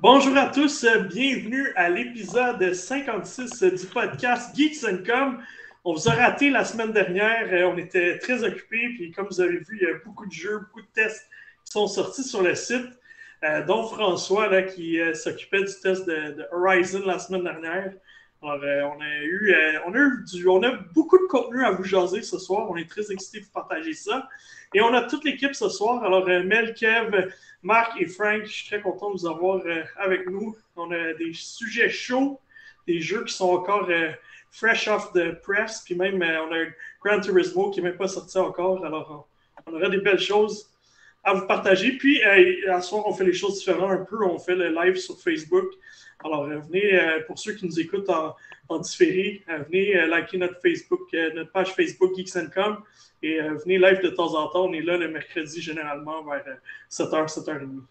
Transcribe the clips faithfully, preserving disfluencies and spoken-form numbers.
Bonjour à tous, bienvenue à l'épisode cinquante-six du podcast Geeks and Com. On vous a raté la semaine dernière, on était très occupés, puis comme vous avez vu, il y a beaucoup de jeux, beaucoup de tests qui sont sortis sur le site, euh, dont François là, qui euh, s'occupait du test de, de Horizon la semaine dernière. Alors, euh, on a eu, euh, on a eu du, on a beaucoup de contenu à vous jaser ce soir. On est très excités pour partager ça. Et on a toute l'équipe ce soir. Alors, euh, Mel, Kev, Marc et Frank, je suis très content de vous avoir euh, avec nous. On a des sujets chauds, des jeux qui sont encore euh, fresh off the press. Puis même, euh, on a Gran Turismo qui n'est même pas sorti encore. Alors, on, on aura des belles choses à vous partager. Puis, euh, à ce soir, on fait les choses différentes un peu. On fait le live sur Facebook. Alors, euh, venez, euh, pour ceux qui nous écoutent en, en différé, euh, venez euh, liker notre Facebook, euh, notre page Facebook Geeks and Com et euh, venez live de temps en temps. On est là le mercredi, généralement, vers euh, sept heures, sept heures trente.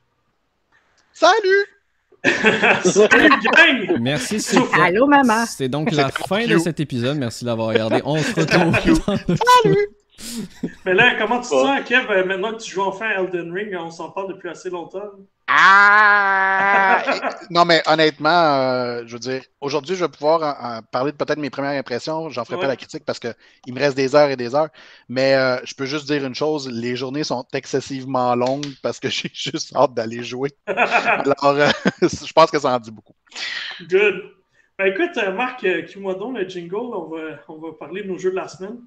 Salut! Salut, gang! Merci, c'est Allô, maman! C'est donc la fin de cet épisode. Merci d'avoir regardé. On se retrouve. Salut! Mais là, comment tu te sens, Kev, euh, maintenant que tu joues enfin à Elden Ring? On s'en parle depuis assez longtemps. Ah! Non, mais honnêtement, euh, je veux dire, aujourd'hui, je vais pouvoir en, en parler de peut-être mes premières impressions. J'en ferai Ouais. pas la critique parce qu'il me reste des heures et des heures. Mais euh, je peux juste dire une chose, les journées sont excessivement longues parce que j'ai juste hâte d'aller jouer. Alors, euh, je pense que ça en dit beaucoup. Good. Ben écoute, euh, Marc, euh, cue-moi donc le jingle. On va, on va parler de nos jeux de la semaine.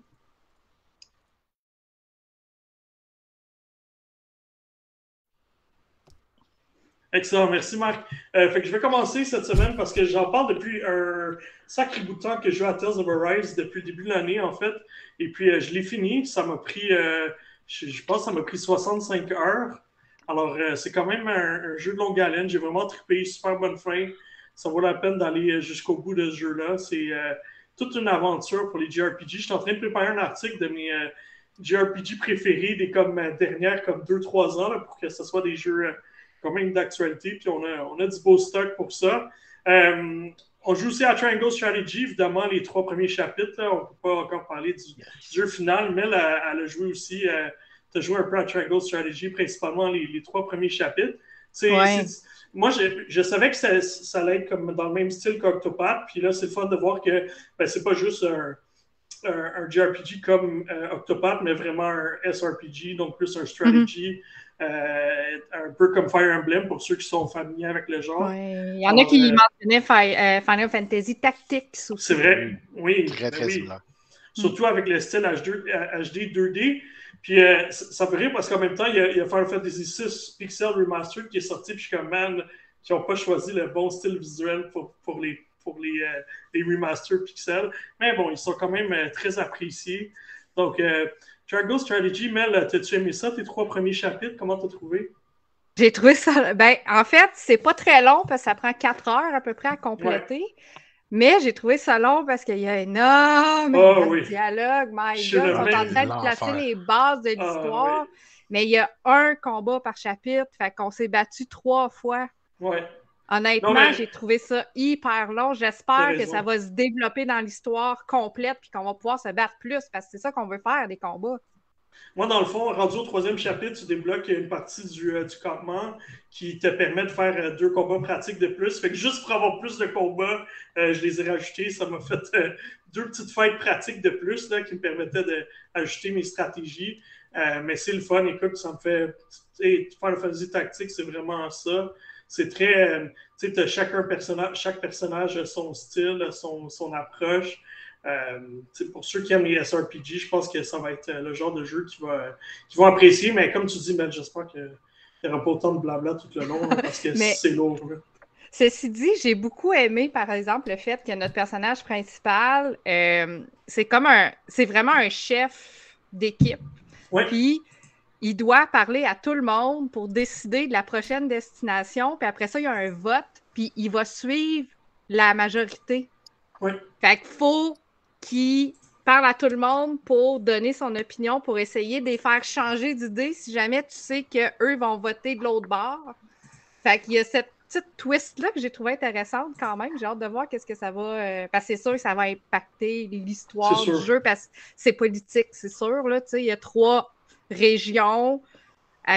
Excellent, merci Marc. Euh, fait que je vais commencer cette semaine parce que j'en parle depuis un sacré bout de temps que je joue à Tales of Arise depuis le début de l'année en fait. Et puis euh, je l'ai fini. Ça m'a pris, euh, je, je pense, que ça m'a pris soixante-cinq heures. Alors euh, c'est quand même un, un jeu de longue haleine. J'ai vraiment trippé, super bonne fin. Ça vaut la peine d'aller jusqu'au bout de ce jeu-là. C'est euh, toute une aventure pour les J R P G. Je suis en train de préparer un article de mes euh, J R P G préférés des comme euh, dernières comme deux trois ans là, pour que ce soit des jeux euh, quand même d'actualité, puis on a, on a du beau stock pour ça. Euh, on joue aussi à Triangle Strategy, évidemment, les trois premiers chapitres. Là, on ne peut pas encore parler du, du jeu final, mais elle, elle a joué aussi, euh, tu as joué un peu à Triangle Strategy, principalement les, les trois premiers chapitres. C'est, ouais. c'est, moi, je, je savais que ça, ça allait être comme dans le même style qu'Octopath, puis là, c'est le fun de voir que ben, c'est pas juste un, un, un J R P G comme euh, Octopath, mais vraiment un S R P G, donc plus un strategy. Mm-hmm. Euh, un peu comme Fire Emblem pour ceux qui sont familiers avec le genre. Ouais. Il y en Alors, a qui euh, mentionnaient fi- uh, Final Fantasy Tactics aussi. C'est vrai, oui. Très, très oui. similaire. Surtout avec le style H D deux D. Puis euh, ça me fait rire parce qu'en même temps, il y, a, il y a Final Fantasy six Pixel Remastered qui est sorti, puis je suis comme, man, qui n'ont pas choisi le bon style visuel pour, pour les, pour les, euh, les remasters Pixel. Mais bon, ils sont quand même euh, très appréciés. Donc, euh, Triangle Strategy, Mel, t'as-tu aimé ça, tes trois premiers chapitres? Comment t'as trouvé? J'ai trouvé ça... Ben, en fait, c'est pas très long parce que ça prend quatre heures à peu près à compléter. Ouais. Mais j'ai trouvé ça long parce qu'il y a énormément oh, oui. de dialogue. My God, ils sont en train de placer les bases de l'histoire. Oh, oui. Mais il y a un combat par chapitre. Fait qu'on s'est battu trois fois. Ouais. Honnêtement, non, mais... j'ai trouvé ça hyper long. J'espère que ça va se développer dans l'histoire complète puis qu'on va pouvoir se battre plus parce que c'est ça qu'on veut faire, des combats. Moi, dans le fond, rendu au troisième chapitre, tu débloques une partie du, euh, du campement qui te permet de faire euh, deux combats pratiques de plus. Fait que juste pour avoir plus de combats, euh, je les ai rajoutés. Ça m'a fait euh, deux petites fêtes pratiques de plus là, qui me permettaient d'ajouter mes stratégies. Euh, mais c'est le fun. Écoute, ça me fait... Final Fantasy Tactics, c'est vraiment ça. C'est très... Euh, tu sais, chacun personnage, chaque personnage a son style, son, son approche. Euh, pour ceux qui aiment les S R P G, je pense que ça va être le genre de jeu qu'ils va, qu vont apprécier. Mais comme tu dis, ben, j'espère qu'il n'y aura pas autant de blabla tout le long, là, parce que mais... c'est lourd. Là. Ceci dit, j'ai beaucoup aimé, par exemple, le fait que notre personnage principal, euh, c'est comme un... C'est vraiment un chef d'équipe. Ouais. Puis... il doit parler à tout le monde pour décider de la prochaine destination. Puis après ça, il y a un vote. Puis il va suivre la majorité. Oui. Fait qu'il faut qu'il parle à tout le monde pour donner son opinion, pour essayer de les faire changer d'idée si jamais tu sais qu'eux vont voter de l'autre bord. Fait qu'il y a cette petite twist-là que j'ai trouvé intéressante quand même. J'ai hâte de voir qu'est-ce que ça va... Euh, parce que c'est sûr que ça va impacter l'histoire du jeu parce que c'est politique, c'est sûr. Là, tu sais, il y a trois régions avec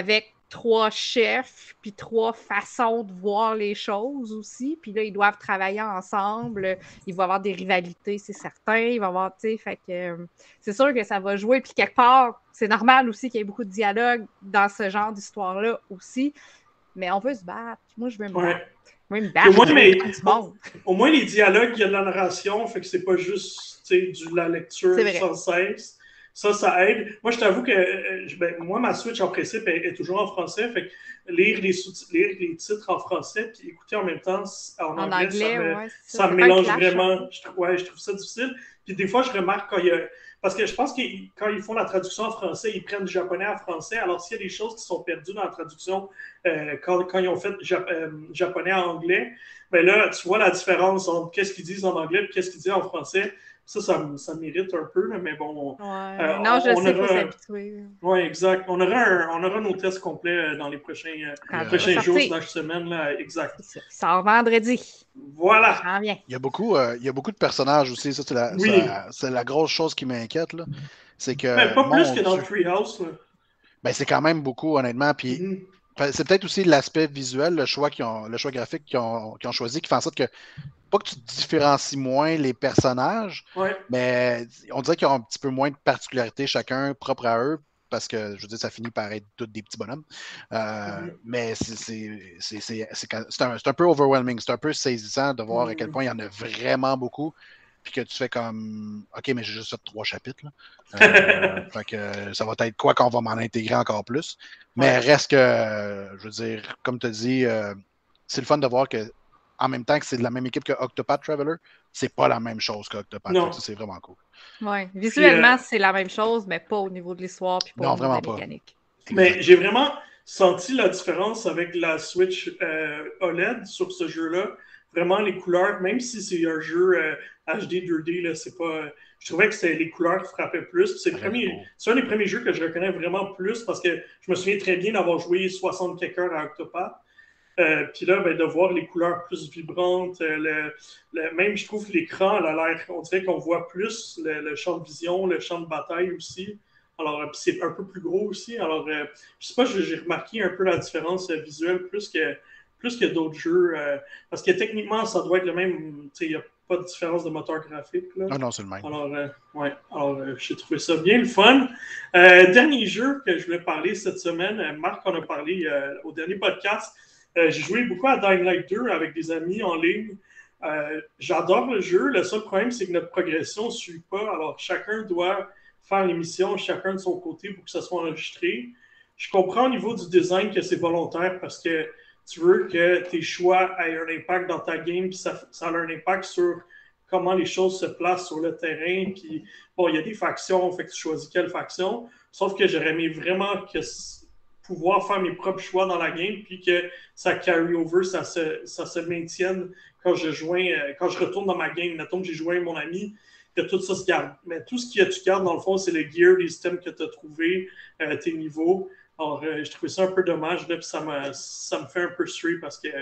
trois chefs, puis trois façons de voir les choses aussi. Puis là, ils doivent travailler ensemble. Il va y avoir des rivalités, c'est certain. Il va y avoir, tu sais, fait que euh, c'est sûr que ça va jouer. Puis quelque part, c'est normal aussi qu'il y ait beaucoup de dialogue dans ce genre d'histoire-là aussi. Mais on veut se battre. Moi, je veux me Ouais. battre. Je veux me battre. Au moins, je veux mais- battre du monde. Au moins, les dialogues, il y a de la narration, fait que c'est pas juste tu sais, de la lecture C'est vrai. sans cesse. Ça, ça aide. Moi, je t'avoue que euh, je- ben, moi, ma Switch, en principe, est, est toujours en français. Fait que lire les, sous- lire les titres en français puis écouter en même temps en, En anglais, anglais, ça me, ouais. c'est ça c'est me pas un mélange clash, vraiment. hein. Je, trou- ouais, je trouve ça difficile. Puis des fois, je remarque quand il y a. Parce que je pense que quand ils font la traduction en français, ils prennent du japonais en français. Alors, s'il y a des choses qui sont perdues dans la traduction euh, quand, quand ils ont fait jap- euh, japonais en anglais, ben là, tu vois la différence entre qu'est-ce qu'ils disent en anglais et qu'est-ce qu'ils disent en français. Ça, ça, me- ça m'irrite un peu, là, mais bon. Ouais. Euh, non, je on sais, il faut aura- s'habituer. Oui, exact. On aura, un- on aura nos tests complets euh, dans les prochains, euh, Quand ça prochains va jours, sortir. slash semaines. Là, exact. C'est ça. Il sort vendredi. Voilà. J'en viens. Il y a beaucoup, euh, il y a beaucoup de personnages aussi. Ça, c'est la, Oui. c'est la- c'est la grosse chose qui m'inquiète, là. C'est que. Mais pas mon plus que dans Dieu, Treehouse. là. ben, c'est quand même beaucoup, honnêtement. Puis Mhm. Pe- c'est peut-être aussi l'aspect visuel, le choix, qu'ils ont, le choix graphique qu'ils ont, qu'ils ont choisi, qui fait en sorte que, pas que tu différencies moins les personnages, Ouais. mais on dirait qu'ils ont un petit peu moins de particularités chacun propre à eux, parce que, je veux dire, ça finit par être tous des petits bonhommes. Euh, Mhm. Mais c'est, c'est, c'est, c'est, c'est quand- c'est un, c'est un peu overwhelming, c'est un peu saisissant de voir à quel Mhm. point il y en a vraiment beaucoup, puis que tu fais comme, OK, mais j'ai juste fait trois chapitres, là. Euh, fait que ça va être quoi qu'on va m'en intégrer encore plus. Mais Ouais. reste que, euh, je veux dire, comme tu as dit, euh, c'est le fun de voir que, en même temps que c'est de la même équipe que Octopath Traveler, c'est pas la même chose que Octopath. Non. Fait que ça, c'est vraiment cool. Ouais. Visuellement, Puis, euh, c'est la même chose, mais pas au niveau de l'histoire puis pas Non, au niveau de la vraiment pas. mécanique. Mais Exact. j'ai vraiment senti la différence avec la Switch euh, O L E D sur ce jeu-là. Vraiment, les couleurs, même si c'est un jeu euh, H D deux D, là, c'est pas. euh, je trouvais que c'était les couleurs qui frappaient plus. C'est, le Très premier- beau. c'est un des premiers jeux que je reconnais vraiment plus parce que je me souviens très bien d'avoir joué soixante quelques heures à Octopath. Euh, Puis là, ben, de voir les couleurs plus vibrantes, euh, le, le- même je trouve que l'écran elle a l'air, on dirait qu'on voit plus le, le champ de vision, le champ de bataille aussi. Alors, euh, puis c'est un peu plus gros aussi. Alors, euh, je sais pas, j'ai j'ai remarqué un peu la différence euh, visuelle plus que, plus que d'autres jeux. euh, parce que techniquement, ça doit être le même. Tu sais, il n'y a pas de différence de moteur graphique. Là. Non, non, c'est le même. Alors, euh, ouais, alors euh, j'ai trouvé ça bien le fun. Euh, dernier jeu que je voulais parler cette semaine, euh, Marc en a parlé euh, au dernier podcast. Euh, j'ai joué beaucoup à Dying Light deux avec des amis en ligne. Euh, j'adore le jeu. Le seul problème, c'est que notre progression ne suit pas. Alors, chacun doit faire les missions, chacun de son côté pour que ça soit enregistré. Je comprends au niveau du design que c'est volontaire parce que tu veux que tes choix aient un impact dans ta game, puis ça, ça a un impact sur comment les choses se placent sur le terrain. Puis, bon, il y a des factions, fait que tu choisis quelle faction. Sauf que j'aurais aimé vraiment que pouvoir faire mes propres choix dans la game, puis que ça carry over, ça se, ça se maintienne quand je joins, euh, quand je retourne dans ma game. Mettons que j'ai joué avec mon ami, que tout ça se garde. Mais tout ce que tu gardes, dans le fond, c'est le gear, les items que tu as trouvés, euh, tes niveaux. Alors, euh, je trouvais ça un peu dommage, là, puis ça me, ça me fait un peu stress parce que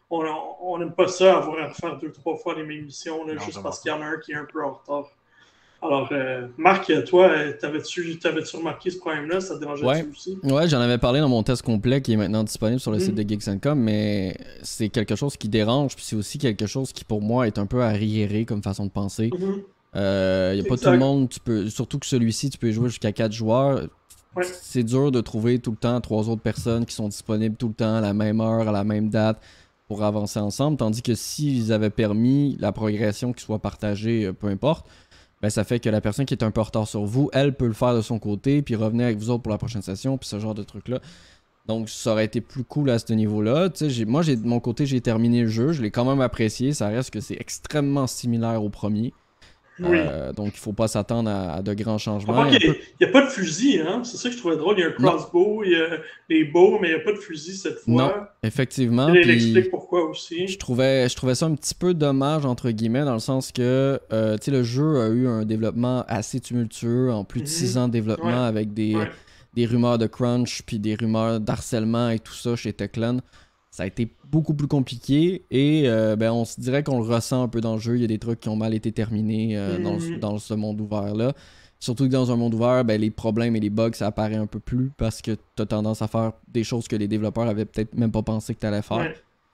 on n'aime pas ça, avoir à faire deux, trois fois les mêmes missions, là, Non, juste ça parce va qu'il y en a un qui est un peu en retard. Alors, euh, Marc, toi, t'avais-tu, t'avais-tu remarqué ce problème-là? Ça te dérangeait-tu Ouais. aussi? Ouais, j'en avais parlé dans mon test complet qui est maintenant disponible sur le Mm. site de Geeks and Com, mais c'est quelque chose qui dérange, puis c'est aussi quelque chose qui pour moi est un peu arriéré comme façon de penser. Mhm. Euh, y a pas Exact. tout le monde, tu peux, surtout que celui-ci, tu peux jouer jusqu'à quatre joueurs. Ouais. C'est dur de trouver tout le temps trois autres personnes qui sont disponibles tout le temps à la même heure, à la même date pour avancer ensemble, tandis que s'ils avaient permis la progression qui soit partagée, euh, peu importe, ben ça fait que la personne qui est un peu en retard sur vous, elle peut le faire de son côté, puis revenir avec vous autres pour la prochaine session, puis ce genre de trucs-là. Donc ça aurait été plus cool à ce niveau-là. Tu sais, j'ai- moi, j'ai, de mon côté, j'ai terminé le jeu, je l'ai quand même apprécié, ça reste que c'est extrêmement similaire au premier. Oui. Euh, donc il faut pas s'attendre à, à de grands changements. Par Il y a contre, un il peu- n'y a, pas de fusil, hein? C'est ça que je trouvais drôle. Il y a un crossbow, il y a des bows, mais il n'y a pas de fusil cette fois. Non, effectivement. Et il puis explique pourquoi aussi. Je trouvais, je trouvais ça un petit peu dommage, entre guillemets, dans le sens que euh, tu sais, le jeu a eu un développement assez tumultueux, en plus de Mhm. six ans de développement, Ouais. avec des, Ouais. des rumeurs de crunch, puis des rumeurs d'harcèlement et tout ça chez Techland. Ça a été beaucoup plus compliqué et euh, ben, on se dirait qu'on le ressent un peu dans le jeu. Il y a des trucs qui ont mal été terminés euh, dans, le- Mhm. dans ce monde ouvert-là. Surtout que dans un monde ouvert, ben, les problèmes et les bugs, ça apparaît un peu plus parce que tu as tendance à faire des choses que les développeurs avaient peut-être même pas pensé que tu allais faire. Ouais.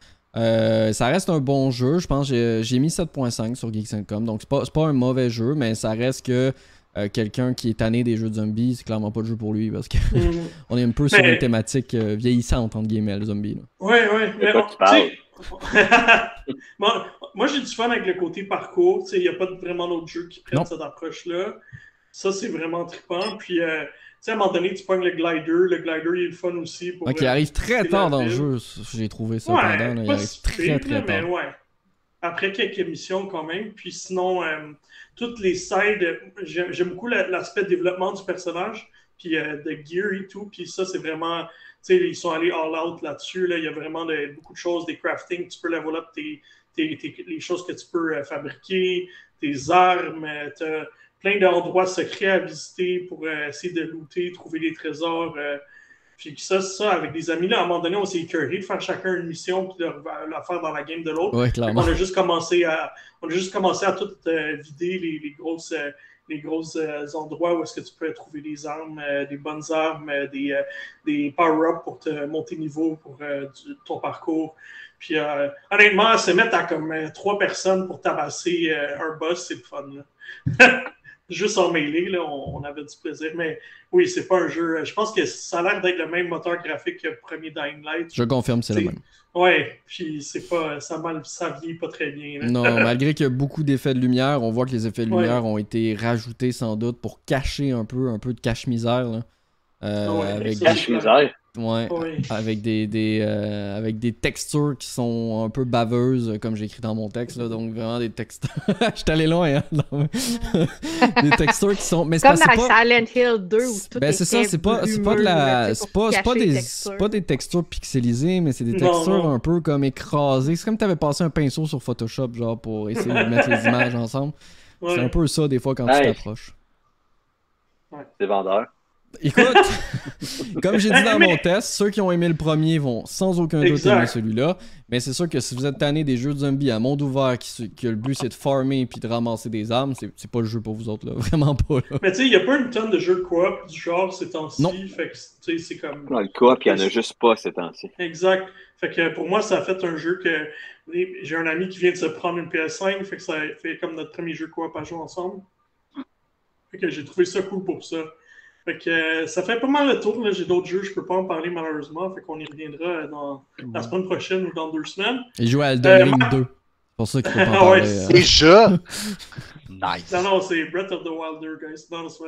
Euh, ça reste un bon jeu. Je pense que j'ai mis sept point cinq sur Geeks point com. Donc, c'est pas, c'est pas un mauvais jeu, mais ça reste que euh, quelqu'un qui est tanné des jeux de zombies, c'est clairement pas le jeu pour lui parce que Mm. on est un peu Mais- sur une thématique euh, vieillissante, entre guillemets, le zombie. Là. Ouais, ouais. De Mais quoi on- tu parles? tu sais, moi, moi, j'ai du fun avec le côté parcours. Il n'y a pas vraiment d'autres jeux qui prennent Non. cette approche-là. Ça, c'est vraiment trippant. Puis, euh, tu sais, à un moment donné, tu pognes le glider. Le glider, il est le fun aussi. Pour, Donc, il euh, arrive très c'est tard la dans le ville. jeu, j'ai trouvé ça Ouais, pendant. Là, il pas arrive si très pire, très là, tard. mais ouais. Après quelques missions quand même. Puis sinon, euh, toutes les sides, j'aime j'aime beaucoup la- l'aspect développement du personnage, puis euh, de gear et tout. Puis ça, c'est vraiment, tu sais, ils sont allés all out là-dessus. Là. Il y a vraiment de- beaucoup de choses, des crafting, tu peux level up tes, tes- tes- les choses que tu peux euh, fabriquer, tes armes, tu as plein d'endroits secrets à visiter pour euh, essayer de looter, trouver des trésors. euh, Puis ça, ça, avec des amis, là, à un moment donné, on s'est écœuré de faire chacun une mission puis de la faire dans la game de l'autre. Ouais, Fait clairement. qu'on a juste commencé à, on a juste commencé à tout euh, vider les, les grosses, euh, les grosses euh, endroits où est-ce que tu peux trouver des armes, euh, des bonnes armes, euh, des, euh, des power-ups pour te monter niveau pour euh, du- ton parcours. Puis euh, honnêtement, se mettre à comme euh, trois personnes pour tabasser euh, un boss, c'est le fun. Là. Juste en mêlée, là, on, on avait du plaisir. Mais oui, c'est pas un jeu. Je pense que ça a l'air d'être le même moteur graphique que le premier Dying Light. Je confirme, c'est le C'est- même. Ouais, puis c'est pas, ça mal, ça vieillit pas très bien. Là. Non, malgré qu'il y a beaucoup d'effets de lumière, on voit que les effets de Ouais. lumière ont été rajoutés sans doute pour cacher un peu, un peu de cache-misère. Là. Euh, Ouais, avec, ça, des, Cache-misère. ouais, Ouais. avec, des, des, euh, avec des textures qui sont un peu baveuses, comme j'ai écrit dans mon texte. Là, donc vraiment des textures. Je suis allé loin, hein? Non, mais- des textures qui sont. Mais c'est Comme parce que dans c'est pas... Silent Hill deux où tout Ben c'est ça, était c'est pas, c'est pas de brumeux, la. tu sais, C'est pour pas, c'est pas cacher les des. textures. C'est pas des textures pixelisées, mais c'est des Non, textures non. un peu comme écrasées. C'est comme t'avais passé un pinceau sur Photoshop, genre pour essayer de mettre les images ensemble. Ouais. C'est un peu ça des fois quand Ouais. tu t'approches. C'est vendeur. Écoute, comme j'ai dit dans Mais- mon test, ceux qui ont aimé le premier vont sans aucun doute Exact. aimer celui-là. Mais c'est sûr que si vous êtes tanné des jeux de zombies à monde ouvert, qui, se- que le but c'est de farmer puis de ramasser des armes, c'est c'est pas le jeu pour vous autres là, vraiment pas là. Mais tu sais, il n'y a pas une tonne de jeux de coop du genre ces temps-ci. Non. Fait que, tu sais, c'est comme. Dans le coop, il n'y en a juste pas ces temps-ci. Exact. Fait que pour moi, ça a fait un jeu que. J'ai un ami qui vient de se prendre une P S cinq, fait que ça a fait comme notre premier jeu coop à jouer ensemble. Fait que j'ai trouvé ça cool pour ça. Fait que euh, ça fait pas mal le tour. là. J'ai d'autres jeux, je peux pas en parler malheureusement. Fait qu'on y reviendra euh, dans la semaine prochaine ou dans deux semaines. Il joue à Elden Euh, Ring Marc- deux. C'est pour ça qu'il faut pas en Ouais, parler. c'est- euh. Déjà? Nice. Non, non, c'est Breath of the Wilder, guys. Non, c'est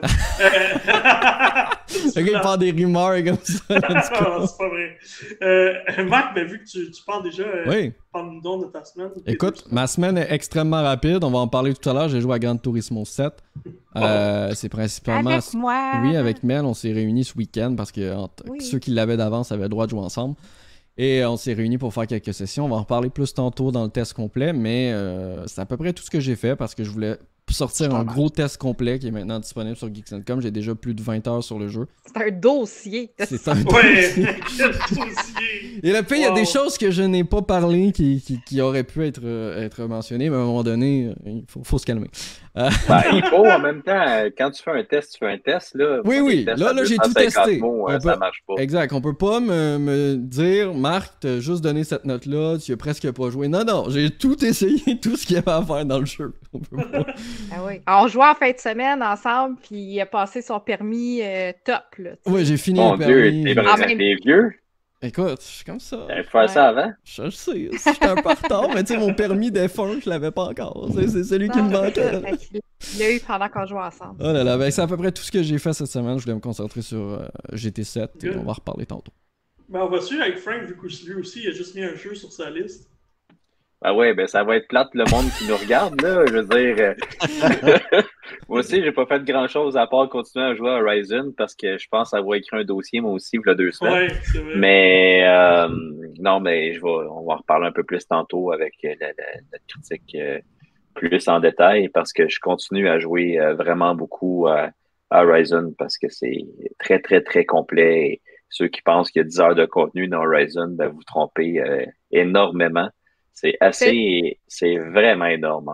pas. Le gars il part des rumeurs comme ça. let's go. Non, c'est pas vrai. Euh, Marc, ben, vu que tu, tu parles déjà, euh, Oui. parle-nous donc de ta semaine. Écoute, ma semaine est extrêmement rapide. On va en parler tout à l'heure. J'ai joué à Gran Turismo sept. Euh, c'est principalement. Avec moi. Oui, avec Mel, on s'est réunis ce week-end parce que entre- Oui. ceux qui l'avaient d'avance avaient le droit de jouer ensemble. Et on s'est réunis pour faire quelques sessions. On va en reparler plus tantôt dans le test complet, mais euh, c'est à peu près tout ce que j'ai fait parce que je voulais sortir un gros test complet qui est maintenant disponible sur Geeks point com. J'ai déjà plus de vingt heures sur le jeu. C'est un dossier. C'est un Ouais, quel dossier! Et le pire, il y a Wow. des choses que je n'ai pas parlé qui, qui, qui auraient pu être, euh, être mentionnées, mais à un moment donné, euh, il faut, faut se calmer. Ben, il faut en même temps, euh, quand tu fais un test, tu fais un test. Là, Oui, Moi, oui, les tests là, à là, j'ai tout deux cent cinquante testé. mots, euh, On ça peut- marche pas. Exact, on peut pas me, me dire, Marc, t'as juste donné cette note-là, tu as presque pas joué. Non, non, j'ai tout essayé, tout ce qu'il y avait à faire dans le jeu. On peut pas. Ah oui. On jouait en fin de semaine ensemble, puis il a passé son permis euh, top. Là, tu sais. Ouais, j'ai fini Mon le Dieu, permis. t'es j'ai- En vraiment- même- t'es vieux. Écoute, je suis comme ça. Il faut faire ça avant. Je je sais, j'étais un peu en retard, mais tu sais, mon permis d'F un, je l'avais pas encore. C'est c'est celui qui me Non, manquait. c'est ça. Fait qu'il- Il l'a eu pendant qu'on jouait ensemble. Oh là là, ben c'est à peu près tout ce que j'ai fait cette semaine. Je voulais me concentrer sur euh, G T sept et Good. on va en reparler tantôt. Ben, on va suivre avec Frank, vu que lui aussi, il a juste mis un jeu sur sa liste. Ben ouais, ben ça va être plate le monde qui nous regarde, là. Je veux dire. euh, Moi aussi, j'ai pas fait grand chose à part continuer à jouer à Horizon parce que je pense avoir écrit un dossier, moi aussi, il y a deux semaines. Ouais, c'est vrai. Mais euh, non, mais je vais, on va en reparler un peu plus tantôt avec euh, la, la, notre critique euh, plus en détail parce que je continue à jouer euh, vraiment beaucoup à, à Horizon parce que c'est très, très, très complet. Et ceux qui pensent qu'il y a dix heures de contenu dans Horizon, ben, vous vous trompez euh, énormément. C'est assez, c'est vraiment énorme en tout cas.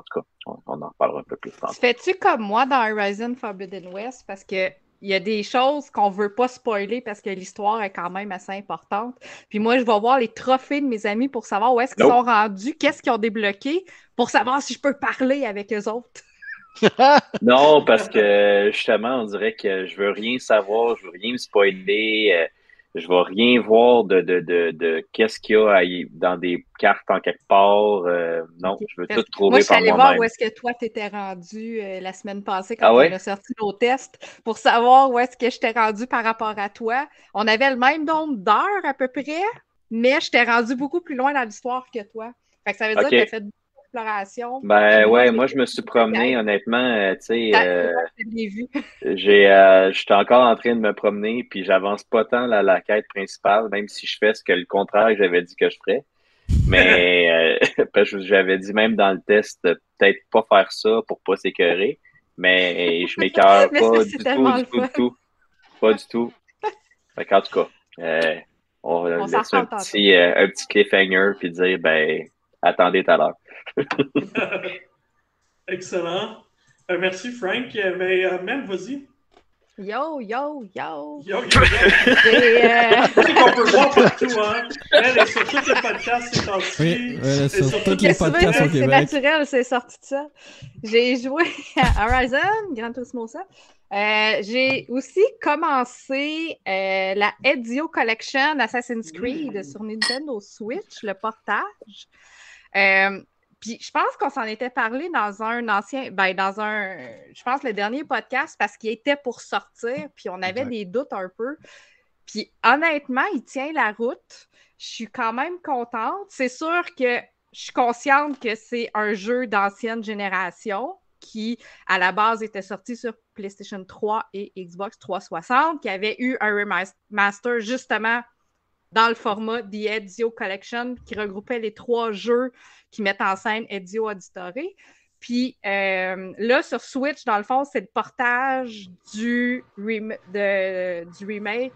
on, on en reparlera un peu plus tard. Fais-tu comme moi dans Horizon Forbidden West? Parce que il y a des choses qu'on veut pas spoiler parce que l'histoire est quand même assez importante. Puis moi, je vais voir les trophées de mes amis pour savoir où est-ce qu'ils Nope. sont rendus, qu'est-ce qu'ils ont débloqué, pour savoir si je peux parler avec eux autres. Non, parce que justement, on dirait que je veux rien savoir, je veux rien me spoiler, euh, je veux rien voir de, de, de, de qu'est-ce qu'il y a à y- dans des cartes en quelque part. euh, non, Ok. je veux Parce tout que Moi, trouver je suis par allée voir moi-même. où est-ce que toi, t'étais rendu euh, la semaine passée quand Ah ouais? on a sorti nos tests pour savoir où est-ce que j'étais rendu par rapport à toi. On avait le même nombre d'heures à peu près, mais j'étais rendu beaucoup plus loin dans l'histoire que toi. Fait que ça veut dire Ok. que tu as fait beaucoup d'exploration. Ben Moi, ouais, j'ai moi fait je me suis beaucoup de promené, quêtes. honnêtement, euh, tu sais, Ça- euh, Je l'ai vu. j'ai, euh, j'étais encore en train de me promener, puis j'avance pas tant la, la quête principale, même si je fais ce que le contraire que j'avais dit que je ferais. Mais euh, parce que j'avais dit même dans le test, de peut-être pas faire ça pour pas s'écœurer, mais je m'écœure Mais c'est pas c'est du tout, tellement du le tout, fun. du tout, pas du tout. Fait qu'en tout cas, euh, on va On s'en laisser un reparle tantôt. petit, euh, un petit cliffhanger puis dire, ben, attendez tout à l'heure. Excellent. Euh, merci, Frank. Euh, Mais euh, Mel, vas-y. Yo, yo, yo. Yo, yo, yo. Et, euh, Tu sais qu'on peut voir partout, hein. Elle est sur tous les podcasts ces temps-ci. Oui, elle est Et sur sur tous toutes les Qu'est-ce que tu veux, podcasts au c'est Québec. naturel, c'est sorti de ça. J'ai joué à Horizon, Gran Turismo ça. Euh, j'ai aussi commencé euh, la Ezio Collection Assassin's Creed Mm. sur Nintendo Switch, le portage. Euh, Puis je pense qu'on s'en était parlé dans un ancien, ben dans un, je pense le dernier podcast parce qu'il était pour sortir, puis on avait Exact. des doutes un peu. Puis honnêtement, il tient la route. Je suis quand même contente. C'est sûr que je suis consciente que c'est un jeu d'ancienne génération qui, à la base, était sorti sur PlayStation trois et Xbox trois cent soixante, qui avait eu un remaster justement dans le format The Ezio Collection, qui regroupait les trois jeux qui mettent en scène Ezio Auditore. Puis euh, là, sur Switch, dans le fond, c'est le portage du, rem- de, du remake,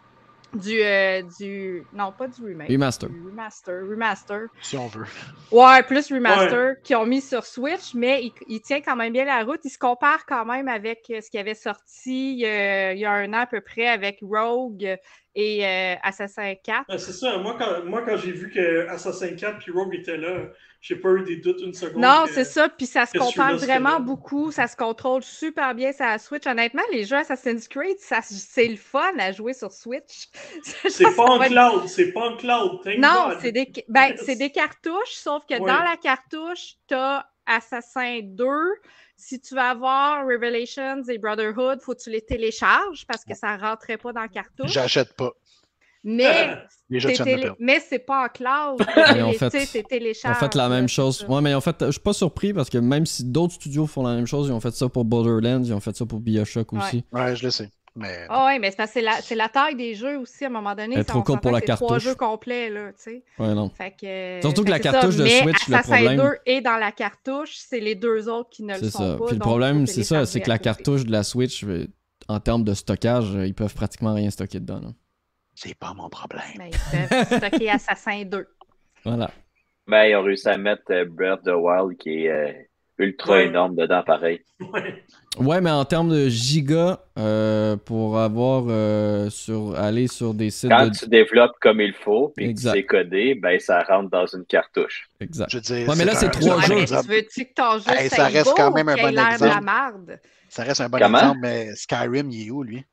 du, euh, du... Non, pas du remake. Remaster. Du remaster, remaster. Si on veut. Ouais, plus remaster qui ont mis sur Switch, mais il, il tient quand même bien la route. Il se compare quand même avec ce qui avait sorti euh, il y a un an à peu près avec Rogue et euh, Assassin quatre. Ah, c'est ça. Moi, quand, moi, quand j'ai vu que Assassin quatre puis Rogue était là, j'ai pas eu des doutes une seconde. Non, que- c'est ça. Puis ça se que compare celui-là, c'était vraiment là. beaucoup. Ça se contrôle super bien sur la Switch. Honnêtement, les jeux Assassin's Creed, ça, c'est le fun à jouer sur Switch. C'est pas en cloud, c'est pas en cloud. Thank Non, God. c'est des, ben, Yes. c'est des cartouches, sauf que Oui. dans la cartouche, tu as Assassin deux. Si tu veux avoir Revelations et Brotherhood, il faut que tu les télécharges parce que ça ne rentrait pas dans la cartouche. J'achète pas. Mais Les jeux t'es tu viens de me télé- perdre. mais c'est pas en cloud. Mais en fait, Tu sais, t'es Ils télécharge. ont fait la là, même c'est chose. ça. Ouais, mais en fait, je suis pas surpris parce que même si d'autres studios font la même chose, ils ont fait ça pour Borderlands, ils ont fait ça pour BioShock aussi. Ouais, je le sais. Mais Ah ouais, mais c'est parce que c'est la, c'est la taille des jeux aussi, à un moment donné. Elle est ça, trop on courte pour s'entend la que c'est trois cartouche. jeux complets, là, tu sais. Ouais, non. Fait que, Surtout que fait la c'est ça. cartouche de Mais Switch, le Assassin problème- deux est dans la cartouche, c'est les deux autres qui ne le C'est sont ça. pas. Puis le donc problème, faut c'est ça, c'est que la télécharger à côté. cartouche de la Switch, euh, en termes de stockage, euh, ils peuvent pratiquement rien stocker dedans. là. c'est pas mon problème. Mais ils peuvent stocker Assassin deux. Voilà. Ben, ils ont réussi à mettre euh, Breath of the Wild qui est euh, ultra Ouais. énorme dedans, pareil. Ouais. Ouais, mais en termes de gigas, euh, pour avoir euh, sur aller sur des sites Quand de. tu développes comme il faut puis que Exact. c'est codé, ben ça rentre dans une cartouche. Exact. Je veux dire, Ouais, mais là, c'est un- trois Ouais, jeux. un mais exemple. tu veux-tu que ton jeu Hey, ça soit reste beau quand même ou un qu'il ait bon l'air de la exemple. marde? Ça reste un bon Comment? exemple, mais Skyrim, il est où, lui?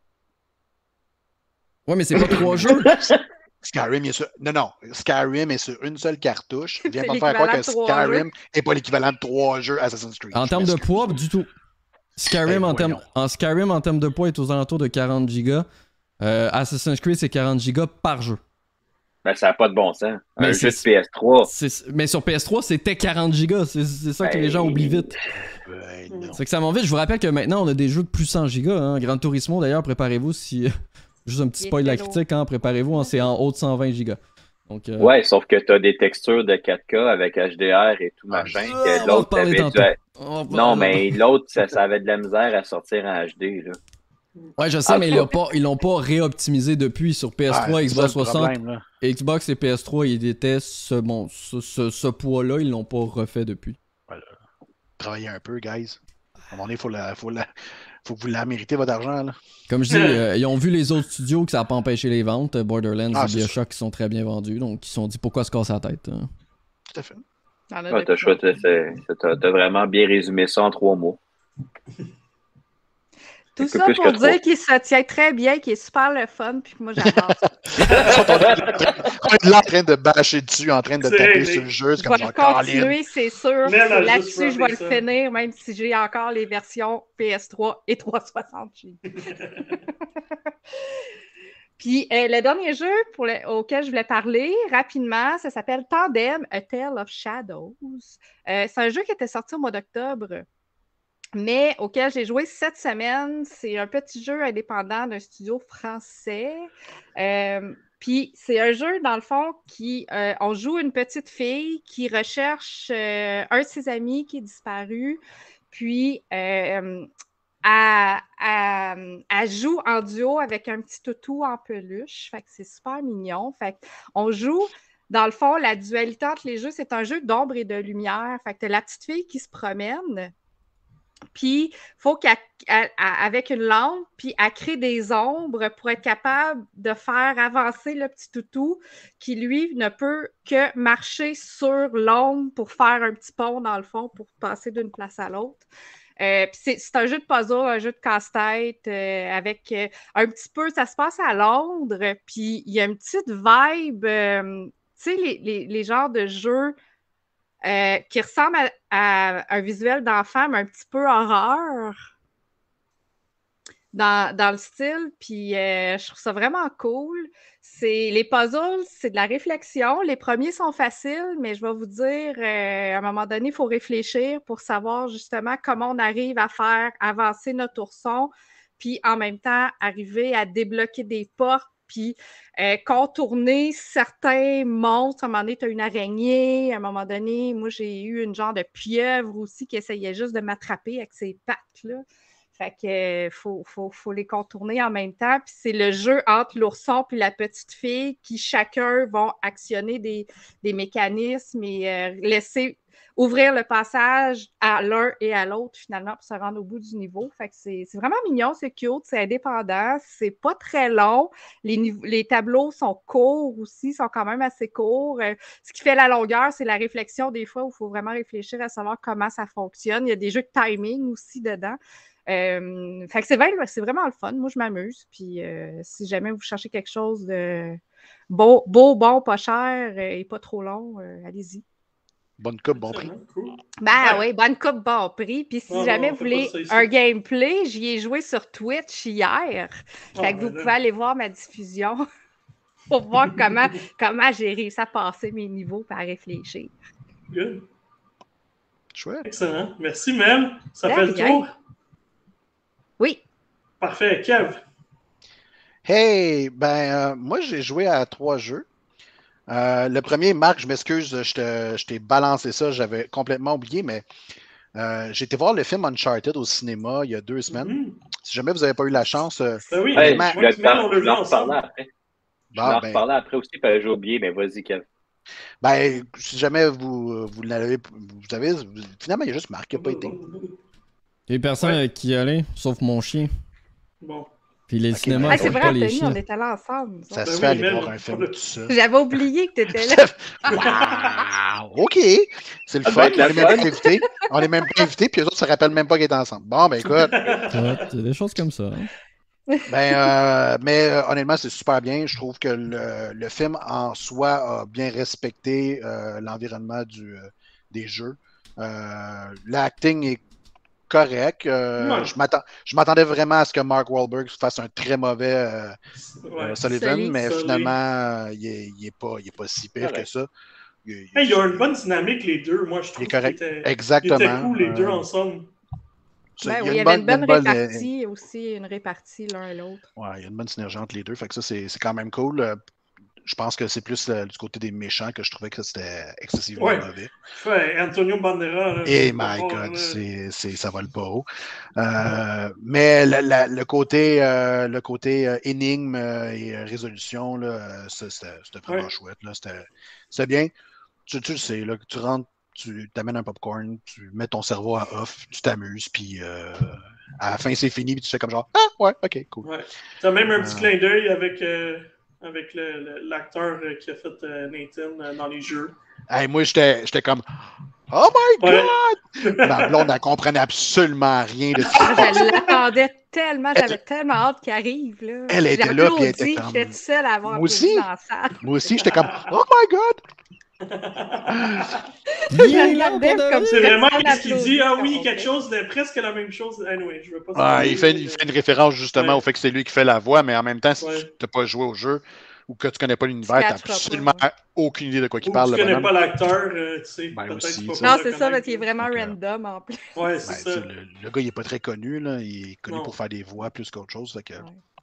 Ouais, mais c'est pas trois jeux. Skyrim, il est sur... Non, non. Skyrim est sur une seule cartouche. Viens C'est pas me faire croire que l'équivalent de trois Skyrim n'est pas l'équivalent de trois jeux Assassin's Creed. En Je termes de m'excuse. poids, du tout. Skyrim, Ben, en, termes, voyons. en Skyrim, en termes de poids, est aux alentours de quarante gigas. Euh, Assassin's Creed, c'est quarante gigas par jeu. Ben ça n'a pas de bon sens. Mais Un c'est- jeu de P S trois. C'est- Mais sur P S trois, c'était quarante gigas. C'est c'est ça que Ben, les gens oublient vite. Ben, non. C'est que ça m'en vite. Je vous rappelle que maintenant, on a des jeux de plus cent gigas. Hein. Gran Turismo, d'ailleurs, préparez-vous si. Juste un petit Il est spoil de la très lourd. critique, hein. Préparez-vous, hein, c'est en haut de cent vingt gigas. Donc, euh, Ouais, sauf que tu as des textures de quatre K avec H D R et tout Ah, machin. on que va en l'autre reparler avait tantôt. du- on va en Non, parler. mais l'autre, ça, ça avait de la misère à sortir en H D. Là. Ouais, je sais, Ah, mais ils ça- l'ont pas, ils l'ont pas réoptimisé depuis sur P S trois, Ouais, c'est ça, Xbox le soixante. problème, là. Xbox et P S trois, ils étaient ce, bon, ce, ce, ce poids-là, ils l'ont pas refait depuis. travailler un peu, guys. À un moment donné, il faut, la, faut, la, faut que vous la méritez, votre argent. Là. Comme je dis, euh, ils ont vu les autres studios que ça n'a pas empêché les ventes. Borderlands Ah, et c'est BioShock qui sont très bien vendus. Donc, ils se sont dit pourquoi se casser la tête. Hein. Tout à fait. T'en as Ah, de t'as, plus en chouette, plus. c'est- c'est- t'as- t'as vraiment bien résumé ça en trois mots. Tout Un peu ça plus pour que dire trois. qu'il se tient très bien, qu'il est super le fun, puis que moi j'adore ça. On est là en train de bâcher dessus, en train de C'est taper réglé. sur le jeu. C'est Je comme vais genre, le Caroline. continuer, c'est sûr. Mel C'est a juste là-dessus, je vais le rappé ça. finir, même si j'ai encore les versions P S trois et trois cent soixante. Puis euh, le dernier jeu pour le- auquel je voulais parler rapidement, ça s'appelle Tandem, A Tale of Shadows. Euh, c'est un jeu qui était sorti au mois d'octobre, mais auquel j'ai joué cette semaine. C'est un petit jeu indépendant d'un studio français. Euh, Puis c'est un jeu, dans le fond, qui euh, on joue une petite fille qui recherche euh, un de ses amis qui est disparu. Puis euh, elle, elle- elle joue en duo avec un petit toutou en peluche. Fait que c'est super mignon. Fait on joue, dans le fond, la dualité entre les jeux, c'est un jeu d'ombre et de lumière. Fait que t'as la petite fille qui se promène, puis il faut qu'avec une lampe, puis elle crée des ombres pour être capable de faire avancer le petit toutou qui, lui, ne peut que marcher sur l'ombre pour faire un petit pont, dans le fond, pour passer d'une place à l'autre. Euh, c'est, c'est un jeu de puzzle, un jeu de casse-tête euh, avec euh, un petit peu, ça se passe à Londres, puis il y a une petite vibe, euh, tu sais, les, les, les genres de jeux euh, qui ressemblent à, à un visuel d'enfant, mais un petit peu horreur dans, dans le style, puis euh, je trouve ça vraiment cool. C'est, les puzzles, c'est de la réflexion. Les premiers sont faciles, mais je vais vous dire, euh, à un moment donné, il faut réfléchir pour savoir justement comment on arrive à faire avancer notre ourson, puis en même temps, arriver à débloquer des portes, puis euh, contourner certains monstres. À un moment donné, tu as une araignée. À un moment donné, moi, j'ai eu une genre de pieuvre aussi qui essayait juste de m'attraper avec ses pattes, là. Fait que faut, faut, faut les contourner en même temps. Puis c'est le jeu entre l'ourson et la petite fille qui chacun vont actionner des, des mécanismes et euh, laisser ouvrir le passage à l'un et à l'autre finalement pour se rendre au bout du niveau. Fait que c'est, c'est vraiment mignon, c'est cute, c'est indépendant, c'est pas très long. Les, nive- les tableaux sont courts aussi, sont quand même assez courts. Euh, ce qui fait la longueur, c'est la réflexion des fois où il faut vraiment réfléchir à savoir comment ça fonctionne. Il y a des jeux de timing aussi dedans. Euh, fait que c'est, vrai, c'est vraiment le fun. Moi, je m'amuse. Puis euh, si jamais vous cherchez quelque chose de beau, beau bon, pas cher euh, et pas trop long, euh, allez-y. Bonne coupe, bon prix. Excellent, cool. Ben Ouais. oui, bonne coupe, bon prix. Puis si Non, jamais non, vous on fait pas voulez ça ici. un gameplay, j'y ai joué sur Twitch hier. Ah, Fait que ben vous là. pouvez aller voir ma diffusion pour voir comment, comment j'ai réussi à passer mes niveaux et à réfléchir. Good. Chouette. Excellent. Merci, Mel. Ça De fait le rien. tour. Oui. Parfait. Kev. Hey, ben, euh, moi, j'ai joué à trois jeux. Euh, le premier, Marc, je m'excuse, je, te- je t'ai balancé ça, j'avais complètement oublié, mais euh, j'ai été voir le film Uncharted au cinéma il y a deux semaines. Mhm. Si jamais vous n'avez pas eu la chance, euh, Ben oui, Hey, honnêtement, je moi et voulais Mel, on en- l'a je vu voulais en ensemble. reparler après. Je bon, voulais en ben, reparler après aussi, puis j'ai oublié, mais vas-y, Kev. ben, si jamais vous, vous l'avez, vous savez, vous- finalement, il y a juste Marc qui n'a pas été. Il y a personne Ouais. avec qui y aller, sauf mon chien. Bon. Puis les Ok, cinémas, ben, Ah, ils c'est sont vrai, pas les Anthony, on chiens. était là ensemble. nous Ça autres. se Ben fait oui, aller Mel, voir un on film l'a- tout seul. J'avais oublié que tu étais là. Wow! OK! C'est le Ça fun, doit être on la n'est même fun. pas invités. On n'est même pas invités, puis eux autres se rappellent même pas qu'ils étaient ensemble. Bon, ben écoute, Ouais, c'est des choses comme ça. hein. ben, euh, mais euh, honnêtement, c'est super bien. Je trouve que le, le film en soi a bien respecté euh, l'environnement du, euh, des jeux. Euh, l'acting est correct. Euh, Ouais. je, m'attends- je m'attendais vraiment à ce que Mark Wahlberg fasse un très mauvais euh, Ouais. euh, Sullivan, Sully. mais Sully. finalement, euh, il n'est il est pas, il est pas si pire Correct. que ça. Il, il- Hey, il y a une bonne dynamique, les deux. Moi, je il est trouve qu'ils correct. étaient, ils Exactement. étaient cool, les deux Euh, ensemble. ça, Ben il y oui, a il y une avait une bonne- il y a bonne une bonne, euh, répartie aussi, une répartie l'un et l'autre. ouais, il y a une bonne synergie entre les deux. Fait que ça, c'est c'est quand même cool. Euh, Je pense que c'est plus euh, du côté des méchants que je trouvais que c'était excessivement Ouais. mauvais. Ouais, Antonio Banderas. Là, Et c'est pas my fort, God, là. c'est, c'est, ça vole pas haut. Euh, mais la- la- le côté, euh, le côté euh, énigme euh, et euh, résolution, là, euh, ça, c'était, c'était vraiment Ouais. chouette. Là, c'était, c'était bien. Tu, tu le sais, là, que tu rentres tu t'amènes un popcorn, tu mets ton cerveau à off, tu t'amuses, puis euh, à la fin, c'est fini, puis tu fais comme genre, ah, ouais, ok, cool. Ouais. T'as même un petit Euh. clin d'œil avec, euh, avec le- le- l'acteur euh, qui a fait euh, Nathan euh, dans les jeux. Hey, moi, j'étais j'étais comme, oh my Ouais. god! Ma blonde, elle comprenait absolument rien de ce qui se Ah, passait. je l'attendais tellement, j'avais tellement hâte qu'il arrive. Là. Elle J'ai était là, puis elle était applaudi, comme- j'étais toute seule à avoir Moi applaudi aussi. dans la salle. Moi aussi, j'étais comme, oh my god! Je Il est là regardais pour de comme vrai. C'est vraiment personne ce qu'il dit. Ah applaudit, oui, on quelque fait. chose de presque la même chose. Anyway, je veux pas Ah, spoiler, il, fait, mais- il fait une référence justement Ouais. au fait que c'est lui qui fait la voix, mais en même temps, si Ouais. tu n'as pas joué au jeu ou que tu connais pas l'univers, tu n'as catcheras pas, absolument ouais. aucune idée de quoi il Ou parle, tu le connais bonhomme. pas l'acteur, euh, tu sais, Ben peut-être aussi, qu'il faut tu pas Non, le c'est ça, parce connaître, qu'il est là. vraiment Ok. random en plus. Ouais, Ben, c'est tu sais, ça. le, le gars, il n'est pas très connu. Là. Il est connu Non. pour faire des voix plus qu'autre chose. Fait que... Ouais.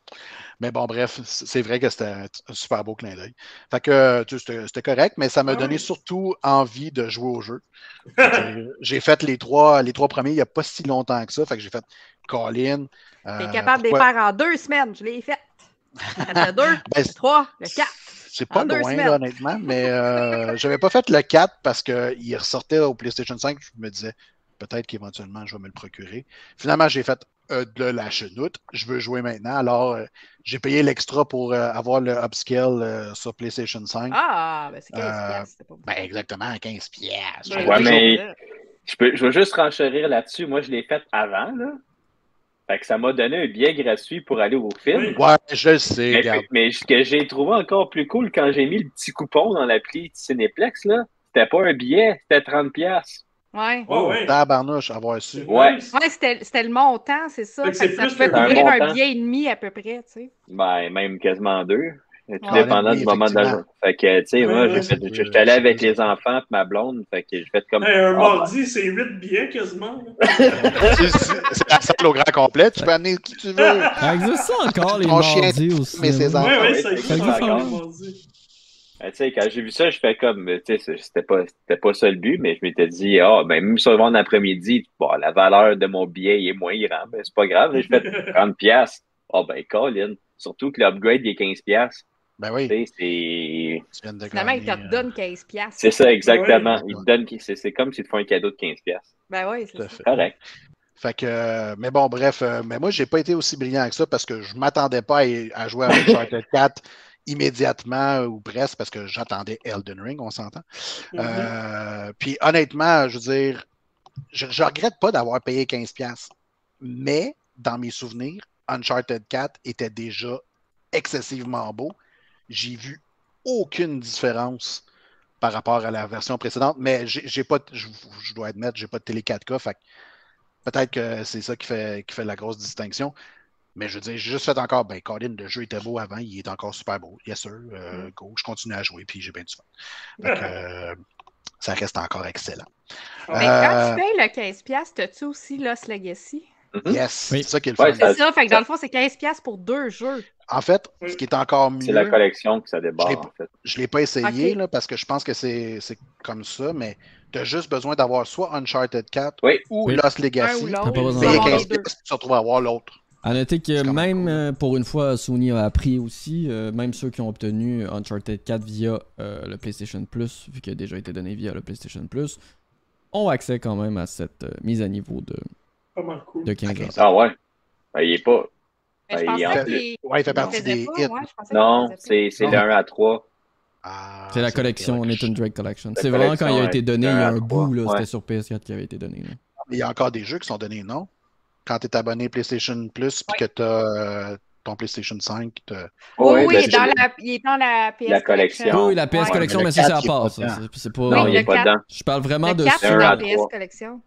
Mais bon, bref, c- c'est vrai que c'était un un super beau clin d'œil. Fait que tu sais, c'était c'était correct, mais ça m'a Ah donné oui. surtout envie de jouer au jeu. J'ai- J'ai fait les trois, les trois premiers il n'y a pas si longtemps que ça. Fait que j'ai fait Colin. T'es euh, capable de les pourquoi- faire en deux semaines, je l'ai fait. J'ai fait le deux, Ben, le trois, le quatre. c'est En pas deux loin, semaines. là, honnêtement, mais euh, j'avais pas fait le quatre parce qu'il ressortait au PlayStation cinq. Je me disais peut-être qu'éventuellement je vais me le procurer. Finalement, j'ai fait euh, de la chenoute. Je veux jouer maintenant. Alors, euh, j'ai payé l'extra pour euh, avoir le upscale euh, sur PlayStation cinq. Ah, ben c'est quinze Euh, piastres, c'était pas beaucoup. Ben, exactement, quinze piastres. Ouais, Ouais, mais Ça. je, peux, je veux juste renchérir là-dessus. Moi, je l'ai fait avant, là. Fait que ça m'a donné un billet gratuit pour aller au film. Oui. Ouais, je le sais, Mais, regarde. mais ce que j'ai trouvé encore plus cool, quand j'ai mis le petit coupon dans l'appli Cinéplex, là, c'était pas un billet, c'était trente piastres. Ouais. Oh, ouais. Tabarnouche, avoir su. Ouais. Nice. Ouais, c'était c'était le montant, c'est ça. Fait que Fait c'est que ça plus pouvait que- couvrir Un un, montant. billet et demi à peu près, tu sais. Ben, même quasiment deux. Tout Ouais. dépendant Oui, du moment de la effectivement. journée. Fait que, tu sais, Ouais, moi, ouais. j'ai fait, C'est j'étais allé deux- avec c'est deux les enfants et ma blonde. Fait que j'ai fait comme. Hey, un Ah, mardi, c'est huit billets quasiment. là. C'est c'est la salle au grand complet. Tu peux amener qui tu veux. Ça existe ça encore, les Ton chien, mardis au mais ses cinéma? enfants. Ouais, ouais, oui, ça ça existe existe encore encore. le mardi. Ben, tu sais, quand j'ai vu ça, je fais comme, tu sais, c'était pas, c'était pas ça le but, mais je m'étais dit, ah, ben, même sur le vendredi après-midi, bon, la valeur de mon billet il est moins grand, ben, c'est pas grave, là, je fais trente piastres. Ah, ben, Colin. Surtout que l'upgrade, il est quinze piastres. Ben Tu oui. sais, c'est, Tu viens de Finalement, ils gagner, te euh, donnent quinze piastres. c'est ça, exactement. Ouais. Ils te donnent, c'est, c'est comme s'ils te font un cadeau de quinze piastres. Ben oui, c'est Tout à ça. fait. Correct. Fait que, euh, mais bon, bref, euh, mais moi, j'ai pas été aussi brillant que ça parce que je m'attendais pas à, à jouer à Uncharted quatre immédiatement ou presque parce que j'attendais Elden Ring, on s'entend. Mhm. Euh, puis honnêtement, je veux dire, je, je regrette pas d'avoir payé quinze piastres, mais dans mes souvenirs, Uncharted quatre était déjà excessivement beau. J'ai vu aucune différence par rapport à la version précédente, mais j'ai j'ai pas, je, je dois admettre, j'ai pas de télé quatre K, fait que peut-être que c'est ça qui fait, qui fait la grosse distinction. Mais je veux dire, j'ai juste fait encore, ben, Colin, le jeu était beau avant, il est encore super beau. Yes, sir. Euh, go, je continue à jouer, puis j'ai bien du fun. Fait que, euh, ça reste encore excellent. Mais Euh, quand tu payes le quinze piastres, t'as-tu aussi Lost Legacy? Mhm. Yes, Oui. c'est ça qui est le Ouais, fun. ça- C'est ça, fait que ça- dans le fond, c'est quinze piastres pour deux jeux. En fait, Oui. ce qui est encore C'est la mieux, collection que ça Je l'ai débarque, pas- en fait. je ne l'ai pas essayé Ok. là, parce que je pense que c'est c'est comme ça, mais tu as juste besoin d'avoir soit Uncharted quatre Oui. ou Oui. Lost Un Legacy. ou T'as l'autre. pas besoin Tu vas Payer d'avoir avoir quinze les deux. piastres, tu te retrouves à avoir l'autre. À noter que C'est quand même même cool. euh, pour une fois, Sony a appris aussi, euh, même ceux qui ont obtenu Uncharted quatre via euh, le PlayStation Plus, vu qu'il a déjà été donné via le PlayStation Plus, ont accès quand même à cette euh, mise à niveau de, Pas mal cool. de quinze Ok. heures. Ah ouais. Ben, il est pas. Mais je Ben, il est en pensais plus. qu'il Ouais, il fait il partie faisait des pas. hits. Ouais, je pensais qu'il Non, faisait pas. c'est, c'est Non. le un à trois. Ah, C'est la vrai, collection ok, Nathan je- Drake Collection. La C'est vraiment quand il a collection, été ouais, donné, il y un a à un trois, bout, là, ouais. c'était sur P S quatre qui avait été donné. là. Il y a encore des jeux qui sont donnés, non? Quand tu es abonné PlayStation Plus puis que tu as ton PlayStation cinq, t'as- Oui, Ouais, oui, ben, il, est dans c'est- la, il est dans la P S La collection. Oui, oui, la P S Ouais. Collection, mais mais le ça, c'est quatre, à il est part. pas Ça, dedans. C'est- c'est pas... Non, Oui, il est le pas quatre. dedans. Je parle vraiment Le de... quatre, C'est c'est un dans à la P S trois. Collection.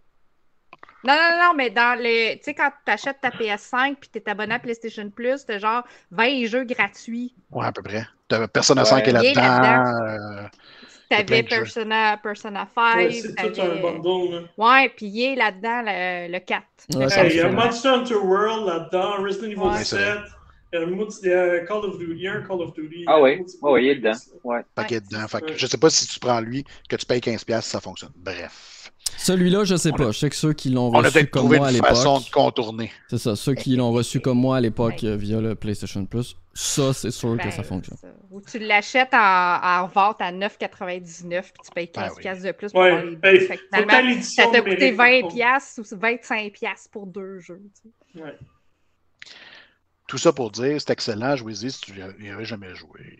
Non, non, non, mais dans le. Tu sais, quand tu achètes ta P S cinq puis tu es abonné à PlayStation Plus, t'as genre vingt jeux gratuits. Ouais, à peu près. T'as Persona Ouais. cinq est Il est là-dedans. euh, y a plein T'avais de jeux. Persona, Persona Ouais, cinq. c'est tout un t'avais- bundle. Là. Ouais, puis il est là-dedans le, le quatre. Ouais, Le ça Hey, me il y a fait- Monster Hunter World là-dedans, Resident Evil Ouais. Ouais, c'est sept. vrai. Euh, multi- euh, Call of Duty, il y a un Call of Duty. Ah euh, oui, multiplayer, oh, oui, il est dedans. ça. Ouais. Fait qu'il est Ouais, dedans. Fait que Ouais. je sais pas si tu prends lui, que tu payes quinze dollars si ça fonctionne. Bref. Celui-là, je sais On pas. a- Je sais que ceux qui l'ont On a reçu peut-être comme trouvé moi à une façon l'époque. de contourner. C'est ça, ceux qui l'ont reçu comme moi à l'époque euh, via le PlayStation Plus, ça, c'est sûr que Ben, ça fonctionne. ça. Ou tu l'achètes en, en vente à neuf quatre-vingt-dix-neuf puis tu payes Ben quinze oui. piastres de plus pour Ouais, avoir les deux. ben, Fait que faut que t'aies finalement, l'édition ça t'a coûté numérique, par vingt contre. piastres ou vingt-cinq piastres pour deux jeux. Tu sais. Ouais. Tout ça pour dire, c'est excellent, jouez-y si tu n'y avais jamais joué.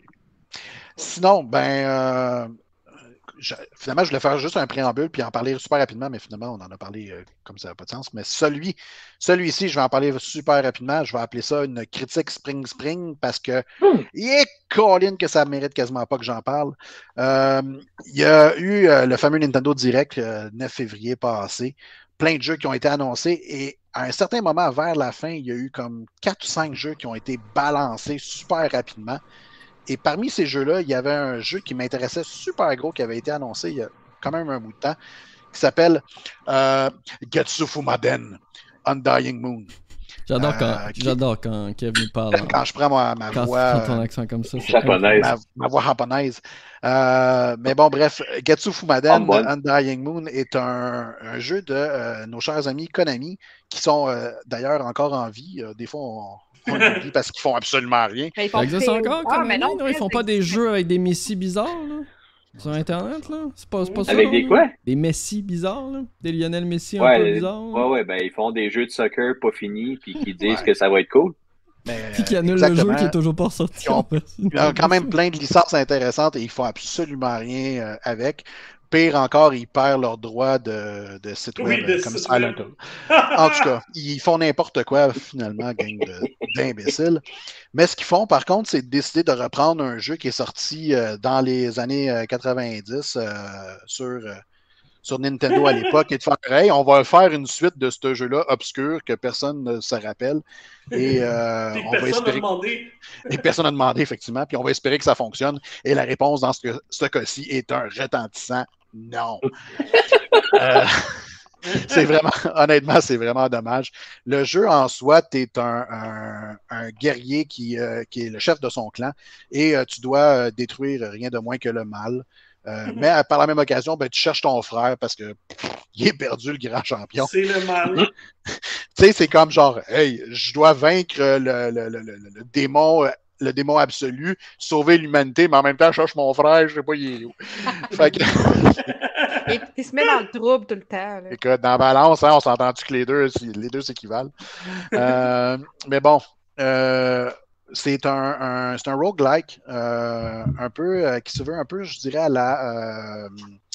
Sinon, ben, euh, je- finalement, je voulais faire juste un préambule puis en parler super rapidement, mais finalement, on en a parlé euh, comme ça n'a pas de sens. Mais celui, celui-ci, je vais en parler super rapidement. Je vais appeler ça une critique Spring Spring parce que, il est Colin que ça mérite quasiment pas que j'en parle. Euh, il y a eu euh, le fameux Nintendo Direct euh, neuf février passé. Plein de jeux qui ont été annoncés et à un certain moment, vers la fin, il y a eu comme quatre ou cinq jeux qui ont été balancés super rapidement. Et parmi ces jeux-là, il y avait un jeu qui m'intéressait super gros qui avait été annoncé il y a quand même un bout de temps, qui s'appelle euh, Getsu Fumaden, Undying Moon. J'adore quand, Euh, qui- j'adore quand Kev nous parle. en- Quand je prends ma, ma Quand tu voix, prends ton euh, accent comme ça, c'est Japonaise. ma, ma voix japonaise. Euh, mais bon, bref, Getsu Fumaden, Bonbonne. Undying Moon est un, un jeu de euh, nos chers amis Konami, qui sont euh, d'ailleurs encore en vie. Euh, des fois, on, on l'oublie parce qu'ils font absolument rien. Mais ils font Ça existe plus- encore, Ah, Konami, mais non, non? Ils font pas des jeux avec des messies bizarres, là? Sur Internet, là? C'est pas, c'est pas ça, Avec des là? quoi? Des Messi bizarres, là? Des Lionel Messi un Ouais, peu euh, bizarres, là? ouais, ouais, ben ils font des jeux de soccer pas finis puis qui disent Ouais. que ça va être cool. Mais, Puis qui euh, annule le jeu exactement. qui est toujours pas sorti. Ils ont- en fait. Il y a quand même plein de licences intéressantes et ils font absolument rien euh, avec. Pire encore, ils perdent leurs droits de, de site web Oui, de euh, comme site Silent web. Hill. En tout cas, ils font n'importe quoi finalement, gang de- d'imbéciles. Mais ce qu'ils font, par contre, c'est de décider de reprendre un jeu qui est sorti euh, dans les années euh, quatre-vingt-dix euh, sur, euh, sur Nintendo à l'époque et de faire hey, on va faire une suite de ce jeu-là obscur que personne ne se rappelle. Et euh, Puis on va personne n'a espérer. demandé. Et personne n'a demandé, effectivement, puis on va espérer que ça fonctionne. Et la réponse dans ce, ce cas-ci est un retentissant non. euh, c'est vraiment, honnêtement, c'est vraiment dommage. Le jeu en soi, tu es un, un, un guerrier qui, euh, qui est le chef de son clan et euh, tu dois euh, détruire rien de moins que le mal. Euh, mais à- par la même occasion, ben, tu cherches ton frère parce que pff, il est perdu, le grand champion. C'est le mal. Tu sais, c'est comme genre, hey, je dois vaincre le, le, le, le, le démon, le démon absolu, sauver l'humanité, mais en même temps, je cherche mon frère, je sais pas, il est où. Fait que, Et puis, il se met dans le trouble tout le temps. Là. écoute, dans la balance, hein, on s'entend-tu que les deux, les deux s'équivalent? Euh, mais bon, euh, c'est un, un, c'est un roguelike, euh, un peu, euh, qui se veut un peu, je dirais, à la. Euh,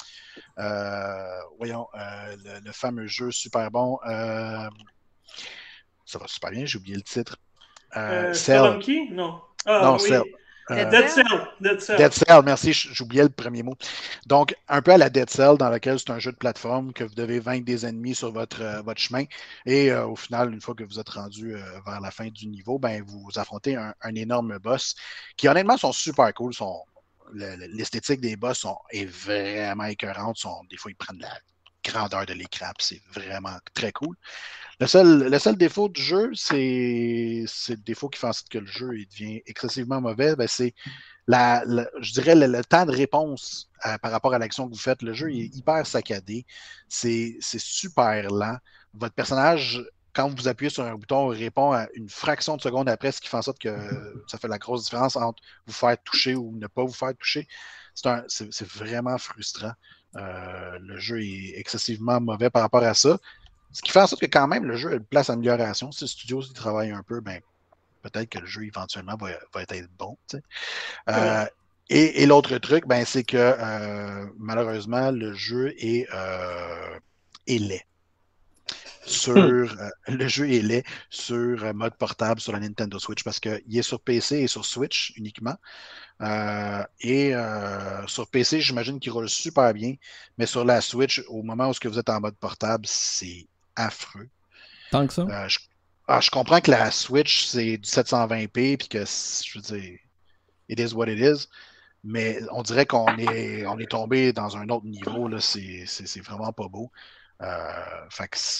euh, voyons, euh, le, le fameux jeu super bon. Euh, ça va super bien, j'ai oublié le titre. Euh, Euh, Cell. Spelunky? Non. Ah, Non, oui. Cell. Euh, Dead Cell. Dead Cell. Dead Cell, merci, j'oubliais le premier mot. Donc, un peu à la Dead Cell, dans lequel c'est un jeu de plateforme que vous devez vaincre des ennemis sur votre, euh, votre chemin. Et euh, au final, une fois que vous êtes rendu euh, vers la fin du niveau, ben, vous affrontez un, un énorme boss qui, honnêtement, sont super cool. Sont, le, le, l'esthétique des boss sont, est vraiment écœurante. Sont, des fois, ils prennent la grandeur de l'écran. C'est vraiment très cool. Le seul, le seul défaut du jeu, c'est, c'est le défaut qui fait en sorte que le jeu il devient excessivement mauvais. Ben, c'est la, la, je dirais le, le temps de réponse à, par rapport à l'action que vous faites. Le jeu il est hyper saccadé. C'est, c'est super lent. Votre personnage, quand vous appuyez sur un bouton, répond à une fraction de seconde après, ce qui fait en sorte que ça fait la grosse différence entre vous faire toucher ou ne pas vous faire toucher. C'est, un, c'est, c'est vraiment frustrant. Euh, le jeu est excessivement mauvais par rapport à ça. Ce qui fait en sorte que quand même, le jeu a une place d'amélioration. Si le studio y travaille un peu, ben, peut-être que le jeu éventuellement va, va être bon. Euh, et, et l'autre truc, ben, c'est que euh, malheureusement, le jeu est, euh, est laid. Sur, euh, le jeu est laid sur euh, mode portable sur la Nintendo Switch parce qu'il est sur P C et sur Switch uniquement. Euh, et euh, sur P C, j'imagine qu'il roule super bien, mais sur la Switch, au moment où ce que vous êtes en mode portable, c'est affreux. Tant que ça? Euh, je, ah, je comprends que la Switch, c'est du sept cent vingt p, puis que, je veux dire, it is what it is, mais on dirait qu'on est, on est tombé dans un autre niveau, là, c'est, c'est, c'est vraiment pas beau. Euh, fait que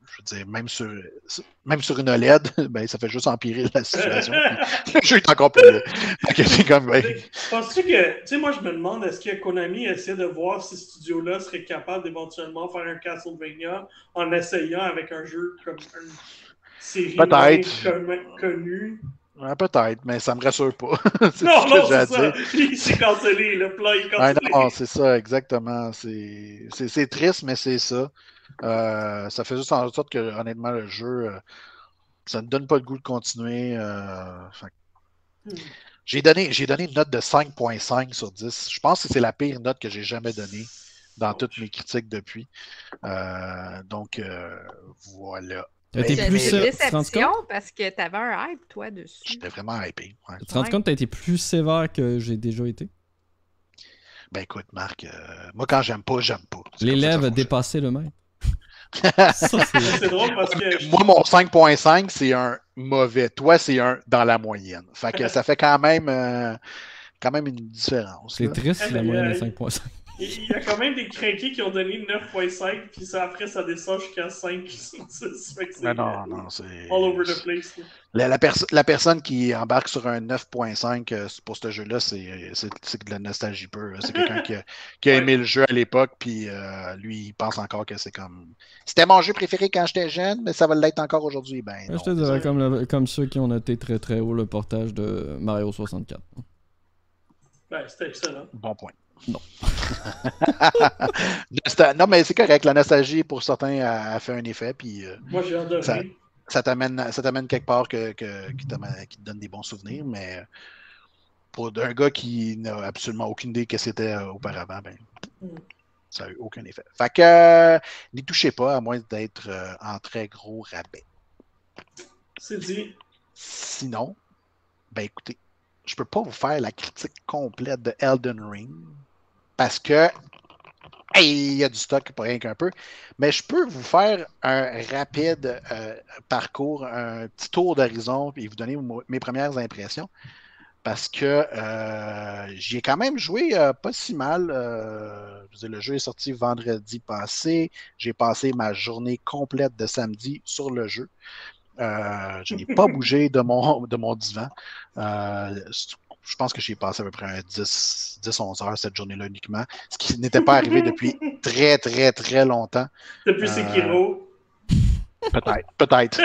je veux dire, même sur, même sur une O L E D, ben, ça fait juste empirer la situation. Le jeu est encore plus laid. C'est comme, ben... Penses-tu que, tu sais, moi, je me demande, est-ce que Konami essaie de voir si ce studio-là serait capable d'éventuellement faire un Castlevania en essayant avec un jeu comme une série moins connue? Ouais, peut-être, mais ça me rassure pas. Non, non, c'est ça. Il s'est cancellé, le plan est cancellé. Ouais, non, c'est ça, exactement. C'est triste, mais c'est ça. Euh, ça fait juste en sorte que, honnêtement, le jeu, euh, ça ne donne pas le goût de continuer. Euh, enfin... hmm. J'ai donné, j'ai donné une note de cinq virgule cinq sur dix. Je pense que c'est la pire note que j'ai jamais donnée dans oh. toutes mes critiques depuis. Euh, donc, euh, voilà. C'était plus une déception parce que tu avais un hype, toi, dessus. J'étais vraiment hypé. Ouais. Tu te rends compte que tu as été plus sévère que j'ai déjà été? Ben écoute, Marc, euh, moi, quand j'aime pas, j'aime pas. L'élève a dépassé le maître. C'est drôle parce que... Moi, mon cinq virgule cinq, c'est un mauvais. Toi, c'est un dans la moyenne. Fait que ça fait quand même, euh, quand même une différence. C'est triste, la moyenne est cinq virgule cinq. Il y a quand même des craqués qui ont donné neuf virgule cinq, puis ça, après, ça descend jusqu'à cinq sur dix. Fait que c'est non, non, c'est... all over the place. La, la, pers la personne qui embarque sur un neuf virgule cinq pour ce jeu-là, c'est de la nostalgie pure. C'est quelqu'un qui a, qui a aimé le jeu à l'époque, puis euh, lui, il pense encore que c'est comme... C'était mon jeu préféré quand j'étais jeune, mais ça va l'être encore aujourd'hui. Ben, je te dirais comme, le, comme ceux qui ont noté très très haut le portage de Mario soixante-quatre. Ben, c'était excellent. Bon point. Non. Non, mais c'est correct. La nostalgie, pour certains, a, a fait un effet. Puis, euh, moi, j'ai adoré. Ça, ça t'amène quelque part que, que, qui, qui te donne des bons souvenirs. Mais pour un gars qui n'a absolument aucune idée que c'était auparavant, ben, mm. ça n'a eu aucun effet. Fait que euh, n'y touchez pas, à moins d'être euh, en très gros rabais. C'est dit. Sinon, ben écoutez, je peux pas vous faire la critique complète de Elden Ring parce que hey, il y a du stock pour rien qu'un peu, mais je peux vous faire un rapide euh, parcours, un petit tour d'horizon et vous donner mes premières impressions parce que euh, j'y ai quand même joué euh, pas si mal. Euh, je veux dire, le jeu est sorti vendredi passé. J'ai passé ma journée complète de samedi sur le jeu. Euh, je n'ai pas bougé de mon, de mon divan. Euh, je pense que j'ai passé à peu près dix à onze heures cette journée-là uniquement, ce qui n'était pas arrivé depuis très, très, très longtemps. Depuis euh, Sekiro? Peut-être, peut-être.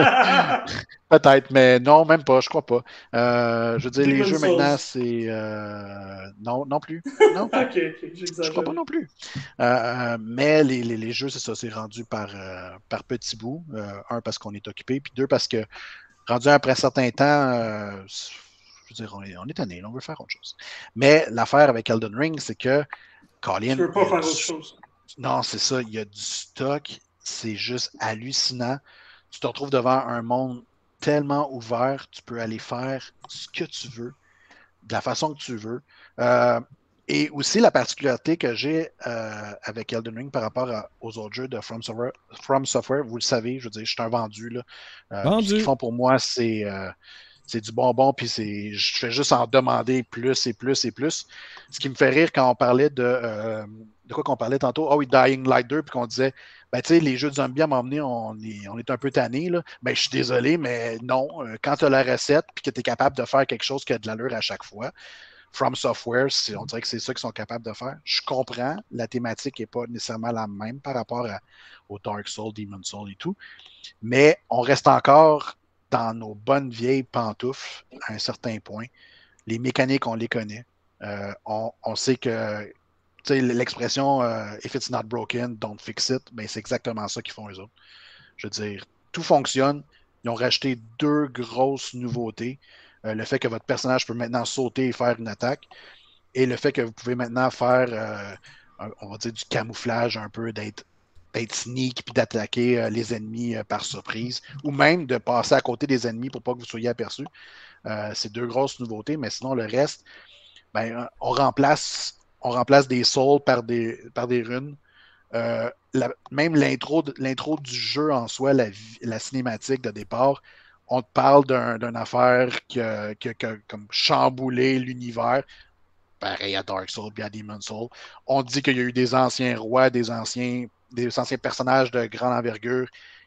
Peut-être, mais non, même pas, je crois pas. Euh, je veux dire, Demon les jeux Souls. Maintenant, c'est... Euh, non, non plus. Non. Ok, ok, j'exagère. Je crois pas non plus. Euh, mais les, les, les jeux, c'est ça, c'est rendu par, euh, par petits bouts. Euh, un, parce qu'on est occupé, puis deux, parce que rendu après un certain temps, euh, je veux dire, on est, on est tanné, on veut faire autre chose. Mais l'affaire avec Elden Ring, c'est que Colin... Je veux pas faire du... autre chose. Non, c'est ça, il y a du stock, c'est juste hallucinant. Tu te retrouves devant un monde tellement ouvert, tu peux aller faire ce que tu veux, de la façon que tu veux. Euh, et aussi, la particularité que j'ai euh, avec Elden Ring par rapport à, aux autres jeux de From Software, From Software, vous le savez, je veux dire, je suis un vendu. Là. Euh, vendu. Ce qu'ils font pour moi, c'est euh, du bonbon, puis je fais juste en demander plus et plus et plus. Ce qui me fait rire quand on parlait de... Euh, de quoi qu'on parlait tantôt? Ah oui, Dying Light deux, puis qu'on disait, ben tu sais, les jeux de zombies à m'emmener, on est, on est un peu tannés, là. Ben je suis désolé, mais non. Euh, quand tu as la recette, puis que tu es capable de faire quelque chose qui a de l'allure à chaque fois, From Software, on dirait que c'est ça qu'ils sont capables de faire. Je comprends, la thématique n'est pas nécessairement la même par rapport à, au Dark Souls, Demon Souls et tout, mais on reste encore dans nos bonnes vieilles pantoufles à un certain point. Les mécaniques, on les connaît. Euh, on, on sait que l'expression euh, if it's not broken, don't fix it, ben, c'est exactement ça qu'ils font eux autres. Je veux dire, tout fonctionne. Ils ont rajouté deux grosses nouveautés. Euh, le fait que votre personnage peut maintenant sauter et faire une attaque, et le fait que vous pouvez maintenant faire, euh, un, on va dire, du camouflage un peu, d'être sneak puis d'attaquer euh, les ennemis euh, par surprise, ou même de passer à côté des ennemis pour pas que vous soyez aperçus. Euh, c'est deux grosses nouveautés, mais sinon, le reste, ben, on remplace on remplace des souls par des, par des runes. Euh, la, même l'intro du jeu en soi, la, la cinématique de départ, on te parle d'une un, affaire qui a, qui a, qui a comme chamboulé l'univers. Pareil à Dark Souls et à Demon's Souls. On dit qu'il y a eu des anciens rois, des anciens, des anciens personnages de grande envergure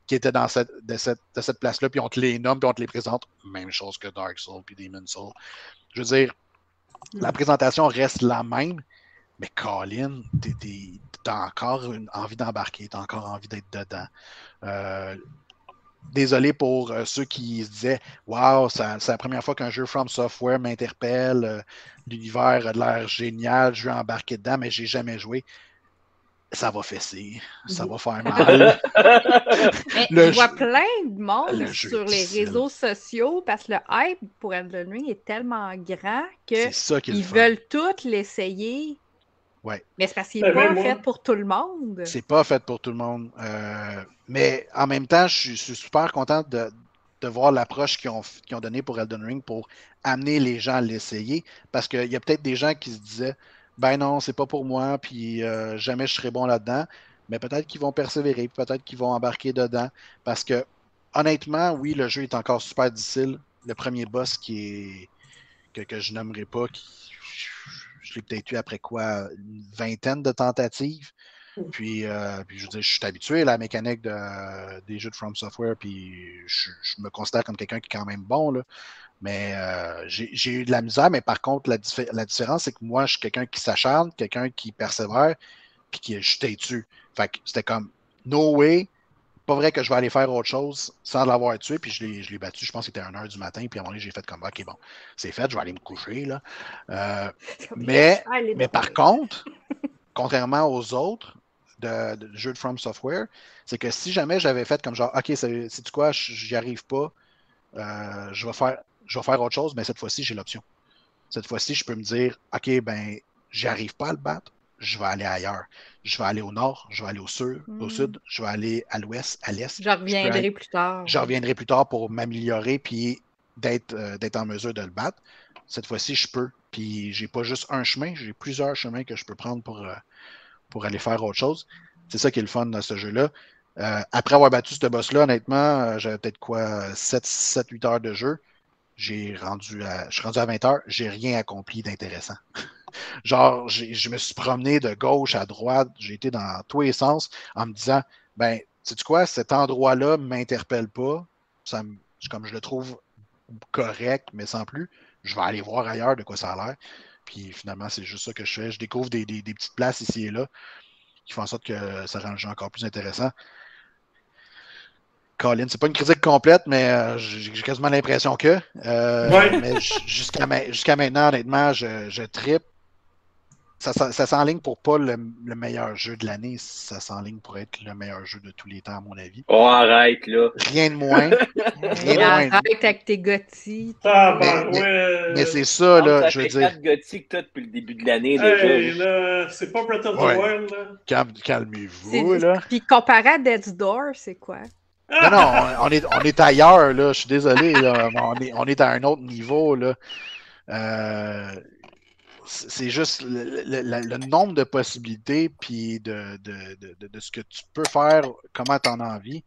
qui étaient dans cette, de cette, de cette place-là, puis on te les nomme, puis on te les présente. Même chose que Dark Souls puis Demon's Souls. Je veux dire, la présentation reste la même, mais Colin, t'as encore une envie d'embarquer, t'as encore envie d'être dedans. Euh, désolé pour euh, ceux qui se disaient « Wow, c'est la première fois qu'un jeu From Software m'interpelle, euh, l'univers a l'air génial, je veux embarquer dedans, mais j'ai jamais joué. » Ça va fesser, ça va faire mal. Mais Le je vois jeu- plein de monde le jeu sur est les difficile. réseaux sociaux parce que le hype pour Elden Ring est tellement grand C'est que ça qui est le ils fun. veulent tous l'essayer. Ouais. Mais c'est parce qu'il Ben, n'est pas même moi. fait pour tout le monde. C'est pas fait pour tout le monde. Euh, mais en même temps, je suis, je suis super content de, de voir l'approche qu'ils ont, qu'ils ont donnée pour Elden Ring pour amener les gens à l'essayer. Parce qu'il y a peut-être des gens qui se disaient ben non, c'est pas pour moi, puis euh, jamais je serai bon là-dedans. Mais peut-être qu'ils vont persévérer, peut-être qu'ils vont embarquer dedans. Parce que, honnêtement, oui, le jeu est encore super difficile. Le premier boss qui est que, que je nommerai pas, qui, je l'ai peut-être eu après quoi, une vingtaine de tentatives. Puis, euh, puis je veux dire, je suis habitué à la mécanique de, des jeux de From Software, puis je, je me considère comme quelqu'un qui est quand même bon, là. Mais euh, j'ai j'ai eu de la misère, mais par contre, la, diffé- la différence, c'est que moi, je suis quelqu'un qui s'acharne, quelqu'un qui persévère, puis qui est jeté dessus. Fait que c'était comme, no way, pas vrai que je vais aller faire autre chose sans l'avoir tué, puis je l'ai je l'ai battu, je pense que c'était une heure du matin, puis à un moment donné, j'ai fait comme, ok, bon, c'est fait, je vais aller me coucher, là. Euh, mais, Allez mais par dormir. contre, contrairement aux autres de, de jeux de From Software, c'est que si jamais j'avais fait comme genre, ok, c'est quoi, j'y arrive pas, euh, je vais faire, je vais faire autre chose, mais cette fois-ci, j'ai l'option. Cette fois-ci, je peux me dire, ok, ben, j'y arrive pas à le battre, je vais aller ailleurs. Je vais aller au nord, je vais aller au sud, au Hmm. sud, je vais aller à l'ouest, à l'est. Je reviendrai plus tard. Je reviendrai plus tard pour m'améliorer puis d'être euh, d'être en mesure de le battre. Cette fois-ci, je peux. Puis j'ai pas juste un chemin, j'ai plusieurs chemins que je peux prendre pour, euh, pour aller faire autre chose. C'est ça qui est le fun dans ce jeu-là. Euh, après avoir battu ce boss-là, honnêtement, euh, j'avais peut-être quoi, sept huit heures de jeu. J'ai rendu à, je suis rendu à vingt heures, j'ai rien accompli d'intéressant. Genre, je me suis promené de gauche à droite, j'ai été dans tous les sens en me disant, ben, sais-tu quoi, cet endroit-là ne m'interpelle pas, ça me, comme je le trouve correct, mais sans plus, je vais aller voir ailleurs de quoi ça a l'air. Puis finalement, c'est juste ça que je fais. Je découvre des, des, des petites places ici et là qui font en sorte que ça rend le jeu encore plus intéressant. Colin, c'est pas une critique complète, mais euh, j'ai quasiment l'impression que. Euh, Ouais. Mais jusqu'à ma, jusqu'à maintenant, honnêtement, je, je trippe. Ça, ça, ça s'enligne pour pas le, le meilleur jeu de l'année, ça s'enligne pour être le meilleur jeu de tous les temps, à mon avis. Oh, arrête, là. Rien de moins. Rien de moins. Arrête avec tes gothies. Ah, Mais, ben, mais, ouais. mais c'est ça, là, ça je veux fait dire. quatre gothiques que toi depuis le début de l'année Hey, déjà. là, c'est pas Breath of the Ouais. Wild, là. Calme, C'est- calmez-vous, là. Puis comparé à Death's Door, c'est quoi? Non, non, on, on est, on est ailleurs, là. Je suis désolé, là. On est, on est à un autre niveau, là. Euh, c'est juste le, le, le, le nombre de possibilités, puis de, de, de, de, de ce que tu peux faire, comment tu en as envie.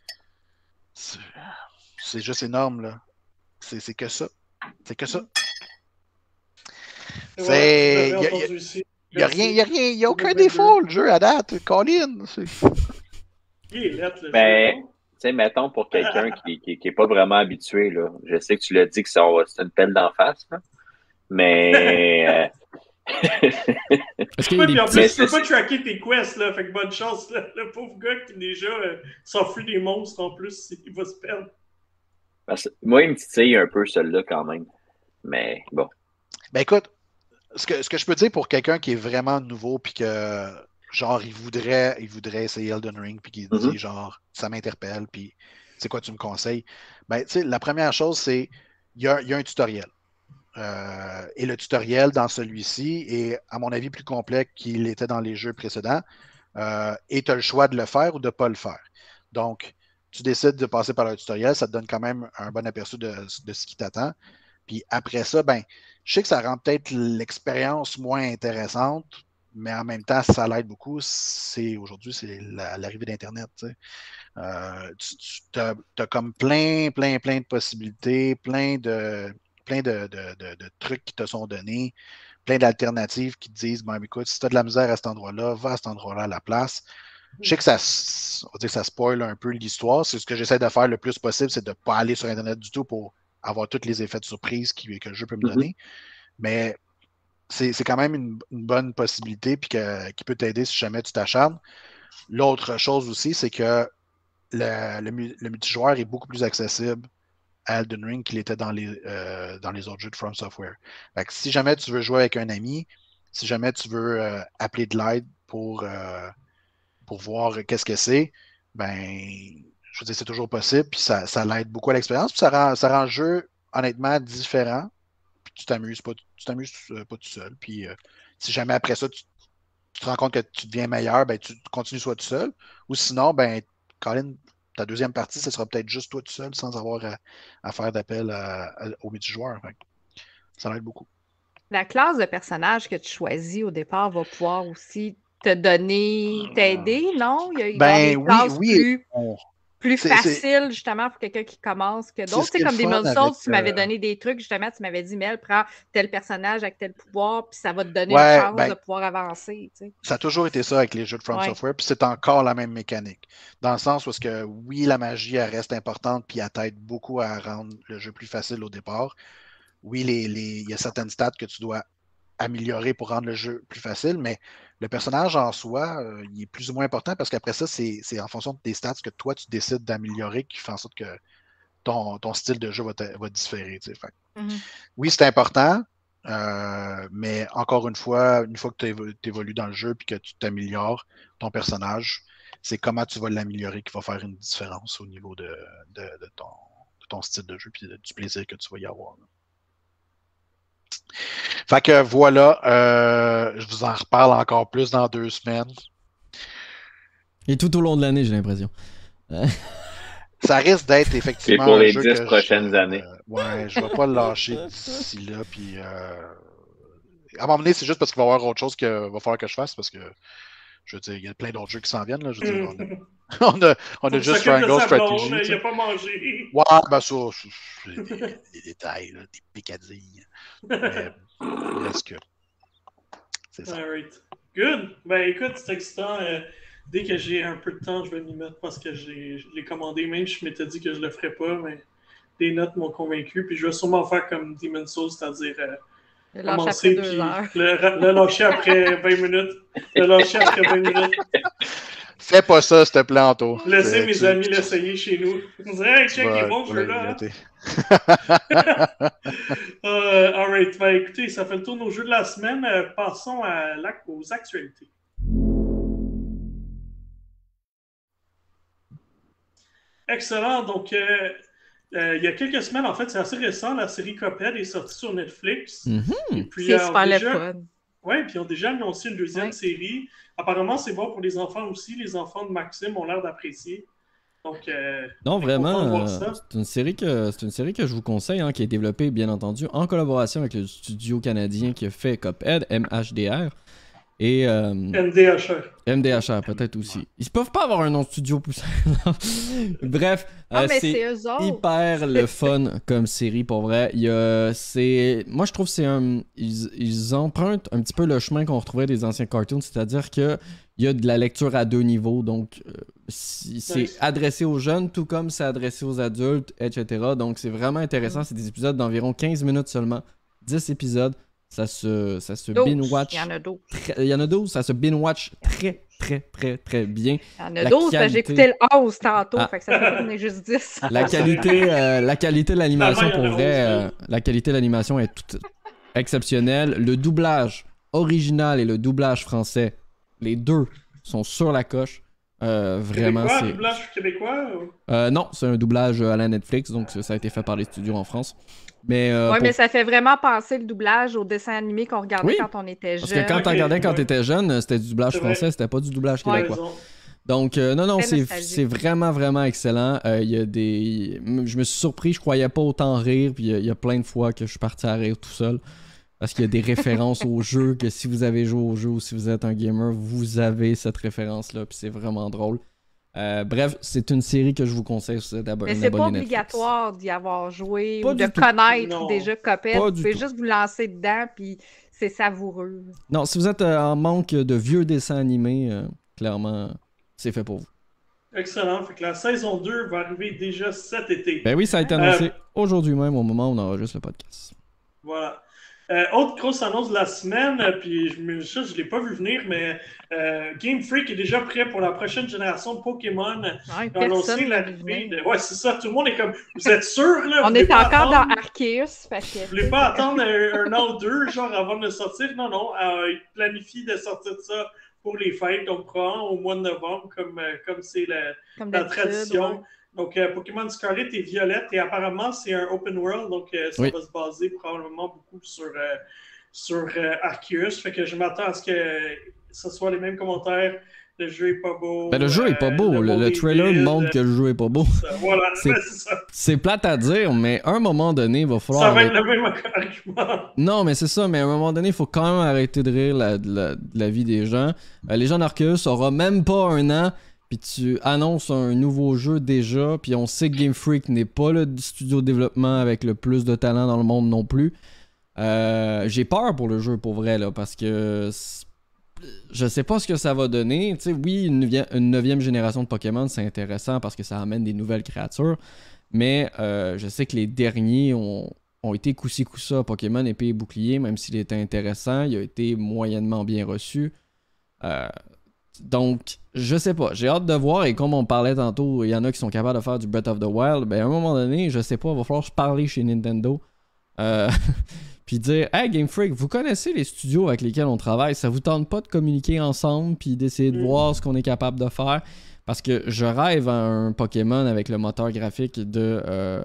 C'est juste énorme, là. C'est que ça. C'est que ça. Ouais, C'est. vous Il l'avez n'y a, entendu ici. y a rien, il y a rien, il y a aucun deux mille vingt-deux. défaut, le jeu, à date. Colin. c'est- Il est lettre, le Ben, jeu, non? tu sais, mettons pour quelqu'un qui, qui, qui est pas vraiment habitué, là. Je sais que tu l'as dit que c'est c'est une pelle d'en face, là. Mais. euh, Est-ce qu'il y a Ouais, des puis en petits... Mais plus, tu peux c'est- pas tracker tes quests, là. Fait que bonne chance, là. Le pauvre gars qui déjà euh, s'enfuit des monstres en plus, il va se perdre. parce que moi, il me titille un peu, celui-là, quand même. Mais bon. Ben écoute, ce que, ce que je peux dire pour quelqu'un qui est vraiment nouveau, puis que, genre, il voudrait, il voudrait essayer Elden Ring, puis qui dit, Mhm. genre, ça m'interpelle, puis c'est quoi tu me conseilles? Ben, tu sais, la première chose, c'est, il y a, il y a un tutoriel. Euh, et le tutoriel dans celui-ci est, à mon avis, plus complet qu'il était dans les jeux précédents. Euh, et tu as le choix de le faire ou de ne pas le faire. Donc, tu décides de passer par le tutoriel, ça te donne quand même un bon aperçu de, de ce qui t'attend. Puis après ça, ben, je sais que ça rend peut-être l'expérience moins intéressante, mais en même temps, ça l'aide beaucoup. C'est aujourd'hui, c'est la- l'arrivée d'Internet. Tu sais. Euh, tu tu as, as comme plein, plein, plein de possibilités, plein de, plein de, de, de, de trucs qui te sont donnés, plein d'alternatives qui te disent, ben écoute, si tu as de la misère à cet endroit-là, va à cet endroit-là à la place. Je sais que ça, on va dire que ça spoil un peu l'histoire. C'est ce que j'essaie de faire le plus possible, c'est de ne pas aller sur Internet du tout pour avoir tous les effets de surprise qui, que le jeu peut me donner. Mm-hmm. Mais c'est, c'est quand même une, une bonne possibilité puis que, qui peut t'aider si jamais tu t'acharnes. L'autre chose aussi, c'est que le, le, le multijoueur est beaucoup plus accessible à Elden Ring qu'il était dans les, euh, dans les autres jeux de From Software. Fait que si jamais tu veux jouer avec un ami, si jamais tu veux euh, appeler de l'aide pour, euh, pour voir qu'est-ce que c'est, ben, je veux dire, c'est toujours possible, puis ça, ça l'aide beaucoup à l'expérience, puis ça rend, ça rend le jeu, honnêtement, différent, puis tu t'amuses pas, tu t'amuses euh, pas tout seul, puis euh, si jamais après ça, tu, tu te rends compte que tu deviens meilleur, ben, tu continues soit tout seul, ou sinon, ben, Colin, ta deuxième partie, ce sera peut-être juste toi tout seul, sans avoir à, à faire d'appel à, à, aux multijoueurs. Ça l'aide beaucoup. La classe de personnage que tu choisis au départ va pouvoir aussi te donner, t'aider, non? Il y a, il ben, y a des oui, oui. plus, On... plus c'est, faciles, c'est... justement, pour quelqu'un qui commence que d'autres. C'est, tu sais, comme des Demon's Souls, tu m'avais euh... donné des trucs, justement, tu m'avais dit, Mel, prends tel personnage avec tel pouvoir, puis ça va te donner ouais, une chance ben, de pouvoir avancer. Tu sais. Ça a toujours été ça avec les jeux de From ouais. Software, puis c'est encore la même mécanique. Dans le sens où, que, oui, la magie, elle reste importante, puis elle t'aide beaucoup à rendre le jeu plus facile au départ. Oui, les, les... il y a certaines stats que tu dois améliorer pour rendre le jeu plus facile, mais le personnage en soi, euh, il est plus ou moins important parce qu'après ça, c'est, c'est en fonction de tes stats que toi, tu décides d'améliorer qui fait en sorte que ton, ton style de jeu va, te, va différer. Fait. Mm-hmm. Oui, c'est important, euh, mais encore une fois, une fois que tu évolues dans le jeu et que tu t'améliores, ton personnage, c'est comment tu vas l'améliorer qui va faire une différence au niveau de, de, de, ton, de ton style de jeu et du plaisir que tu vas y avoir. Là. Fait que voilà, euh, je vous en reparle encore plus dans deux semaines. Et tout au long de l'année, j'ai l'impression. Ça risque d'être effectivement. Et pour les un jeu dix que prochaines je, années. Euh, ouais, je ne vais pas le lâcher d'ici là. Puis, euh, à un moment donné, c'est juste parce qu'il va y avoir autre chose qu'il va falloir que je fasse parce que je veux dire, il y a plein d'autres jeux qui s'en viennent. Là, je veux dire, on a, on a, on a juste Triangle Strategy. Il n'a pas mangé. Ouais, ben ça, c'est des, des détails, là, des picadilles. Mais est-ce que. C'est ça. All right. Good. Ben écoute, c'est excitant. Euh, dès que j'ai un peu de temps, je vais m'y mettre parce que j'ai, je l'ai commandé. Même je m'étais dit que je le ferais pas, mais des notes m'ont convaincu. Puis je vais sûrement faire comme Demon's Souls, c'est-à-dire euh, le commencer puis le, le lâcher après vingt minutes. Le lâcher après vingt minutes. Fais pas ça, s'il te plaît, Anto. Laissez mes tu... amis l'essayer chez nous. On dirait, hey, check, il est bon ce jeu-là. uh, Alright, ben, écoutez, ça fait le tour de nos jeux de la semaine. Euh, passons à, aux actualités. Excellent. Donc, euh, euh, il y a quelques semaines, en fait, c'est assez récent, la série Cuphead est sortie sur Netflix. Mm-hmm. Et puis, c'est euh, super déjà... le fun. Oui, puis ils ont déjà annoncé une deuxième ouais. série. Apparemment, c'est bon pour les enfants aussi. Les enfants de Maxime ont l'air d'apprécier. Donc, euh, non, vraiment, euh, c'est une série que c'est une série que je vous conseille, hein, qui est développée, bien entendu, en collaboration avec le studio canadien qui a fait Cuphead, M H D R. Et, euh, M D H R. M D H R, peut-être aussi. Ils peuvent pas avoir un nom de studio plus Bref, ah, euh, mais c'est, c'est eux autres. hyper le fun comme série, pour vrai. Il y a, c'est, moi, je trouve que c'est un... Ils, ils empruntent un petit peu le chemin qu'on retrouvait des anciens cartoons, c'est-à-dire que il y a de la lecture à deux niveaux, donc euh, c'est nice. Adressé aux jeunes, tout comme c'est adressé aux adultes, et cetera. Donc c'est vraiment intéressant. Mm. C'est des épisodes d'environ quinze minutes seulement. dix épisodes. Ça se, ça se binge-watch. Il y en a douze. Il y en a douze. Ça se binge-watch très, très, très, très bien. Il y en a douze, qualité... j'ai écouté le onze tantôt, ah. fait que ça fait qu'on est juste dix. La qualité, euh, la qualité de l'animation, pour vrai, euh, la qualité de l'animation est toute exceptionnelle. Le doublage original et le doublage français, les deux sont sur la coche. Euh, vraiment, québécois, c'est... un doublage québécois ou... euh, Non, c'est un doublage à la Netflix, donc ça a été fait par les studios en France. Mais, euh, oui, pour... mais ça fait vraiment penser le doublage au dessin animé qu'on regardait oui, quand on était jeune. Parce que quand tu regardais quand tu étais jeune, c'était du doublage français, c'était pas du doublage ouais, québécois. Donc, euh, non, non, c'est, c'est vraiment, vraiment excellent. Il euh, y a des... Je me suis surpris, je croyais pas autant rire, puis il y, y a plein de fois que je suis parti à rire tout seul. Parce qu'il y a des références au jeu, que si vous avez joué au jeu ou si vous êtes un gamer, vous avez cette référence-là, puis c'est vraiment drôle. Euh, bref, c'est une série que je vous conseille si vous êtes abonné. Mais c'est pas obligatoire d'y avoir joué pas ou de tout. connaître non. déjà Cuphead. Vous pouvez tout. juste vous lancer dedans, puis c'est savoureux. Non, si vous êtes euh, en manque de vieux dessins animés, euh, clairement, c'est fait pour vous. Excellent. Fait que la saison deux va arriver déjà cet été. Ben oui, ça a été annoncé Euh, aujourd'hui même au moment où on enregistre le podcast. Voilà. Euh, autre grosse annonce de la semaine, euh, puis je me ça, je l'ai pas vu venir, mais euh, Game Freak est déjà prêt pour la prochaine génération de Pokémon. Ouais, Ils ont annoncé personne l'a vu l'arrivée venir. de... Ouais, c'est ça. Tout le monde est comme... Vous êtes sûr, là? On Vous voulez est pas encore attendre- dans Arceus. Fait que... Vous voulez pas attendre un, un an ou deux, genre, avant de le sortir? Non, non. Euh, ils planifient de sortir ça pour les fêtes, donc probablement au mois de novembre, comme euh, comme c'est la, Comme la d'habitude. tradition. ouais. Donc, euh, Pokémon Scarlet et Violette, et apparemment, c'est un open world, donc euh, ça Oui. va se baser probablement beaucoup sur, euh, sur euh, Arceus. Fait que je m'attends à ce que ce soit les mêmes commentaires. Le jeu est pas beau. Ben le jeu est pas euh, beau, le, monde le est trailer vide, montre que le jeu est pas beau. ça, Voilà, C'est- ben, c'est ça. C'est plate à dire, mais à un moment donné, il va falloir... Ça va être arrêter- le même argument. Non, mais c'est ça, mais à un moment donné, il faut quand même arrêter de rire la- de la, de la vie des gens. Euh, les gens d'Arceus aura même pas un an, puis tu annonces un nouveau jeu déjà, puis on sait que Game Freak n'est pas le studio de développement avec le plus de talent dans le monde non plus. Euh, J'ai peur pour le jeu, pour vrai, là, parce que c'est- je sais pas ce que ça va donner. Tu sais, oui, une neuvième, une neuvième génération de Pokémon, c'est intéressant parce que ça amène des nouvelles créatures, mais euh, je sais que les derniers ont ont été coup-ci coup-ça. Pokémon épée et bouclier, même s'il était intéressant, il a été moyennement bien reçu. Euh, donc, je sais pas. J'ai hâte de voir, et comme on parlait tantôt, il y en a qui sont capables de faire du Breath of the Wild. Ben, à un moment donné, je sais pas, il va falloir se parler chez Nintendo. Euh, puis dire, hey Game Freak, vous connaissez les studios avec lesquels on travaille, ça vous tente pas de communiquer ensemble puis d'essayer de Mm. voir ce qu'on est capable de faire? Parce que je rêve à un Pokémon avec le moteur graphique de, euh,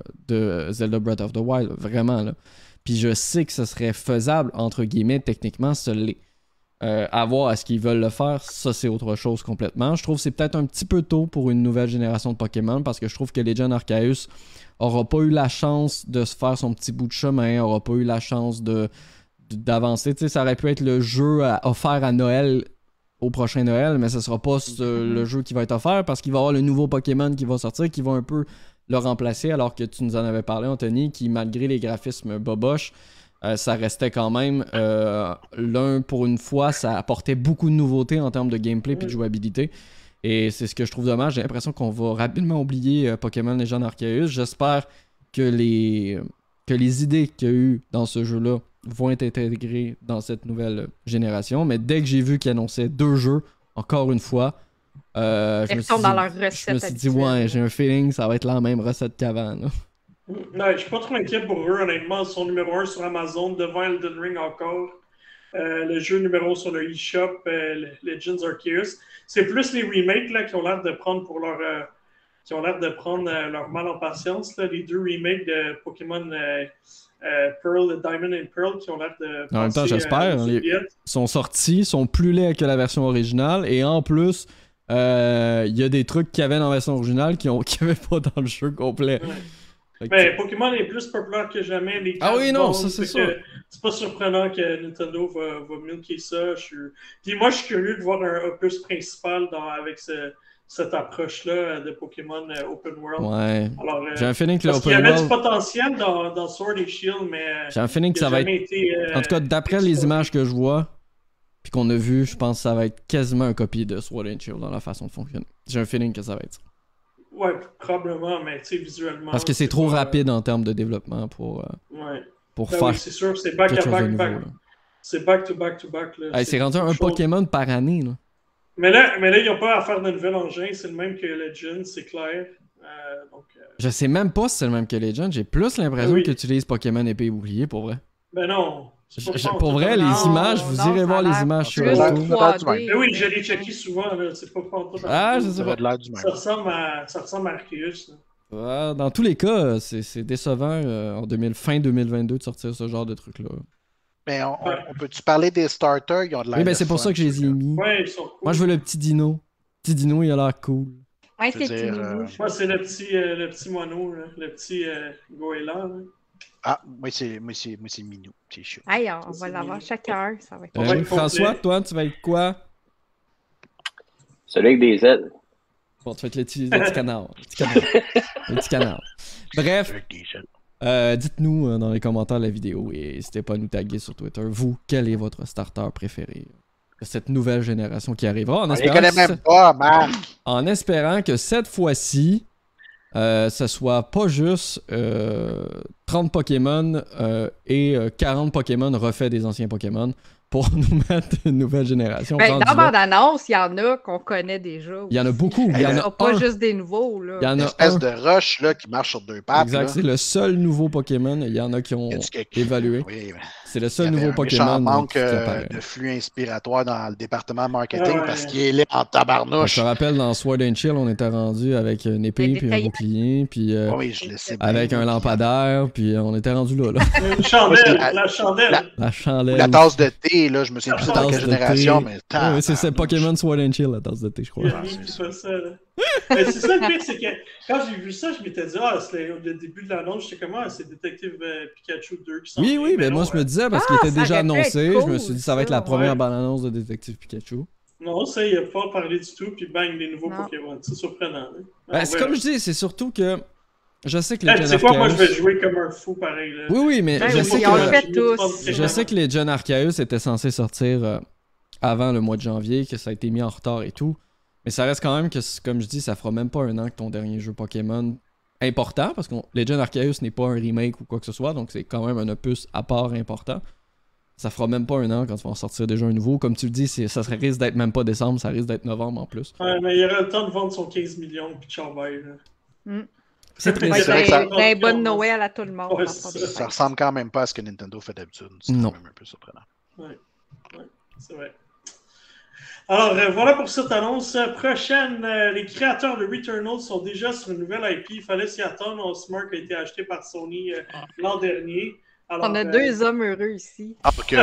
de Zelda Breath of the Wild, vraiment là. Puis je sais que ce serait faisable, entre guillemets, techniquement, ce l'est. Euh, à voir est-ce qu'ils veulent le faire, ça c'est autre chose complètement. Je trouve que c'est peut-être un petit peu tôt pour une nouvelle génération de Pokémon parce que je trouve que Legend Arceus aura pas eu la chance de se faire son petit bout de chemin, aura pas eu la chance de de- d'avancer. Tu sais, ça aurait pu être le jeu à- offert à Noël au prochain Noël, mais ce sera pas ce- le jeu qui va être offert parce qu'il va y avoir le nouveau Pokémon qui va sortir qui va un peu le remplacer, alors que tu nous en avais parlé, Anthony, qui malgré les graphismes boboches, euh, ça restait quand même euh, l'un pour une fois, ça apportait beaucoup de nouveautés en termes de gameplay et de jouabilité. Et c'est ce que je trouve dommage. J'ai l'impression qu'on va rapidement oublier euh, Pokémon Legend Arceus. J'espère que les, que les idées qu'il y a eu dans ce jeu-là vont être intégrées dans cette nouvelle génération. Mais dès que j'ai vu qu'ils annonçaient deux jeux, encore une fois, euh, je Ils me suis retournent dans dit, leur je me recette suis dit, habituelle. ouais, j'ai un feeling que ça va être la même recette qu'avant. là. Ouais, je suis pas trop inquiet pour eux, honnêtement. Ils sont numéro un sur Amazon, devant Elden Ring encore. Euh, le jeu numéro sur le eShop, euh, Legends Arceus. C'est plus les remakes là, qui ont l'air de prendre pour leur euh, qui ont l'air de prendre euh, leur mal en patience. Là. Les deux remakes de Pokémon euh, euh, Pearl, Diamond and Pearl qui ont l'air de En même temps, passer, j'espère, euh, aux les- oubliettes. sont sortis, sont plus laids que la version originale, et en plus, euh, il y a des trucs qu'il y avait dans la version originale qui n'avaient pas dans le jeu complet. Ouais. Fait que Mais Pokémon est plus populaire que jamais. Les Ah oui, cartes non, bombes, ça, c'est fait sûr. que C'est pas surprenant que Nintendo va, va milker ça. Je suis... Puis moi, je suis curieux de voir un opus principal dans, avec ce, cette approche-là de Pokémon euh, Open World. Ouais. Alors, euh, J'ai un feeling que le parce qu'il y Open avait du World... potentiel dans, dans Sword et Shield, mais euh, J'ai un feeling que il a ça va être... jamais été, euh, En tout cas, d'après les exploité. images que je vois, puis qu'on a vu, je pense que ça va être quasiment un copie de Sword and Shield dans la façon de fonctionner. J'ai un feeling que ça va être ça. Ouais, probablement, mais tu sais, visuellement. Parce que c'est trop pas- rapide en termes de développement pour, euh, Ouais. pour Ben faire oui, c'est sûr, c'est back quelque à chose de back, nouveau. back. là. C'est back to back to back. Là. Hey, c'est rendu un quelque chose. Pokémon par année. Là. Mais là, mais là, ils n'ont pas à faire de nouvel engin, c'est le même que Legend, c'est clair. Euh, donc, euh, Je sais même pas si c'est le même que Legend. J'ai plus l'impression Oui. qu'ils utilisent Pokémon épée et bouclier pour vrai. ben non. c'est Je- pas je- fort, pour c'est vrai, pas les fort. Non, images, vous non, irez ça voir a les l'air images sur plus YouTube. YouTube. trois D, Mais oui, je l'ai mais- checké souvent, là, c'est pas fort. Ah, je sais Ça pas. va de l'air du même. Ça ressemble à, ça ressemble à Arceus. là. Ouais, dans tous les cas, c'est c'est décevant euh, en deux mille, fin deux mille vingt-deux de sortir ce genre de truc-là. Mais on, on- on peut-tu parler des starters? Ils ont de l'air Oui, ben de c'est pour fun, ça que je les ai ceux-là. mis. Ouais, ils sont cool. Moi, je veux le petit dino. Petit dino, il a l'air cool. Ouais, Je veux c'est dire, Tiny euh, Lou. Moi, c'est le petit, euh, le petit mono, là, le petit euh, goéland. là. Ah, moi, c'est moi, c'est moi, c'est Minou. C'est chaud. Hey, on va C'est l'avoir mignon. chacun. Ça va être On va Euh, être François, complet. toi, tu vas être quoi? Celui avec des ailes. Bon, tu vas être le petit, le petit canard. Le petit canard. Le petit canard. Bref, Avec des ailes. euh, dites-nous euh, dans les commentaires de la vidéo et n'hésitez pas à nous taguer sur Twitter. Vous, quel est votre starter préféré? cette nouvelle génération qui arrivera. En On les espérant, connaît que, même ce- pas, Marc. en espérant que cette fois-ci, euh, ce soit pas juste euh, trente Pokémon euh, et euh, quarante Pokémon refaits des anciens Pokémon pour nous mettre une nouvelle génération. Ben, rendue dans là. bande-annonce, il y en a qu'on connaît déjà. Il y en a aussi. beaucoup. Il y en Ce a sera pas un. juste des nouveaux. Là. Il y en a L'espèce un. de rush là, qui marche sur deux pattes. Exact, là. c'est le seul nouveau Pokémon. Il y en a qui ont Y a-tu quelque- évalué. Oui, mais C'est le il y seul avait nouveau un Pokémon méchant manque qui, qui euh, apparaît. de flux inspiratoire dans le département marketing Ouais. parce qu'il est là en Je tabarnouche. te rappelle, dans Sword and Shield, on était rendu avec une épée Des puis un détaillants. bouclier, puis euh, Oh oui, je le sais bien. avec un Puis, lampadaire, puis euh, on était rendu là, là. Une chandelle, la- la chandelle. la- La chandelle. La tasse de thé, là, je me souviens plus La dans tasse quelle de génération, thé. mais Ouais, ouais, c'est c'est tabarnouche. Pokémon Sword and Shield, la tasse de thé, je crois. Il y a Ouais, rien c'est qui ça. fait ça, là. Mais c'est ça le pire, c'est que quand j'ai vu ça, je m'étais dit, ah, c'est le, le début de l'annonce, j'étais comme, ah, c'est Détective euh, Pikachu deux qui s'en Oui, vient. oui, mais non, moi je me euh, disais, parce Ah, qu'il était ça déjà aurait pu être annoncé, je me cool, suis dit, ça va être ça. la première Ouais. bande-annonce de Détective Pikachu. Non, ça, il n'a pas parlé du tout, puis bang, les nouveaux Non. Pokémon. C'est surprenant. Là. Ben, On c'est verra. comme je dis, c'est surtout que je sais que les Hey, Gen tu sais quoi, moi, je vais Arceus... jouer comme un fou, pareil. Là. Oui, oui, mais Ben je oui, sais on le que... fait tous. Je sais que les Gen Arceus étaient censés sortir euh, avant le mois de janvier, que ça a été mis en retard et tout. Mais ça reste quand même que, c- comme je dis, ça fera même pas un an que ton dernier jeu Pokémon important, parce que Legend Arceus n'est pas un remake ou quoi que ce soit, donc c'est quand même un opus à part important. Ça fera même pas un an quand tu vas en sortir déjà un nouveau. Comme tu le dis, c'est- ça serait- risque d'être même pas décembre, ça risque d'être novembre en plus. Ouais, mais il aura le temps de vendre son quinze millions, puis de ciao bye, là. C'est Ça va triste. C'est vrai être que ça- un, un bon Noël à tout le monde. Ouais, dans c'est son ça. détail. Ça ressemble quand même pas à ce que Nintendo fait d'habitude. C'est Non. quand même un peu surprenant. Ouais, ouais, c'est vrai. Alors, euh, voilà pour cette annonce. Euh, Prochaine, euh, les créateurs de Returnal sont déjà sur une nouvelle I P. Il fallait s'y attendre. Housemarque a été acheté par Sony euh, l'an dernier. Alors, On a euh, deux hommes heureux ici. Ah, que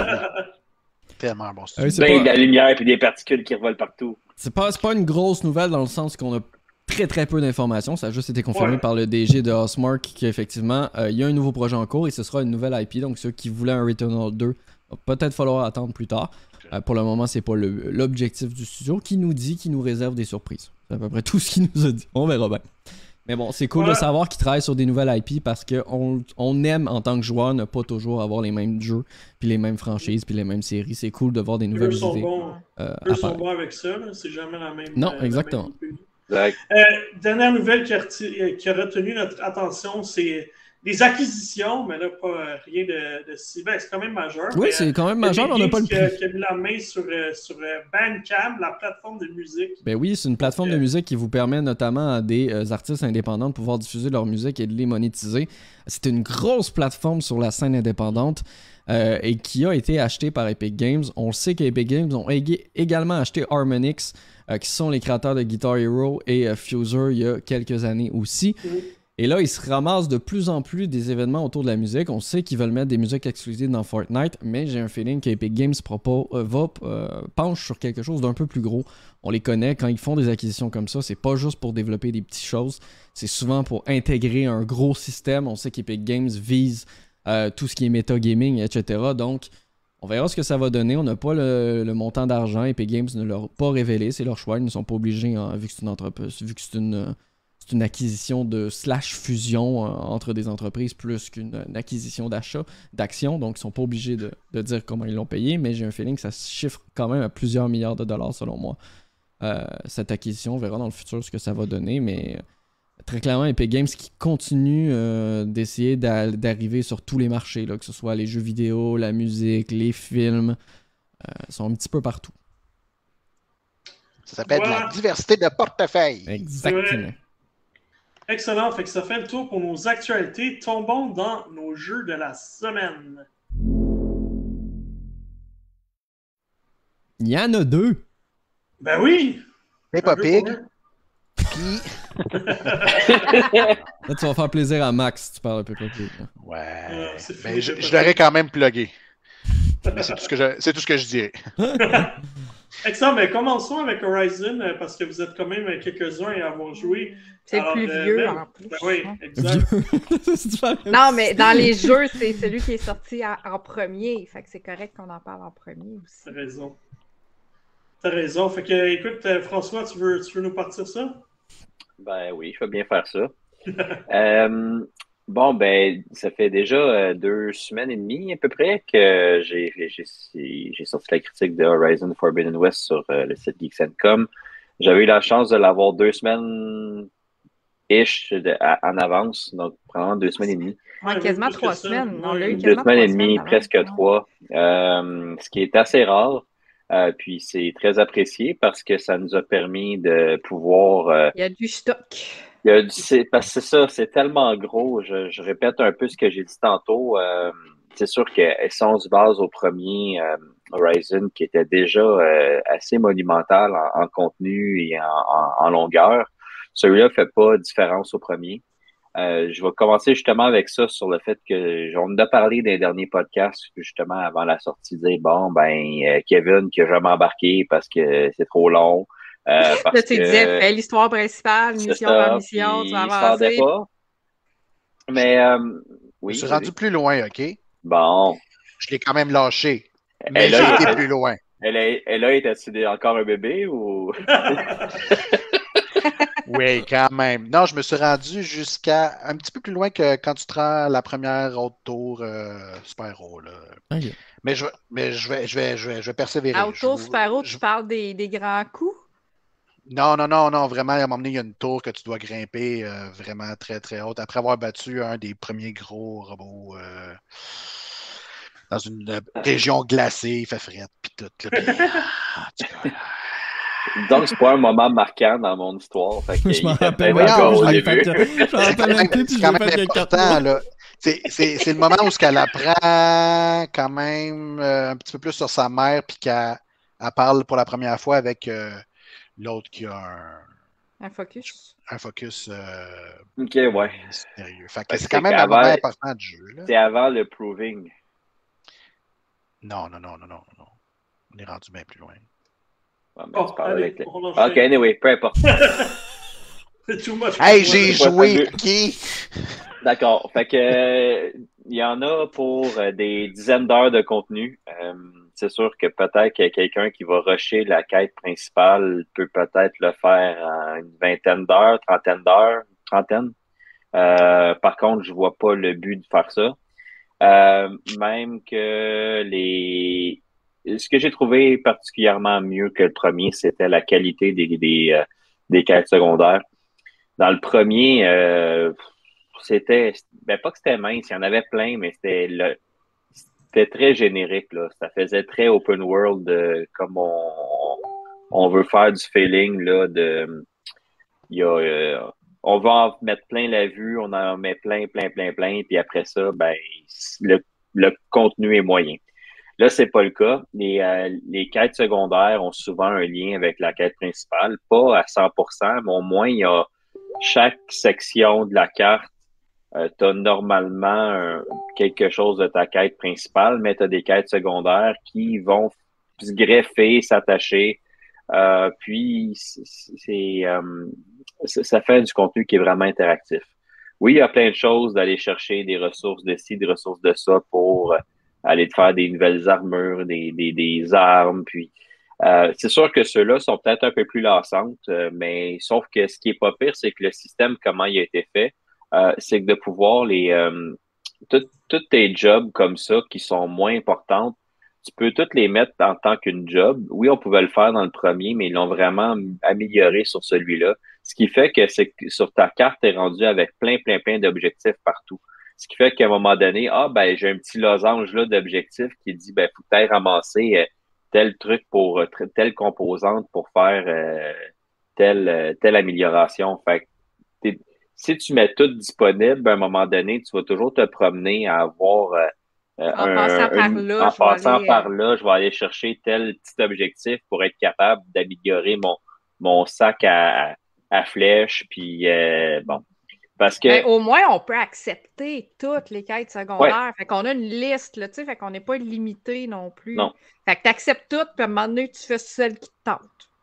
tellement bon Ah studio. oui, c'est Ben, pas- de la lumière et des particules qui revolent partout. C'est pas, c'est pas une grosse nouvelle dans le sens qu'on a très très peu d'informations. Ça a juste été confirmé Ouais. par le D G de Housemarque qu'effectivement, euh, il y a un nouveau projet en cours et ce sera une nouvelle I P. Donc ceux qui voulaient un Returnal deux, va peut-être falloir attendre plus tard. Euh, pour le moment, c'est pas le- l'objectif du studio qui nous dit qu'il nous réserve des surprises. C'est à peu près tout ce qu'il nous a dit. On verra bien. Mais bon, c'est cool Voilà. de savoir qu'ils travaillent sur des nouvelles I P parce qu'on on aime en tant que joueur ne pas toujours avoir les mêmes jeux, puis les mêmes franchises, puis les mêmes séries. C'est cool de voir des eux nouvelles sont idées bons. euh, Eux sont apparaître. bons avec ça. là. C'est jamais la même. Non, euh, la exactement. même I P. Exact. Euh, dernière nouvelle qui a, reti- euh, qui a retenu notre attention, c'est les acquisitions, mais là, pas euh, rien de, de si. Ben, c'est quand même majeur. Oui, mais, c'est quand même euh, majeur, mais on n'a Epic pas le Games prix. qui a, qui a mis la main sur, euh, sur euh, Bandcamp, la plateforme de musique. Ben oui, c'est une plateforme de musique qui vous permet notamment à des euh, artistes indépendants de pouvoir diffuser leur musique et de les monétiser. C'est une grosse plateforme sur la scène indépendante euh, et qui a été achetée par Epic Games. On le sait qu'Epic Games ont ég- également acheté Harmonix, euh, qui sont les créateurs de Guitar Hero et euh, Fuser il y a quelques années aussi. Mhm. Et là, ils se ramassent de plus en plus des événements autour de la musique. On sait qu'ils veulent mettre des musiques exclusives dans Fortnite, mais j'ai un feeling qu'Epic Games propose, euh, va, euh, penche sur quelque chose d'un peu plus gros. On les connaît, quand ils font des acquisitions comme ça, c'est pas juste pour développer des petites choses, c'est souvent pour intégrer un gros système. On sait qu'Epic Games vise euh, tout ce qui est metagaming, et cetera. Donc, on verra ce que ça va donner. On n'a pas le, le montant d'argent. Epic Games ne l'a pas révélé, c'est leur choix. Ils ne sont pas obligés, hein, vu que c'est une entreprise, vu que c'est une... euh, c'est une acquisition de slash fusion euh, entre des entreprises plus qu'une une acquisition d'achat, d'actions. Donc, ils sont pas obligés de, de dire comment ils l'ont payé, mais j'ai un feeling que ça se chiffre quand même à plusieurs milliards de dollars selon moi. Euh, cette acquisition, on verra dans le futur ce que ça va donner, mais euh, très clairement, Epic Games qui continue euh, d'essayer d'a- d'arriver sur tous les marchés, là, que ce soit les jeux vidéo, la musique, les films, euh, sont un petit peu partout. Ça s'appelle de Voilà. la diversité de portefeuille. Exactement. Excellent. Fait que ça fait le tour pour nos actualités. Tombons dans nos jeux de la semaine. Il y en a deux. Ben oui! Peppa Un peu Pig, pour eux. puis... Là, tu vas faire plaisir à Max si tu parles de Peppa Pig. là. Ouais. Ah, c'est fou, Ben, je, Peppa je l'aurais Pig. quand même plugué. Mais c'est tout, ce que je- c'est tout ce que je dirais. Excellent. Ben, commençons avec Horizon, euh, parce que vous êtes quand même quelques-uns à avoir joué. C'est Alors, plus euh, vieux Ben, en plus. Ben oui, hein. exact. C'est super. Non, mais dans les jeux, c'est celui qui est sorti en, en premier. Fait que c'est correct qu'on en parle en premier aussi. T'as raison. T'as raison. Fait que, écoute, euh, François, tu veux, tu veux nous partir ça? Ben oui, je vais bien faire ça. Euh, Bon, ben, ça fait déjà euh, deux semaines et demie à peu près que j'ai j'ai j'ai sorti la critique de Horizon Forbidden West sur euh, le site Geeks and Com. J'avais eu la chance de l'avoir deux semaines ish de- à- en avance, donc probablement deux semaines et demie. Ouais, Ouais, quasiment plus que trois ça. semaines. On Ouais. l'a eu Deux quasiment semaines trois et semaines demie, d'avance. presque Ouais. trois, euh, ce qui est assez rare. Euh, puis c'est très apprécié parce que ça nous a permis de pouvoir euh, Il y a du stock. il y a du- c'est, parce que c'est ça, c'est tellement gros. Je, je répète un peu ce que j'ai dit tantôt. Euh, c'est sûr que Essence base au premier euh, Horizon, qui était déjà euh, assez monumental en, en contenu et en, en, en longueur, celui-là fait pas différence au premier. Euh, je vais commencer justement avec ça sur le fait que on en a parlé dans les derniers podcasts, justement avant la sortie, dire bon ben euh, Kevin qui a jamais embarqué parce que c'est trop long. Euh, parce Là, tu disais, que fais l'histoire principale, c'est mission par ça, mission, tu vas puis il se rendait avancer. pas. Mais euh, Je me oui, suis rendu vas-y. plus loin, OK? Bon. Je l'ai quand même lâché. Mais Elle j'ai a, été elle, plus loin. elle a, elle a été encore un bébé ou? Oui, quand même. Non, je me suis rendu jusqu'à un petit peu plus loin que quand tu te rends à la première autre tour euh, Super Héros, là. Ok. Mais je, mais je vais, je vais, je vais, je vais persévérer. Je Auto vous- Super Haut, je- tu parles des, des grands coups. Non, non, non, non, vraiment, à un moment donné, il y a une tour que tu dois grimper euh, vraiment très, très haute. Après avoir battu un des premiers gros robots euh, dans une euh, région glacée, il fait frette, puis tout. Là, puis, ah, en tout cas, Donc, c'est pas un moment marquant dans mon histoire. Fait Je qu'il m'en était rappelle peut-être même voyons, plus, encore je au l'ai fait. début. que- Je m'en c'est quand rappelle même même, plus, puis c'est je quand l'ai même fait il y a quatre important, mois. là. C'est c'est- c'est le moment où ce qu'elle apprend quand même euh, un petit peu plus sur sa mère, puis qu'elle elle parle pour la première fois avec euh, l'autre qui a un, Un focus. un focus euh, Ok, ouais. sérieux. Fait que Fait que c'est quand c'est même un moment qu'avant, important du jeu, là. c'est avant le proving. Non, non, non, non, non, non. On est rendu bien plus loin. Ah, ben, Bon, tu parles allez, avec les- on Ok, enchaîne. anyway, peu importe. C'est too much. Hey, pour moi, j'ai là. pas joué, fameux. OK? D'accord. Fait que euh, il y en a pour euh, des dizaines d'heures de contenu. Euh, c'est sûr que peut-être que quelqu'un qui va rusher la quête principale peut peut-être le faire en une vingtaine d'heures, trentaine d'heures, trentaine. Euh, par contre, je vois pas le but de faire ça. Euh, même que les ce que j'ai trouvé particulièrement mieux que le premier, c'était la qualité des, des, euh, des quêtes secondaires. Dans le premier, euh, c'était, ben pas que c'était mince, il y en avait plein, mais c'était le, c'était très générique, là. Ça faisait très open world, euh, comme on, on veut faire du feeling, là, de, il y a, euh, on va en mettre plein la vue, on en met plein, plein, plein, plein, puis après ça, ben, le, le contenu est moyen. Là, c'est pas le cas. Les, euh, les quêtes secondaires ont souvent un lien avec la quête principale, pas à cent pour cent, mais au moins, il y a chaque section de la carte, euh, tu as normalement un- quelque chose de ta quête principale, mais tu as des quêtes secondaires qui vont se greffer, s'attacher. Euh, puis, c'est, euh, ça fait du contenu qui est vraiment interactif. Oui, il y a plein de choses d'aller chercher des ressources de ci, des ressources de ça pour aller te faire des nouvelles armures, des, des, des armes, puis euh, c'est sûr que ceux-là sont peut-être un peu plus lassantes, euh, mais sauf que ce qui est pas pire, c'est que le système, comment il a été fait, euh, c'est que de pouvoir les euh, tous tes jobs comme ça qui sont moins importantes, tu peux toutes les mettre en tant qu'une job. Oui, on pouvait le faire dans le premier, mais ils l'ont vraiment amélioré sur celui-là. Ce qui fait que c'est que sur ta carte, tu es rendu avec plein, plein, plein d'objectifs partout. Ce qui fait qu'à un moment donné, ah ben j'ai un petit losange là d'objectifs qui dit ben faut peut-être ramasser euh, tel truc pour euh, telle composante pour faire euh, telle euh, telle amélioration. Fait que si tu mets tout disponible, à un moment donné, tu vas toujours te promener à avoir euh, En un, passant par une- là, en je vais passant aller. par euh, là, je vais aller chercher tel petit objectif pour être capable d'améliorer mon mon sac à, à flèches. Puis euh, bon, parce Ben, que au moins, on peut accepter toutes les quêtes ouais, secondaires. Fait qu'on a une liste, là, tu sais, fait qu'on n'est pas limité non plus. non. Fait que tu acceptes toutes, puis à un moment donné, tu fais celle qui te tente.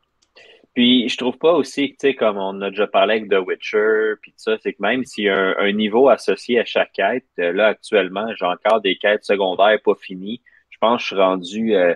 Puis je trouve pas aussi, tu sais, comme on a déjà parlé avec The Witcher, puis tout ça, c'est que même s'il y a un, un niveau associé à chaque quête, euh, là actuellement, j'ai encore des quêtes secondaires pas finies. Je pense que je suis rendu euh,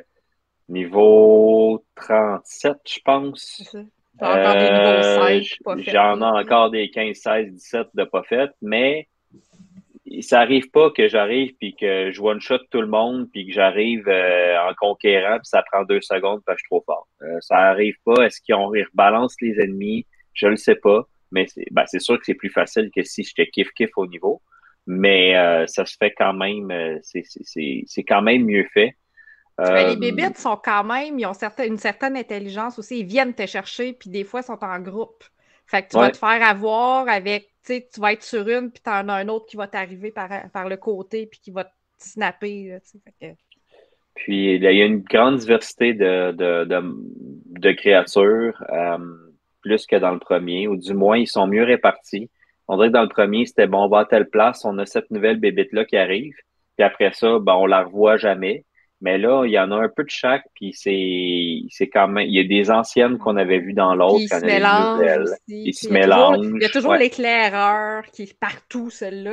niveau trente-sept, je pense. C'est ça. T'as encore des niveaux Euh, cinq j- pas faits. j'en ai toutes, là. encore des quinze, seize, dix-sept de pas faites, mais ça arrive pas que j'arrive puis que je one-shot tout le monde puis que j'arrive euh, en conquérant puis ça prend deux secondes parce que je suis trop fort. Euh, ça arrive pas. Est-ce qu'ils ont ils rebalancent les ennemis? Je le sais pas. Mais c'est ben, c'est sûr que c'est plus facile que si j'étais kiff-kiff au niveau. Mais euh, ça se fait quand même, euh, c'est, c'est, c'est, c'est quand même mieux fait. Ben, Euh, les bébites sont quand même, ils ont certain- une certaine intelligence aussi. Ils viennent te chercher, puis des fois, ils sont en groupe. Fait que tu Ouais. vas te faire avoir avec, tu sais, tu vas être sur une, puis t'en as un autre qui va t'arriver par, par le côté, puis qui va te snapper. Là, tu sais. Fait que... Puis là, il y a une grande diversité de, de, de, de créatures, euh, plus que dans le premier, ou du moins, ils sont mieux répartis. On dirait que dans le premier, c'était bon, on va à telle place, on a cette nouvelle bébite-là qui arrive, puis après ça, ben, on la revoit jamais. Mais là, il y en a un peu de chaque, puis c'est, c'est quand même, il y a des anciennes qu'on avait vues dans Puis l'autre, ils puis il y se en a des mélangent nouvelles. aussi. Ils tu sais, se Il y a toujours, mélangent. il y a toujours Ouais. l'éclaireur qui est partout, celle-là,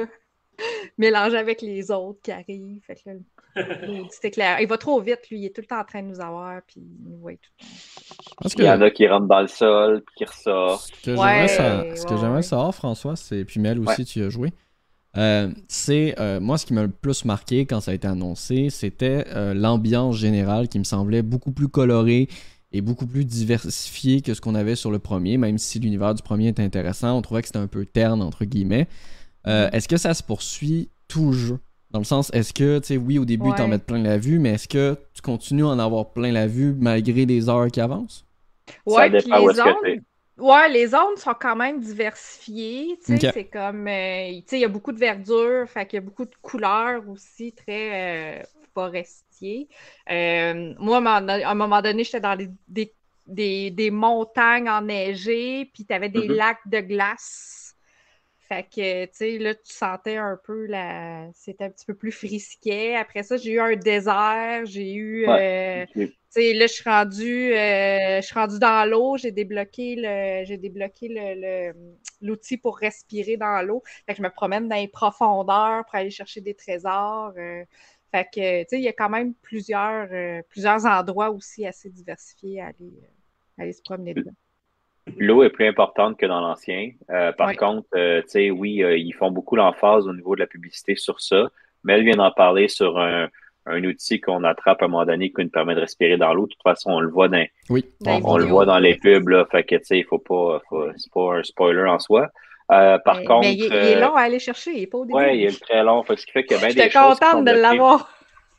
mélangé avec les autres qui arrivent. Fait que là, l'autre éclaireur. Il va trop vite, lui. Il est tout le temps en train de nous avoir, puis il nous voit tout le temps. Parce Il y en que a qui rentrent dans le sol, puis qui ressortent. ce que Ouais, j'aimerais sa- ce que ouais, j'aimerais ouais. savoir, François, c'est, puis Mel aussi, Ouais. tu y as joué, euh, c'est, euh, moi, ce qui m'a le plus marqué quand ça a été annoncé, c'était euh, l'ambiance générale qui me semblait beaucoup plus colorée et beaucoup plus diversifiée que ce qu'on avait sur le premier, même si l'univers du premier est intéressant, on trouvait que c'était un peu terne, entre guillemets. Euh, est-ce que ça se poursuit tout le jeu? Dans le sens, est-ce que, tu sais, oui, au début, t'en Ouais. mets plein la vue, mais est-ce que tu continues à en avoir plein la vue malgré les heures qui avancent? Ça Ouais, puis dépend où les est-ce que zones, t'es. ouais, les zones sont quand même diversifiées, tu sais, Ok. c'est comme, euh, tu sais, il y a beaucoup de verdure, fait qu'il y a beaucoup de couleurs aussi, très euh, forestier. Euh, moi, à un moment donné- à un moment donné, j'étais dans les- des, des, des montagnes enneigées, puis tu avais des Mhm. lacs de glace. Fait que, tu sais, là, tu sentais un peu la... C'était un petit peu plus frisquet. Après ça, j'ai eu un désert, j'ai eu... Ouais. euh, J'ai- tu sais, là, je suis rendue, euh, je suis rendue dans l'eau, j'ai débloqué le, j'ai débloqué le, le- l'outil pour respirer dans l'eau. Fait que je me promène dans les profondeurs pour aller chercher des trésors. euh. Fait que, tu sais, il y a quand même plusieurs, euh, plusieurs endroits aussi assez diversifiés à aller, euh, aller se promener dedans. L'eau est plus importante que dans l'ancien. Euh, par Ouais. contre, euh, tu sais, oui, euh, ils font beaucoup l'emphase au niveau de la publicité sur ça, mais elle vient d'en parler sur un, un outil qu'on attrape à un moment donné qui nous permet de respirer dans l'eau. De toute façon, on le voit dans, Oui. Dans les on, on le vidéos. voit dans les pubs, là, fait que, tu sais, il faut pas, faut- c'est pas un spoiler en soi. Euh, par Mais, contre, mais il, est- il est euh, long à aller chercher, il n'est pas au début. ouais, il est très long, fait que ce qui fait qu'il y a bien J'étais des choses qui sont contente de bloquées. l'avoir.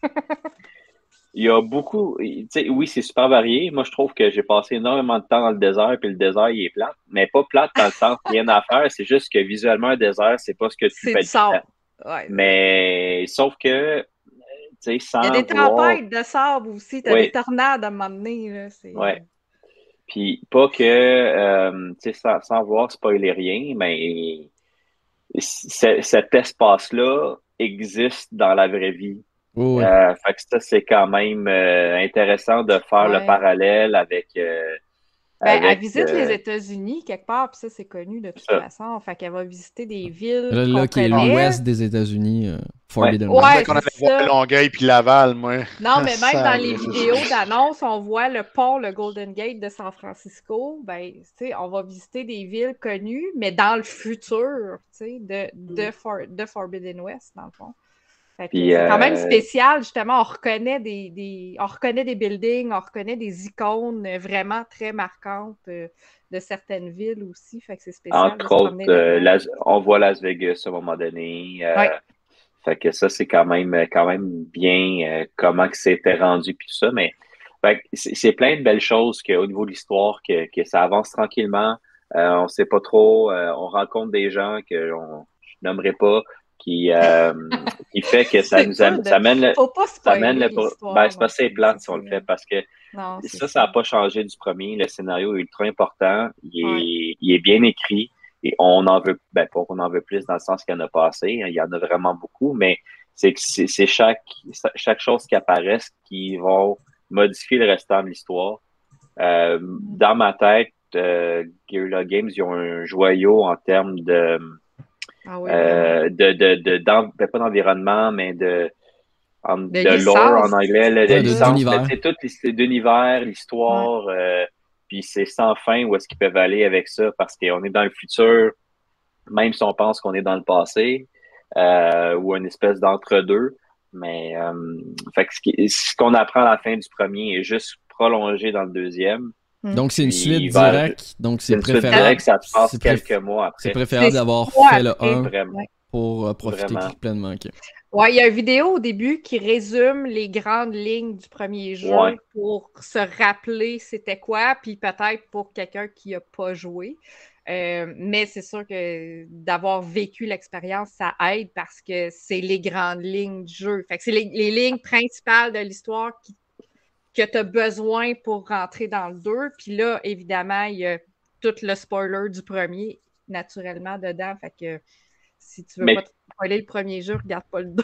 Il y a beaucoup, tu sais, oui, c'est super varié. Moi, je trouve que j'ai passé énormément de temps dans le désert, puis le désert, il est plate. Mais pas plate dans le sens rien à faire, c'est juste que visuellement, un désert, c'est pas ce que tu C'est fais du sable. Ouais. Mais sauf que, tu sais, Il y a sans des vouloir. tempêtes de sable aussi. Tu as Oui, des tornades à un moment donné. Là. C'est... ouais. Puis pas que, euh, tu sais, sans, sans vouloir spoiler rien, mais c- cet espace-là existe dans la vraie vie. Oh, oui. Euh, fait que ça, c'est quand même euh, intéressant de faire le Ouais. parallèle avec, euh, Ben, elle avec visite euh, les États-Unis quelque part, puis ça, c'est connu de toute ça. façon. Fait qu'elle va visiter des villes Là, qu'on là, qui est connaît. l'ouest des États-Unis, euh, Forbidden Ouais. West. Ouais, qu'on allait c'est voir ça. Longueuil puis Laval, moi. Non, mais même Ça, dans les c'est vidéos ça. d'annonce, on voit le pont, le Golden Gate de San Francisco. Ben, tu sais, on va visiter des villes connues, mais dans le futur, tu sais, de, de, For- de Forbidden West, dans le fond. Fait que Puis, c'est quand même euh, spécial, justement. On reconnaît des, des, on reconnaît des buildings, on reconnaît des icônes vraiment très marquantes euh, de certaines villes aussi. Fait que c'est spécial de entre se promener autres, euh, là-dedans. Las- on voit Las Vegas à un moment donné. Euh, Ouais. Fait que ça, c'est quand même, quand même bien euh, comment que c'était rendu puis tout ça. Mais fait que c'est c'est plein de belles choses qu'au niveau de l'histoire, que, que ça avance tranquillement. Euh, on sait pas trop. Euh, on rencontre des gens que on, je nommerai pas, qui, euh, qui fait que ça C'est nous dur amène, de- ça amène le, Faut pas ça amène spoiler le, l'histoire. ben, c'est pas non assez plus, plate c'est si on le ça. fait parce que Non, c'est ça, ça n'a ça. pas changé du premier. Le scénario est ultra important. Il Ouais. est, il est bien écrit. Et on en veut, ben, pas qu'on en veut plus dans le sens qu'il y en a pas assez. Il y en a vraiment beaucoup, mais c'est que c'est c'est chaque, chaque chose qui apparaît qui va modifier le restant de l'histoire. Euh, dans ma tête, euh, Guerrilla Games, ils ont un joyau en termes de, Ah oui, vraiment. euh, de, de, de, d'en- ben, pas d'environnement, mais de, en- De de lore licence, en anglais, là, de Ouais, de- licence, mais d'univers. tu sais, tout l'hist- d'univers, l'histoire, euh, puis c'est sans fin où est-ce qu'ils peuvent aller avec ça, parce qu'on est dans le futur, même si on pense qu'on est dans le passé, euh, ou une espèce d'entre-deux. Mais euh, fait que ce qui- ce qu'on apprend à la fin du premier est juste prolongé dans le deuxième. Donc, c'est une Puis suite il va- directe. Donc, C'est c'est une suite préférable. directe, ça se passe c'est préf- quelques mois C'est après. préférable C'est d'avoir quoi fait le après? un Vraiment. pour euh, profiter Vraiment. pleinement. ok. Ouais, il y a une vidéo au début qui résume les grandes lignes du premier jeu Ouais. pour se rappeler c'était quoi, puis peut-être pour quelqu'un qui n'a pas joué. Euh, mais c'est sûr que d'avoir vécu l'expérience, ça aide parce que c'est les grandes lignes du jeu. Fait que c'est les, les lignes principales de l'histoire qui, que tu as besoin pour rentrer dans le deux. Puis là, évidemment, il y a tout le spoiler du premier, naturellement, dedans. Fait que si tu veux Mais- pas te spoiler le premier jeu, regarde pas le deux.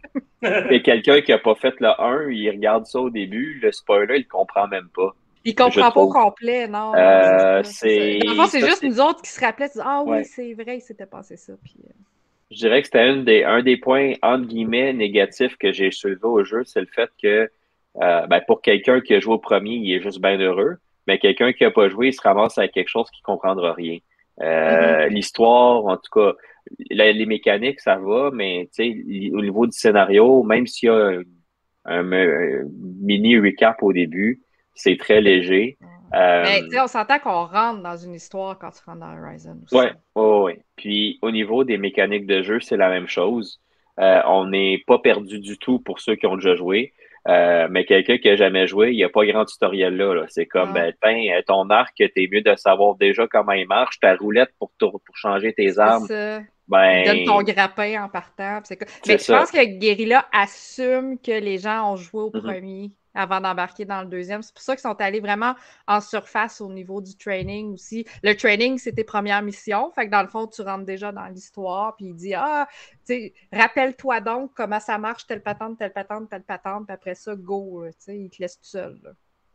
Et quelqu'un qui a pas fait le un, il regarde ça au début, le spoiler, il comprend même pas. Il comprend Je pas au trouve. complet, non. non, Euh, c'est ça, c'est ça. c'est- Dans le fond, c'est ça, juste c'est- nous autres qui se rappelaient, tu dis, ah oui, Ouais. c'est vrai, il s'était passé ça. Puis, euh, Je dirais que c'était une des, un des points, entre guillemets, négatifs que j'ai soulevé au jeu, c'est le fait que euh, ben, pour quelqu'un qui a joué au premier, il est juste bien heureux, mais quelqu'un qui a pas joué, il se ramasse avec quelque chose qu'il comprendra rien. Euh, L'histoire, en tout cas, la- les mécaniques, ça va, mais tu sais, au niveau du scénario, même s'il y a un, un- un mini recap au début, c'est très léger. Euh, Mais tu sais, on s'entend qu'on rentre dans une histoire quand tu rentres dans Horizon aussi. Ouais, ouais, ouais. Puis au niveau des mécaniques de jeu, c'est la même chose. Euh, on n'est pas perdu du tout pour ceux qui ont déjà joué. Euh, mais quelqu'un qui a jamais joué, il n'y a pas grand tutoriel là. là. C'est comme, Non. ben, tiens, ton arc, t'es mieux de savoir déjà comment il marche. Ta roulette pour, tour- pour changer tes armes, C'est ça. ben, Il donne ton grappin en partant. puis c'est quoi. C'est Mais je ça. pense que Guerrilla assume que les gens ont joué au Mhm. premier avant d'embarquer dans le deuxième. C'est pour ça qu'ils sont allés vraiment en surface au niveau du training aussi. Le training, c'est tes premières missions. Fait que dans le fond, tu rentres déjà dans l'histoire. Puis il dit, ah, tu sais, rappelle-toi donc comment ça marche, telle patente, telle patente, telle patente. Puis après ça, go. Tu sais, il te laisse tout seul. Là.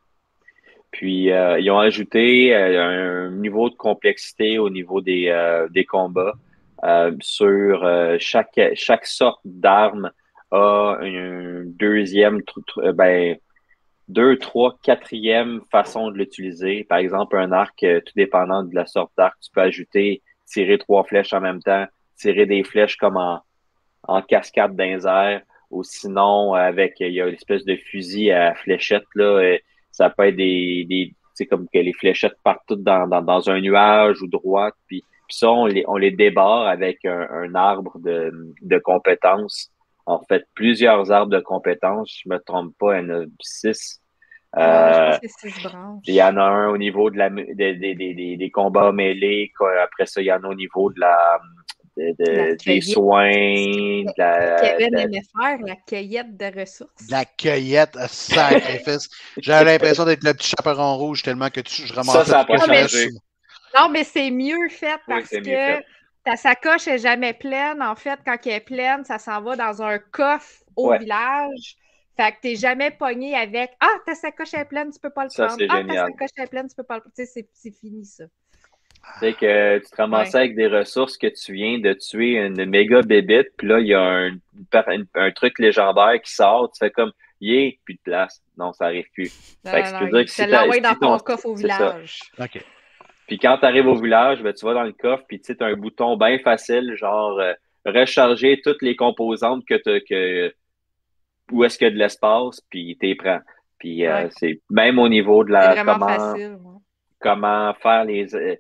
Puis euh, ils ont ajouté euh, un niveau de complexité au niveau des, euh, des combats. Euh, sur euh, chaque, chaque sorte d'arme a une deuxième, tr- tr- ben, deux, trois, quatrième façon de l'utiliser. Par exemple, un arc, euh, tout dépendant de la sorte d'arc, tu peux ajouter, tirer trois flèches en même temps, tirer des flèches comme en, en cascade dans les airs, ou sinon, avec, il y a une espèce de fusil à fléchette, là, euh, ça peut être des, des tu sais, comme que les fléchettes partent toutes dans, dans, dans un nuage ou droite, puis, puis ça, on les, on les débarre avec un, un arbre de, de compétences. En fait, plusieurs arbres de compétences, je me trompe pas, il y en a six. Ouais, Euh, je pense que c'est six branches. il y en a un au niveau de la, des des des des des combats mêlés. quoi. Après ça, il y en a au niveau de la, de, de- La des cueillette. soins, de la, Kevin de la- aimait faire la cueillette de ressources. De la cueillette à sacrifice. J'avais l'impression d'être le petit chaperon rouge tellement que tu, je ramassais Ça, ça a tout pas ce que changé. j'avais sous- Non, mais c'est mieux fait Oui, parce c'est que mieux fait. ta sacoche est jamais pleine. En fait, quand elle est pleine, ça s'en va dans un coffre au Ouais. village. Fait que t'es jamais pogné avec « Ah, ta sacoche est pleine, tu peux pas le Ça, prendre. c'est Ah, génial. ta sacoche est pleine, tu peux pas le prendre. » Tu sais, c'est- c'est fini, ça. Tu sais que tu te ramassais avec des ressources que tu viens de tuer une méga bébite, puis là, il y a un, un, un truc légendaire qui sort, tu fais comme « Yeah! » Plus de place. Non, ça arrive plus. Non, Fait que non, ça veut non, dire il que te si t'as- l'envoie si dans ton- ton coffre au c'est ça. village. OK. Puis quand tu arrives au village, ben, tu vas dans le coffre, puis tu sais, t'as un bouton bien facile, genre euh, recharger toutes les composantes que tu que où est-ce qu'il y a de l'espace, puis t'es prends. Puis euh, Ouais. c'est même au niveau de C'est la vraiment comment facile. ouais. comment faire les euh,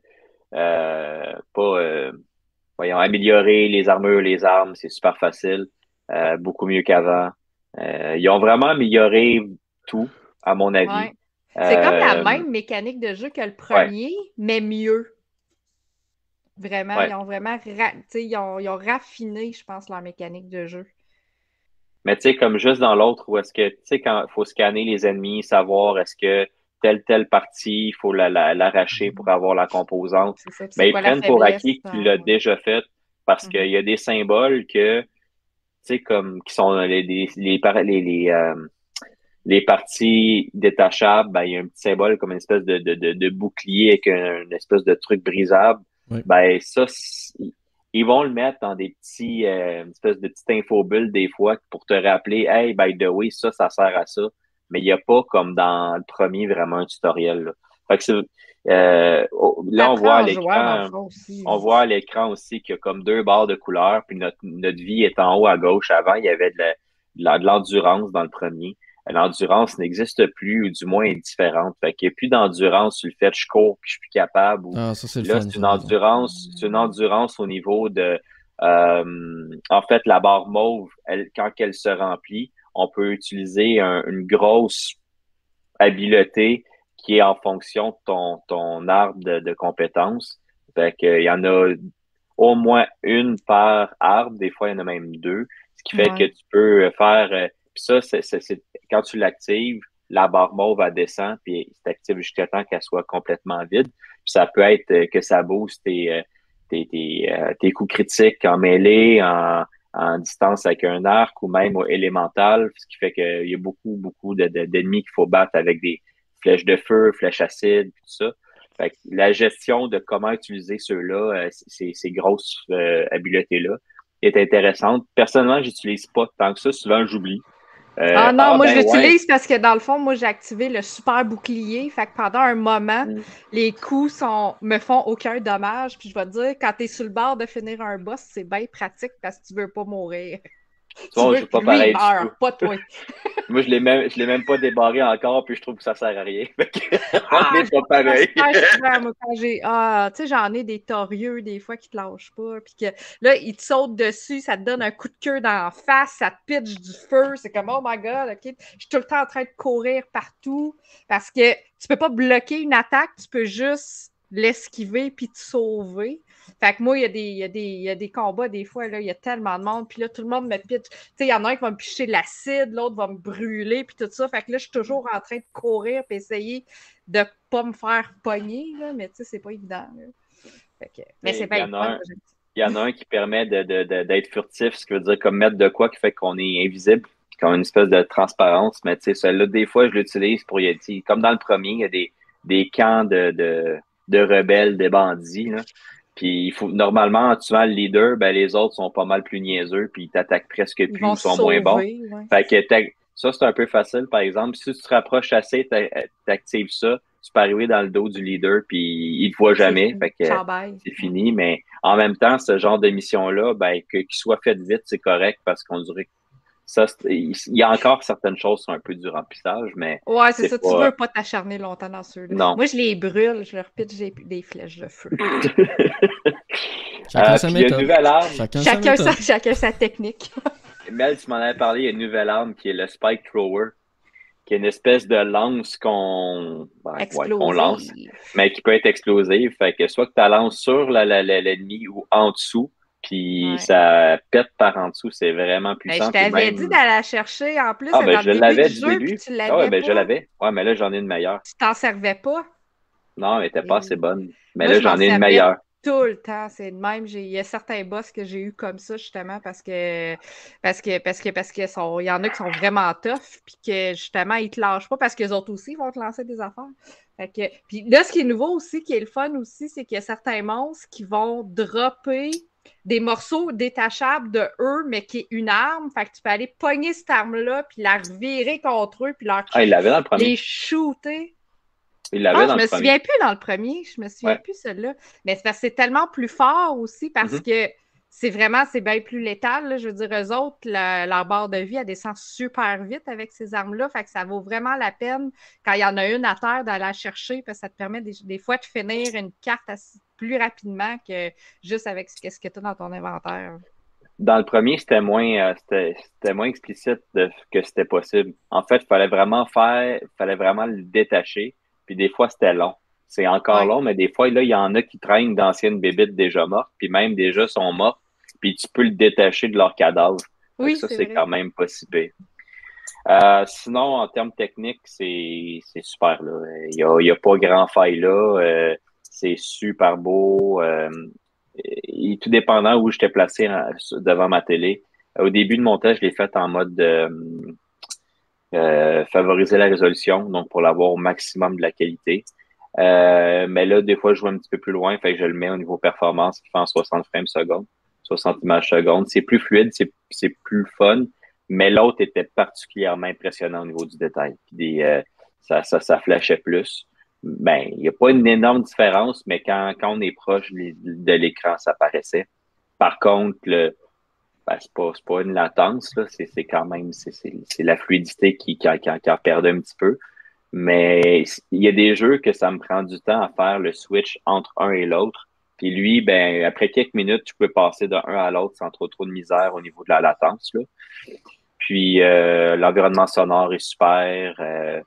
euh, pas euh, voyons améliorer les armures, les armes, c'est super facile, euh, beaucoup mieux qu'avant. Euh, ils ont vraiment amélioré tout, à mon avis. Ouais. C'est comme la Euh, même mécanique de jeu que le premier, mais mieux. Vraiment, Ouais. ils ont vraiment ra- tu sais, ils ont, ils ont raffiné, je pense, leur mécanique de jeu. Mais tu sais, comme juste dans l'autre, où est-ce que, tu sais, quand il faut scanner les ennemis, savoir est-ce que telle, telle partie, il faut la, la, l'arracher pour avoir la composante. C'est ça. Puis Mais c'est ils quoi la prennent pour faiblesse, acquis que tu hein, l'as ouais. déjà fait parce Mhm. qu'il y a des symboles que, tu sais, comme, qui sont les, les, les, par- les, les, euh, les parties détachables, ben, il y a un petit symbole comme une espèce de, de, de, de bouclier avec un, une espèce de truc brisable. Oui. Ben, ça, c'est- ils vont le mettre dans des petits, euh, une espèce de petite infobulle des fois pour te rappeler, hey, by the way, ça, ça sert à ça. Mais il n'y a pas comme dans le premier vraiment un tutoriel, là. Fait que c'est, euh, là, on voit à l'écran, aussi, on voit à l'écran aussi qu'il y a comme deux barres de couleurs, puis notre, notre vie est en haut à gauche. Avant, il y avait de, la, de, la, de l'endurance dans le premier. L'endurance n'existe plus, ou du moins est différente. Fait qu'il n'y a plus d'endurance sur le fait que je cours puis je suis plus capable. Ou, ah, ça, c'est le là, fun, c'est une ça, endurance, c'est une endurance au niveau de euh, en fait, la barre mauve, elle, quand elle se remplit, on peut utiliser un, une grosse habileté qui est en fonction de ton, ton arbre de, de compétences. Fait que, il y en a au moins une par arbre, des fois il y en a même deux, ce qui fait Ouais. que tu peux faire, euh, puis ça, c'est, c'est, c'est, quand tu l'actives, la barre mauve, elle descend, puis c'est active jusqu'à temps qu'elle soit complètement vide. Puis ça peut être euh, que ça booste tes, euh, tes, tes, euh, tes coups critiques en mêlée, en, en distance avec un arc ou même au élémental, ce qui fait qu'il y a beaucoup, beaucoup de, de, d'ennemis qu'il faut battre avec des flèches de feu, flèches acides, tout ça. Fait que la gestion de comment utiliser ceux-là, euh, ces, ces grosses euh, habiletés-là, est intéressante. Personnellement, j'utilise pas tant que ça. Souvent, j'oublie. Euh, ah non, ah, moi ben, je l'utilise ouais. parce que dans le fond, moi j'ai activé le super bouclier. Fait que pendant un moment, Mm. les coups sont me font aucun dommage. Puis je vais te dire, quand t'es sur le bord de finir un boss, c'est bien pratique parce que tu veux pas mourir. Tu Tu vois, veux je suis pas que lui pareil du meure, tout. pas toi. Moi, je l'ai même, je l'ai même pas débarré encore, puis je trouve que ça sert à rien. Fait que, on Ah, n'est je pas comprends pareil. super souvent, moi, quand j'ai. Ah, tu sais, j'en ai des torieux, des fois, qui te lâchent pas. Puis que là, ils te sautent dessus, ça te donne un coup de queue dans la face, ça te pitche du feu. C'est comme, oh my God, OK. Je suis tout le temps en train de courir partout parce que tu peux pas bloquer une attaque, tu peux juste l'esquiver puis te sauver. Fait que moi, il y a des, il y a des, il y a des combats, des fois, là, il y a tellement de monde, puis là, tout le monde me pitche. Tu sais, il y en a un qui va me picher de l'acide, l'autre va me brûler, puis tout ça. Fait que là, je suis toujours en train de courir puis essayer de pas me faire pogner, là, mais tu sais, c'est pas évident. Là. Fait que, mais c'est Il y bien en a fun. un, il y en a un qui permet de, de, de, d'être furtif, ce qui veut dire comme mettre de quoi qui fait qu'on est invisible, comme une espèce de transparence. Mais tu sais, celui-là, des fois, je l'utilise pour y être. Comme dans le premier, il y a des, des camps de, de, de rebelles, des bandits, là. Puis il faut normalement, en tuant le leader, ben les autres sont pas mal plus niaiseux, puis ils t'attaquent presque Ils plus vont ou sont sauver, moins bons. Ouais. Fait que t'as- ça, c'est un peu facile, par exemple. Si tu te rapproches assez, t'actives ça, tu peux arriver dans le dos du leader, puis il te voit jamais. Fait que Ciao, bye. c'est fini. Mais en même temps, ce genre de mission-là, ben, que, qu'il soit fait vite, c'est correct parce qu'on dirait que ça, il y a encore certaines choses qui sont un peu du remplissage, mais. Ouais, c'est, c'est ça. Pas... Tu veux pas t'acharner longtemps dans ceux-là. Non. Moi, je les brûle, je leur pitche des, des flèches de feu. Chacun euh, sa puis il y a méthode. une nouvelle arme. Chacun, chacun, sa sa, méthode. chacun sa technique. Mel, tu m'en avais parlé, il y a une nouvelle arme qui est le Spike Thrower, qui est une espèce de lance qu'on, ben, ouais, qu'on lance, mais qui peut être explosive. Fait que soit que tu la lances sur la, la, la, l'ennemi ou en dessous, puis Ouais. ça pète par en dessous, c'est vraiment puissant. Ben, je t'avais même... dit d'aller la chercher en plus ah, ben, dans je le début l'avais du du jeu, début. puis tu l'avais Ah ouais, ben pas. je l'avais. Ouais, mais là, j'en ai une meilleure. Tu t'en servais pas? Non, elle n'était pas assez bonne. Mais Moi, là, je m'en j'en ai une servais meilleure. tout le temps, c'est le même. J'ai, il y a certains boss que j'ai eu comme ça, justement, parce que parce que parce que parce que sont, il y en a qui sont vraiment tough, puis que justement, ils te lâchent pas parce que les autres aussi vont te lancer des affaires. Fait que, puis là, ce qui est nouveau aussi, qui est le fun aussi, c'est qu'il y a certains monstres qui vont dropper des morceaux détachables de eux, mais qui est une arme. Fait que tu peux aller pogner cette arme-là, puis la revirer contre eux, puis leur Ah, il l'avait dans le premier. les shooter. Il l'avait Ah, dans je le me premier. souviens plus dans le premier. Je me souviens Ouais. plus celui-là. Mais c'est parce que c'est tellement plus fort aussi parce Mm-hmm. que c'est vraiment, c'est bien plus létal. Là. Je veux dire, eux autres, la- leur barre de vie, elle descend super vite avec ces armes-là. Fait que ça vaut vraiment la peine, quand il y en a une à terre, d'aller la chercher parce que ça te permet des, des fois de finir une carte assez, plus rapidement que juste avec ce, ce que tu as dans ton inventaire. Dans le premier, c'était moins, euh, c'était, c'était moins explicite de, que c'était possible. En fait, il fallait vraiment faire, il fallait vraiment le détacher. Puis des fois, c'était long. C'est encore Ouais. long, mais des fois, là, il y en a qui traînent d'anciennes bébites déjà mortes, puis même déjà sont mortes, puis tu peux le détacher de leur cadavre. Oui, Donc ça, c'est c'est vrai. quand même pas si pire. Euh, sinon, en termes techniques, c'est, c'est super, là. Il y a, il y a pas grand faille là. Euh, c'est super beau. Euh, et tout dépendant où j'étais placé en- devant ma télé. Au début de montage, je l'ai fait en mode euh, euh, favoriser la résolution, donc pour l'avoir au maximum de la qualité. Euh, mais là, des fois, je joue un petit peu plus loin, fait que je le mets au niveau performance qui fait en soixante frames secondes, soixante images secondes. C'est plus fluide, c'est, c'est plus fun, mais l'autre était particulièrement impressionnant au niveau du détail. Puis des, euh, ça, ça, ça flashait plus. ben, il n'y a pas une énorme différence, mais quand, quand on est proche de l'écran, ça paraissait. Par contre, le, ben, c'est pas, c'est pas une latence, là, c'est, c'est quand même, c'est, c'est, c'est la fluidité qui, qui, qui, qui en perdait un petit peu. Mais il y a des jeux que ça me prend du temps à faire le switch entre un et l'autre. Puis lui, ben, après quelques minutes, tu peux passer d'un à l'autre sans trop trop de misère au niveau de la latence, là. Puis euh, l'environnement sonore est super. Euh,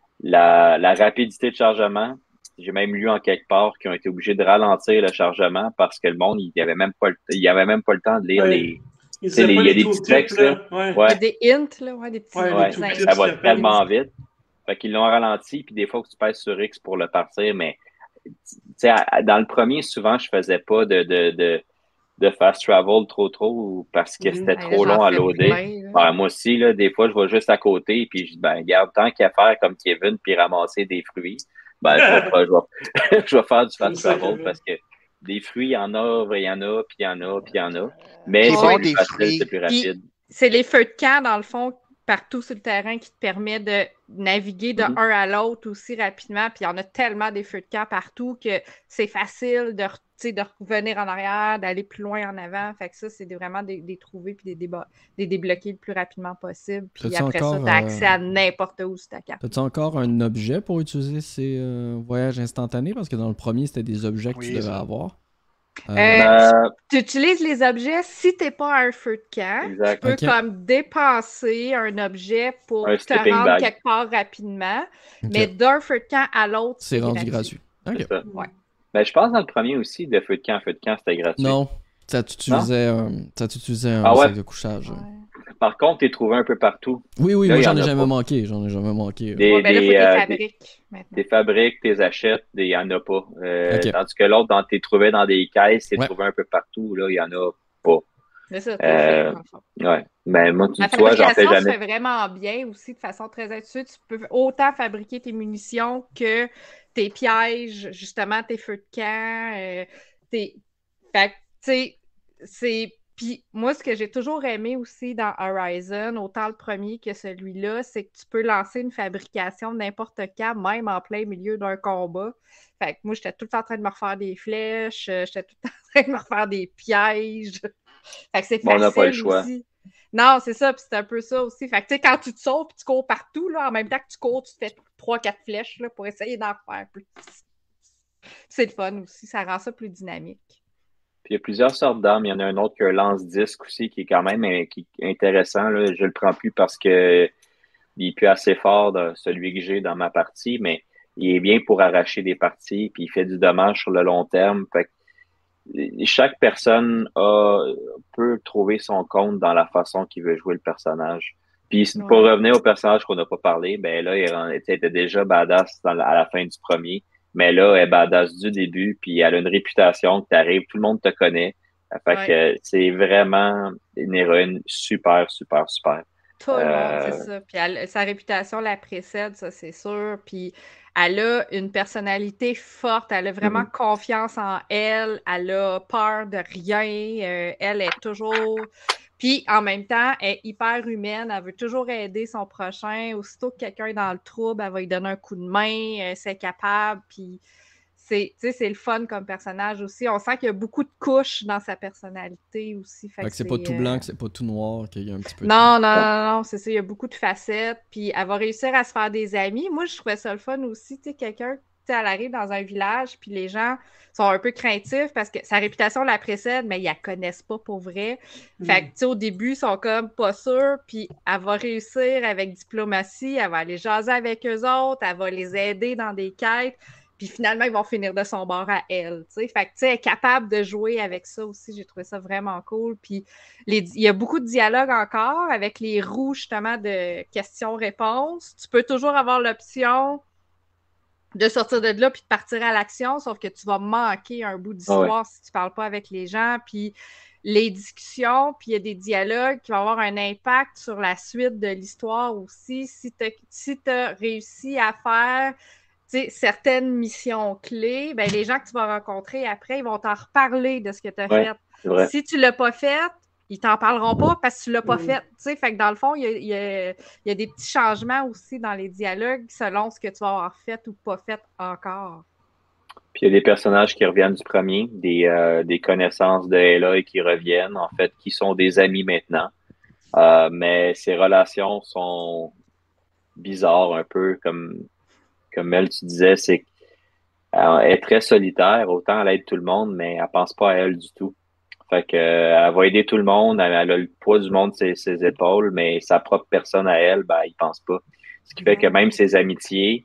la, la rapidité de chargement, j'ai même lu en quelque part qu'ils ont été obligés de ralentir le chargement parce que le monde, il n'y avait même pas le, il y avait même pas le temps de lire Ouais. les. Il Tu sais, les- il y a des petits tooltips, textes, là. là. Ouais. Il y Ouais, a des hints, là, ouais, des petits Ouais, les ouais, tooltips, ça va qui appellent. tellement vite. Fait qu'ils l'ont ralenti, puis des fois que tu pèses sur X pour le partir, mais tu sais, à- dans le premier, souvent, je faisais pas de, de, de, de fast travel trop trop parce que Mhm. c'était Ouais, là, trop j'en long à fais loader. plein, là. Ben, moi aussi, là, des fois, je vais juste à côté, puis je dis, ben, garde, tant qu'à faire comme Kevin, puis ramasser des fruits, ben, je vais, pas- je vais, je vais faire du Comme fast ça, travel Kevin. parce que des fruits, il y en a, il y en a, puis il y en a, puis il y en a. Mais C'est c'est bon, plus des facile, fruits. c'est plus Puis, rapide. c'est les feux de camp, dans le fond, partout sur le terrain qui te permet de naviguer de Mhm. un à l'autre aussi rapidement. Puis il y en a tellement des feux de camp partout que c'est facile de, re- tu sais, de revenir en arrière, d'aller plus loin en avant. Fait que ça, c'est des- vraiment des, des trouver puis des, déba- des débloquer le plus rapidement possible. Puis T'as-tu après ça, encore, tu as accès euh, à n'importe où sur ta carte. T'as-tu encore un objet pour utiliser ces euh, voyages instantanés? Parce que dans le premier, c'était des objets que Oui, tu devais ça. avoir. Euh, Euh, Ben, Tu utilises les objets si tu n'es pas un feu de camp. exact. Tu peux Ok. comme dépenser un objet pour Un te sleeping rendre bag. quelque part rapidement. ok. Mais d'un feu de camp à l'autre, C'est rendu gratuit. C'est Ok. ça. Ouais. Ben, je pense dans le premier aussi, de feu de camp, feu de camp, c'était gratuit. Non, ça t'utilisait un, ça t'utilisait un Ah ouais? sac de couchage. Ouais. Par contre, t'es trouvé un peu partout. Oui, oui, Là, moi il y j'en en ai a jamais pas. manqué. J'en ai jamais manqué. Des, Ouais, ben là, il faut des, que tu euh, des, fabriques maintenant. des fabriques, tes achètes, il n'y en a pas. Euh, Ok. Tandis que l'autre, dans t'es trouvé dans des caisses, t'es Ouais. trouvé un peu partout. Là, il n'y en a pas. C'est ça, t'es Euh, fait, dans le fond. Ouais. Ben, moi, tu, La tu vois, j'en fais fabrication se jamais. fait vraiment bien aussi, de façon très intuitive. Tu peux autant fabriquer tes munitions que tes pièges, justement, tes feux de camp. Euh, tes... Fait que, tu sais, c'est... Puis moi, ce que j'ai toujours aimé aussi dans Horizon, autant le premier que celui-là, c'est que tu peux lancer une fabrication n'importe quand, même en plein milieu d'un combat. Fait que moi, j'étais tout le temps en train de me refaire des flèches, euh, j'étais tout le temps en train de me refaire des pièges. Fait que c'est Bon, on n'a pas le facile choix. aussi. Non, c'est ça, puis c'est un peu ça aussi. Fait que, tu sais, quand tu te sauves, puis tu cours partout, là, en même temps que tu cours, tu te fais trois quatre flèches, là, pour essayer d'en faire plus. C'est le fun aussi, ça rend ça plus dynamique. Puis il y a plusieurs sortes d'armes. Il y en a un autre qui a un lance-disque aussi, qui est quand même euh, qui est intéressant. Là. Je le prends plus parce que il est plus assez fort de celui que j'ai dans ma partie, mais il est bien pour arracher des parties, puis il fait du dommage sur le long terme. Fait que chaque personne a, peut trouver son compte dans la façon qu'il veut jouer le personnage. Puis Ouais. pour revenir au personnage qu'on n'a pas parlé, ben là, il rend- elle était déjà badass dans la- à la fin du premier, mais là, elle est badass du début, puis elle a une réputation que t'arrives, tout le monde te connaît. Fait Ouais. que c'est vraiment une héroïne super, super, super. Tout le monde, Euh, c'est ça. Puis elle- sa réputation la précède, ça, c'est sûr. Puis elle a une personnalité forte. Elle a vraiment Mhm. confiance en elle. Elle a peur de rien. Euh, elle est toujours... Puis en même temps, elle est hyper humaine. Elle veut toujours aider son prochain. Aussitôt que quelqu'un est dans le trouble, elle va lui donner un coup de main. Euh, c'est capable. Puis c'est, tu sais, c'est le fun comme personnage aussi. On sent qu'il y a beaucoup de couches dans sa personnalité aussi. Fait Fait que que c'est pas tout euh, blanc, que c'est pas tout noir, qu'il y a un petit peu de non, tout. non, non, non, c'est ça. Il y a beaucoup de facettes. Puis elle va réussir à se faire des amis. Moi, je trouvais ça le fun aussi. Tu sais, quelqu'un, tu sais, elle arrive dans un village, puis les gens sont un peu craintifs parce que sa réputation la précède, mais ils la connaissent pas pour vrai. Fait que, tu sais, au début, ils sont comme pas sûrs. Puis elle va réussir avec diplomatie. Elle va aller jaser avec eux autres. Elle va les aider dans des quêtes. Puis finalement, ils vont finir de son bord à elle. Tu sais, fait que, tu sais, elle est capable de jouer avec ça aussi. J'ai trouvé ça vraiment cool. Puis les, il y a beaucoup de dialogues encore avec les roues, justement, de questions-réponses. Tu peux toujours avoir l'option de sortir de là puis de partir à l'action, sauf que tu vas manquer un bout d'histoire Ah ouais. si tu parles pas avec les gens. Puis les discussions, puis il y a des dialogues qui vont avoir un impact sur la suite de l'histoire aussi. Si tu si as réussi à faire... T'sais, certaines missions clés, ben, les gens que tu vas rencontrer après, ils vont t'en reparler de ce que tu as Ouais, fait. c'est vrai. Si tu ne l'as pas fait, ils t'en parleront pas parce que tu l'as pas Mm. fait. Tu sais, fait que dans le fond, il y a, il y a- il y a des petits changements aussi dans les dialogues selon ce que tu vas avoir fait ou pas fait encore. Puis il y a des personnages qui reviennent du premier, des, euh, des connaissances de Aloy qui reviennent, en fait, qui sont des amis maintenant. Euh, mais ces relations sont bizarres un peu, comme, comme elle, tu disais, c'est qu'elle est très solitaire, autant elle aide tout le monde, mais elle pense pas à elle du tout. Fait que, euh, elle va aider tout le monde, elle, elle a le poids du monde sur ses, ses épaules, mais sa propre personne à elle, ben, il pense pas. Ce qui fait que même ses amitiés,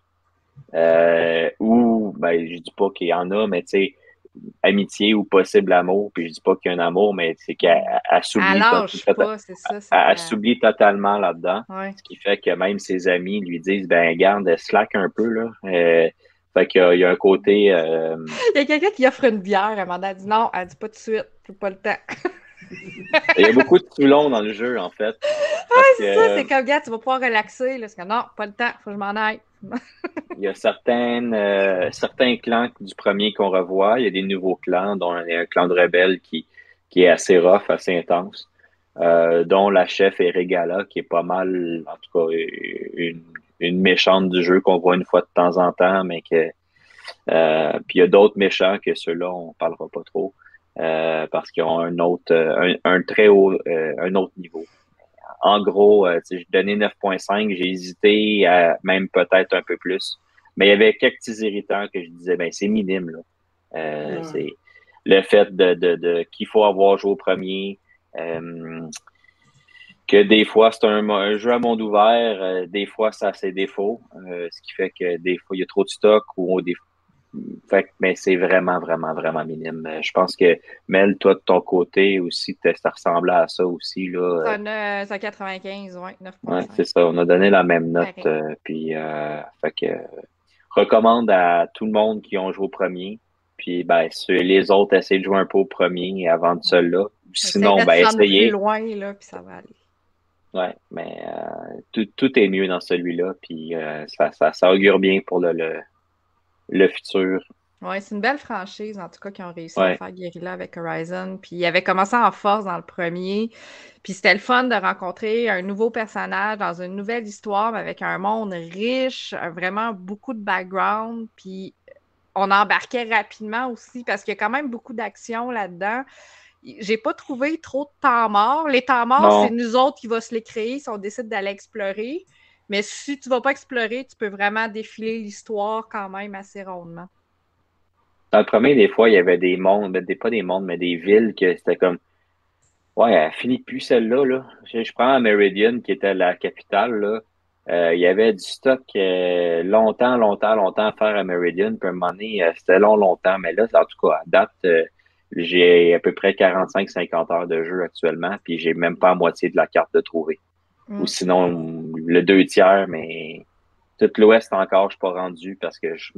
euh, ou, ben, je dis pas qu'il y en a, mais tu sais, amitié ou possible amour, puis je dis pas qu'il y a un amour, mais c'est qu'elle elle, elle s'oublie. Elle to- lâche to- pas, c'est ça. c'est Elle, elle que- s'oublie totalement là-dedans. Ouais. Ce qui fait que même ses amis lui disent, ben, garde, slack un peu, là. Euh, fait qu'il y a, il y a un côté, euh, Il y a quelqu'un qui offre une bière, Amanda a dit non, elle dit pas tout de suite, j'ai pas le temps. il y a beaucoup de Toulon dans le jeu, en fait. Ouais, Parce c'est que, ça, c'est comme, gars, tu vas pouvoir relaxer. Là, c'est comme, non, pas le temps, faut que je m'en aille. il y a certaines, euh, certains clans du premier qu'on revoit. Il y a des nouveaux clans, dont un, un clan de rebelles qui, qui est assez rough, assez intense, euh, dont la chef est Regala, qui est pas mal, en tout cas, une, une méchante du jeu qu'on voit une fois de temps en temps, mais que euh, puis il y a d'autres méchants que ceux-là, on parlera pas trop, euh, parce qu'ils ont un autre, un, un très haut, euh, un autre niveau. En gros, euh, je donnais neuf virgule cinq, j'ai hésité à même peut-être un peu plus. Mais il y avait quelques petits irritants que je disais, ben c'est minime, là. Euh, Ouais. C'est le fait de, de, de qu'il faut avoir joué au premier, euh, que des fois c'est un, un jeu à monde ouvert, euh, des fois ça a ses défauts, euh, ce qui fait que des fois il y a trop de stock ou des fait que, mais c'est vraiment, vraiment, vraiment minime. Euh, Je pense que, Mel, toi, de ton côté aussi, t'es- ça ressemblait à ça aussi, là. C'est Euh, un, euh, c'est un quatre-vingt-quinze, ouais, Ouais, neuf virgule c'est cinq. ça. On a donné la même note. Pareil. euh, puis, euh, fait que, euh, recommande à tout le monde qui ont joué au premier. Puis, ben, ceux, les autres, essayent de jouer un peu au premier avant de celui-là. Sinon, Essaye de ben, te rendre plus essayez. loin, là, puis ça va aller. Ouais, mais euh, tout, tout est mieux dans celui-là. Puis, euh, ça, ça, ça augure bien pour le, le, le futur. Ouais, c'est une belle franchise, en tout cas, qui ont réussi Ouais. à faire Guerrilla avec Horizon. Puis il avait commencé en force dans le premier. Puis c'était le fun de rencontrer un nouveau personnage dans une nouvelle histoire, mais avec un monde riche, euh, vraiment beaucoup de background. Puis on embarquait rapidement aussi, parce qu'il y a quand même beaucoup d'action là-dedans. J'ai pas trouvé trop de temps mort. Les temps morts, Non. c'est nous autres qui va se les créer si on décide d'aller explorer. Mais si tu vas pas explorer, tu peux vraiment défiler l'histoire quand même assez rondement. Dans le premier, des fois, il y avait des mondes, ben, des, pas des mondes, mais des villes que c'était comme, ouais, elle finit plus celle-là, là. Je, je prends Meridian, qui était la capitale, là. Euh, il y avait du stock euh, longtemps, longtemps, longtemps à faire à Meridian. Puis à un moment donné, euh, c'était long, longtemps. Mais là, en tout cas, à date, euh, j'ai à peu près quarante-cinq cinquante heures de jeu actuellement, puis j'ai même pas la moitié de la carte de trouver. Mm. Ou sinon, le deux tiers, mais tout l'ouest encore, je suis pas rendu parce que je...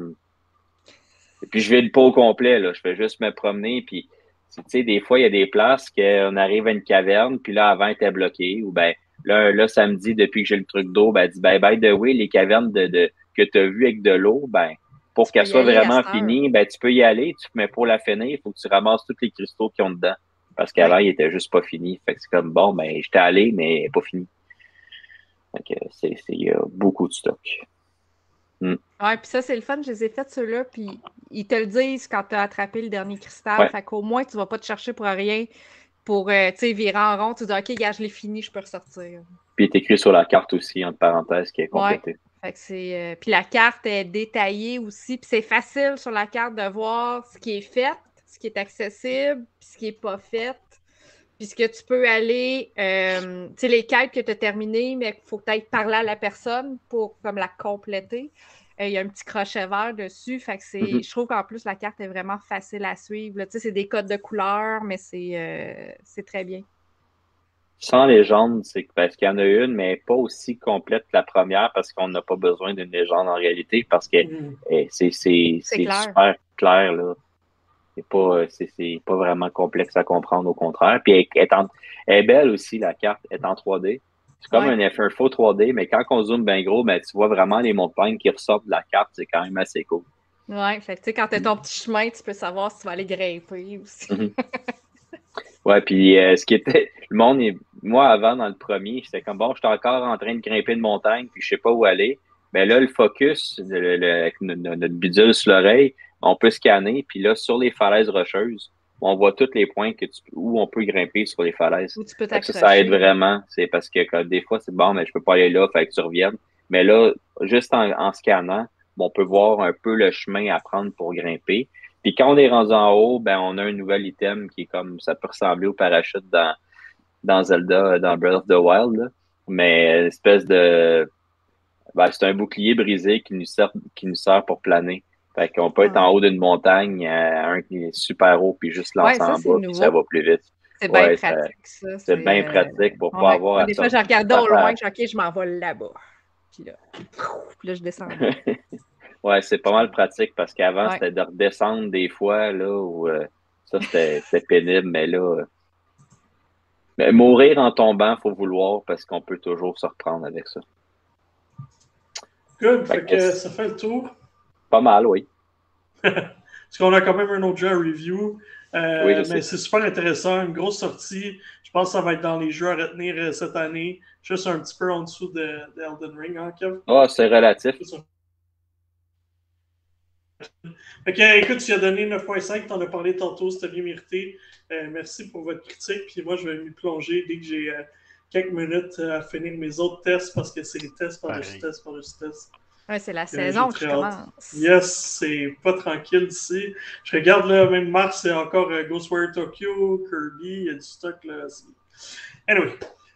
Et puis je vide pas au complet, là. Je fais juste me promener, puis tu sais, des fois, il y a des places qu'on arrive à une caverne, puis là, avant, elle était bloquée. Ou ben là, là, samedi, depuis que j'ai le truc d'eau, ben, elle dit, ben, by the way, les cavernes de, de, que tu as vues avec de l'eau, ben, pour qu'elle soit vraiment finie, ben, tu peux y aller, tu, mais pour la finir, il faut que tu ramasses tous les cristaux qui ont dedans. Parce qu'avant, Oui. il était juste pas fini. Fait que c'est comme, bon, ben, j'étais allé, mais pas fini. Fait que c'est, c'est, il y a beaucoup de stock. Mm. Ouais, puis ça, c'est le fun. Je les ai fait ceux-là, puis ils te le disent quand tu as attrapé le dernier cristal. Ouais. Fait qu'au moins, tu vas pas te chercher pour rien, pour, euh, tu sais, virer en rond. Tu dis, OK, gars, je l'ai fini, je peux ressortir. Puis il est écrit sur la carte aussi, entre parenthèses, qui est complétée. Ouais. Fait que c'est, euh, puis la carte est détaillée aussi, puis c'est facile sur la carte de voir ce qui est fait, ce qui est accessible, puis ce qui est pas fait. Puisque tu peux aller, euh, tu sais, les quêtes que tu as terminées, mais il faut peut-être parler à la personne pour comme la compléter. Euh, il y a un petit crochet vert dessus. Fait que c'est, mm-hmm. Je trouve qu'en plus, la carte est vraiment facile à suivre. Tu sais, c'est des codes de couleurs, mais c'est, euh, c'est très bien. Sans légende, c'est parce qu'il y en a une, mais pas aussi complète que la première, parce qu'on n'a pas besoin d'une légende en réalité, parce que mm-hmm. eh, c'est, c'est, c'est, c'est clair. Super clair, là. C'est pas, c'est, c'est pas vraiment complexe à comprendre, au contraire. Puis elle, elle, est, en, elle est belle aussi, la carte, elle est en trois D. C'est comme ouais. un, un faux trois D, mais quand on zoome bien gros, ben, tu vois vraiment les montagnes qui ressortent de la carte. C'est quand même assez cool. Ouais, fait que tu sais, quand tu as ton petit chemin, tu peux savoir si tu vas aller grimper aussi. Mm-hmm. Ouais, puis euh, ce qui était le monde, est, moi, avant, dans le premier, j'étais comme, bon, j'étais encore en train de grimper une montagne, puis je sais pas où aller. Mais là, le focus, le, le, avec notre bidule sur l'oreille, on peut scanner, puis là, sur les falaises rocheuses, on voit tous les points que tu, où on peut grimper sur les falaises. Où tu peux ça, ça aide vraiment. C'est parce que quand, des fois, c'est bon, mais je peux pas aller là, fait que tu reviennes. Mais là, juste en, en scannant, on peut voir un peu le chemin à prendre pour grimper. Puis quand on est rendu en haut, ben on a un nouvel item qui est comme, ça peut ressembler au parachute dans, dans Zelda, dans Breath of the Wild, là. Mais une espèce de, ben, c'est un bouclier brisé qui nous sert, qui nous sert pour planer. Fait qu'on peut être en haut d'une montagne à un qui est super haut puis juste lancer ouais, en bas puis ça va plus vite. C'est bien ouais, pratique, ça. C'est, c'est bien pratique pour ouais, pas avoir à des fois, je regardais au loin, je dis, OK, je m'en vais là-bas. Puis là, puis là je descends. Ouais, c'est pas mal pratique parce qu'avant, ouais. c'était de redescendre des fois, là, où euh, ça, c'était, c'était pénible, mais là, euh, mais mourir en tombant, il faut vouloir parce qu'on peut toujours se reprendre avec ça. Good, fait, fait que ça fait le tour. Pas mal, oui. Parce qu'on a quand même un autre jeu à review. Euh, oui, je mais sais. C'est super intéressant, une grosse sortie. Je pense que ça va être dans les jeux à retenir euh, cette année. Juste un petit peu en dessous de, de Elden Ring, hein, Kev? Ah, oh, c'est relatif. Fait que, écoute, tu as donné neuf virgule cinq, tu en as parlé tantôt, c'était bien mérité. Euh, merci pour votre critique. Puis moi, je vais m'y plonger dès que j'ai euh, quelques minutes à finir mes autres tests parce que c'est les tests par-dessus tests par-dessus tests. Ouais, c'est la euh, saison qui commence. Yes, c'est pas tranquille d'ici. Je regarde là, même mars, c'est encore euh, Ghostwire Tokyo, Kirby, il y a du stock là. Anyway.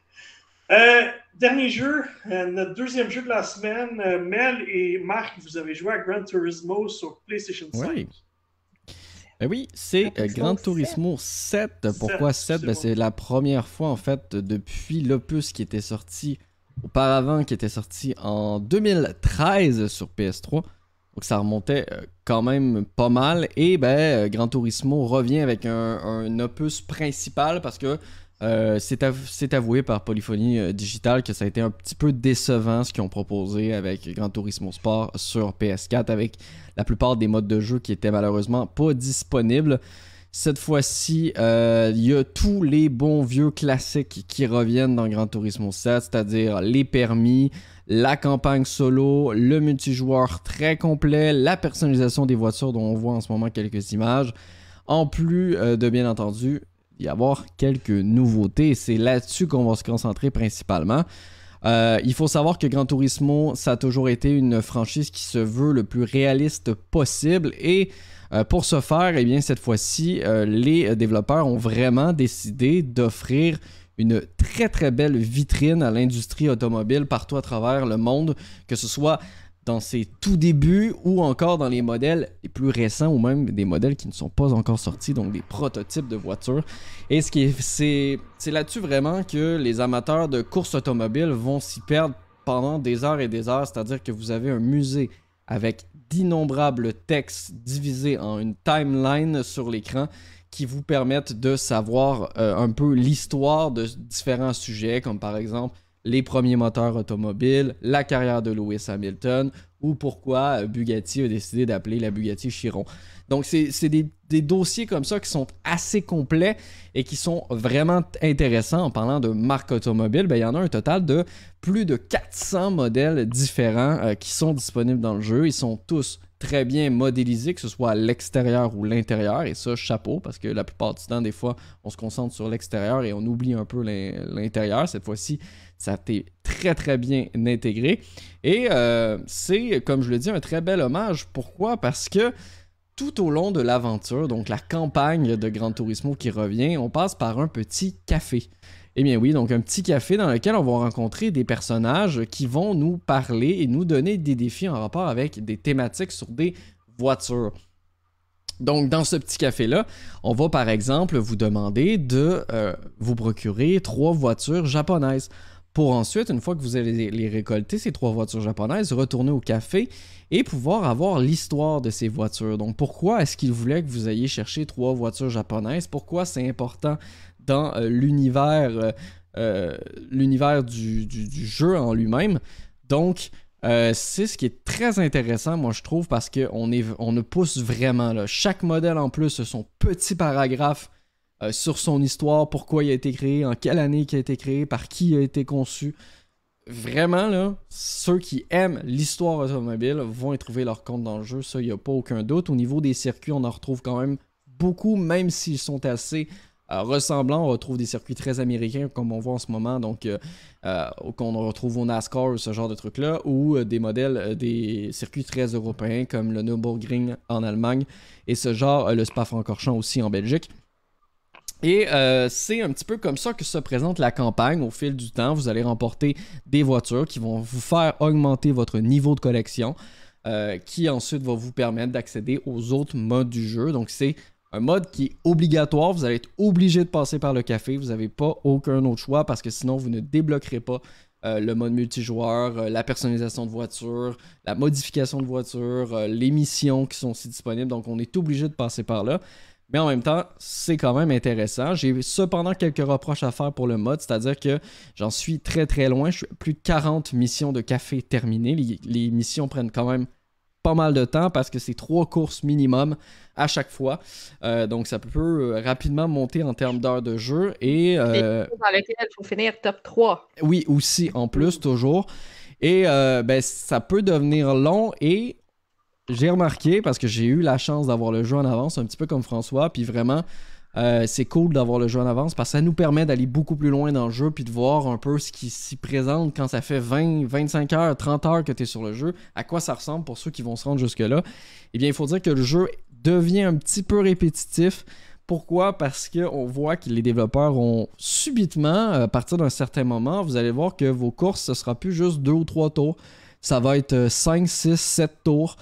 Euh, dernier jeu, euh, notre deuxième jeu de la semaine. Euh, Mel et Marc, vous avez joué à Gran Turismo sur PlayStation cinq. Oui. Ben oui, c'est euh, Gran Turismo sept. Pourquoi sept? Ben, c'est la première fois, en fait, depuis l'opus qui était sorti auparavant, qui était sorti en deux mille treize sur P S trois. Donc ça remontait euh, quand même pas mal. Et ben, Gran Turismo revient avec un, un opus principal parce que euh, c'est, av- c'est avoué par Polyphony euh, Digital que ça a été un petit peu décevant ce qu'ils ont proposé avec Gran Turismo Sport sur P S quatre avec la plupart des modes de jeu qui étaient malheureusement pas disponibles. Cette fois-ci, euh, il y a tous les bons vieux classiques qui reviennent dans Gran Turismo sept, c'est-à-dire les permis, la campagne solo, le multijoueur très complet, la personnalisation des voitures dont on voit en ce moment quelques images, en plus euh, de bien entendu y avoir quelques nouveautés. C'est là-dessus qu'on va se concentrer principalement. Euh, il faut savoir que Gran Turismo, ça a toujours été une franchise qui se veut le plus réaliste possible et euh, pour ce faire, eh bien, cette fois-ci, euh, les développeurs ont vraiment décidé d'offrir une très très belle vitrine à l'industrie automobile partout à travers le monde, que ce soit dans ses tout débuts ou encore dans les modèles les plus récents ou même des modèles qui ne sont pas encore sortis, donc des prototypes de voitures. Et ce qui est, c'est, c'est là-dessus vraiment que les amateurs de course automobile vont s'y perdre pendant des heures et des heures, c'est-à-dire que vous avez un musée avec d'innombrables textes divisés en une timeline sur l'écran qui vous permettent de savoir euh, un peu l'histoire de différents sujets, comme par exemple les premiers moteurs automobiles, la carrière de Lewis Hamilton, ou pourquoi Bugatti a décidé d'appeler la Bugatti Chiron. Donc, c'est, c'est des, des dossiers comme ça qui sont assez complets et qui sont vraiment intéressants. En parlant de marque automobile, ben, il y en a un total de plus de quatre cents modèles différents euh, qui sont disponibles dans le jeu. Ils sont tous très bien modélisés, que ce soit à l'extérieur ou l'intérieur. Et ça, chapeau, parce que la plupart du temps, des fois, on se concentre sur l'extérieur et on oublie un peu l'intérieur. Cette fois-ci, ça a été très, très bien intégré. Et euh, c'est, comme je le dis, un très bel hommage. Pourquoi? Parce que tout au long de l'aventure, donc la campagne de Gran Turismo qui revient, on passe par un petit café. Eh bien oui, donc un petit café dans lequel on va rencontrer des personnages qui vont nous parler et nous donner des défis en rapport avec des thématiques sur des voitures. Donc, dans ce petit café-là, on va par exemple vous demander de euh, vous procurer trois voitures japonaises. Pour ensuite, une fois que vous allez les récolter, ces trois voitures japonaises, retourner au café et pouvoir avoir l'histoire de ces voitures. Donc, pourquoi est-ce qu'ils voulaient que vous ayez chercher trois voitures japonaises? Pourquoi c'est important dans euh, l'univers, euh, euh, l'univers du, du, du jeu en lui-même? Donc, euh, c'est ce qui est très intéressant, moi, je trouve, parce qu'on est, on ne pousse vraiment. Là. Chaque modèle, en plus, son petit paragraphe euh, sur son histoire, pourquoi il a été créé, en quelle année il a été créé, par qui il a été conçu. Vraiment, là, ceux qui aiment l'histoire automobile vont y trouver leur compte dans le jeu, ça, il n'y a pas aucun doute. Au niveau des circuits, on en retrouve quand même beaucoup, même s'ils sont assez euh, ressemblants. On retrouve des circuits très américains, comme on voit en ce moment, donc euh, euh, qu'on retrouve au NASCAR, ce genre de trucs-là, ou euh, des modèles, euh, des circuits très européens, comme le Nürburgring en Allemagne, et ce genre, euh, le Spa-Francorchamps aussi en Belgique. Et euh, c'est un petit peu comme ça que se présente la campagne au fil du temps. Vous allez remporter des voitures qui vont vous faire augmenter votre niveau de collection, euh, qui ensuite va vous permettre d'accéder aux autres modes du jeu. Donc c'est un mode qui est obligatoire. Vous allez être obligé de passer par le café. Vous n'avez pas aucun autre choix parce que sinon vous ne débloquerez pas euh, le mode multijoueur, euh, la personnalisation de voiture, la modification de voiture, euh, les missions qui sont aussi disponibles. Donc on est obligé de passer par là. Mais en même temps, c'est quand même intéressant. J'ai cependant quelques reproches à faire pour le mode, c'est-à-dire que j'en suis très très loin. Je suis à plus de quarante missions de café terminées. Les, les missions prennent quand même pas mal de temps parce que c'est trois courses minimum à chaque fois. Euh, donc ça peut rapidement monter en termes d'heures de jeu. Et, euh, dans lequel il faut finir top trois. Oui, aussi, en plus, toujours. Et euh, ben, ça peut devenir long et... J'ai remarqué, parce que j'ai eu la chance d'avoir le jeu en avance, un petit peu comme François, puis vraiment, euh, c'est cool d'avoir le jeu en avance, parce que ça nous permet d'aller beaucoup plus loin dans le jeu, puis de voir un peu ce qui s'y présente quand ça fait vingt, vingt-cinq heures, trente heures que tu es sur le jeu, à quoi ça ressemble pour ceux qui vont se rendre jusque-là. Eh bien, il faut dire que le jeu devient un petit peu répétitif. Pourquoi? Parce qu'on voit que les développeurs ont subitement, à partir d'un certain moment, vous allez voir que vos courses, ce sera plus juste deux ou trois tours. Ça va être cinq, six, sept tours.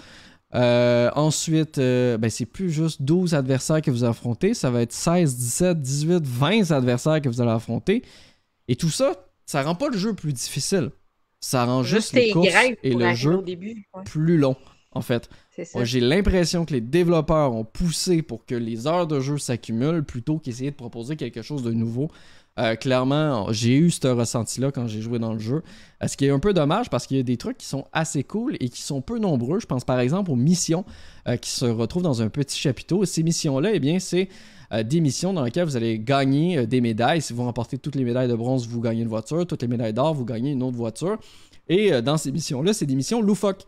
Euh, ensuite, euh, ben c'est plus juste douze adversaires que vous affrontez, ça va être seize, dix-sept, dix-huit, vingt adversaires que vous allez affronter. Et tout ça, ça rend pas le jeu plus difficile. Ça rend juste, juste les courses et le jeu début, ouais. plus long, en fait. Moi, j'ai l'impression que les développeurs ont poussé pour que les heures de jeu s'accumulent plutôt qu'essayer de proposer quelque chose de nouveau. Euh, clairement, j'ai eu ce ressenti-là quand j'ai joué dans le jeu. Ce qui est un peu dommage parce qu'il y a des trucs qui sont assez cool et qui sont peu nombreux. Je pense par exemple aux missions euh, qui se retrouvent dans un petit chapiteau. Ces missions-là, eh bien, c'est euh, des missions dans lesquelles vous allez gagner euh, des médailles. Si vous remportez toutes les médailles de bronze, vous gagnez une voiture. Toutes les médailles d'or, vous gagnez une autre voiture. Et euh, dans ces missions-là, c'est des missions loufoques.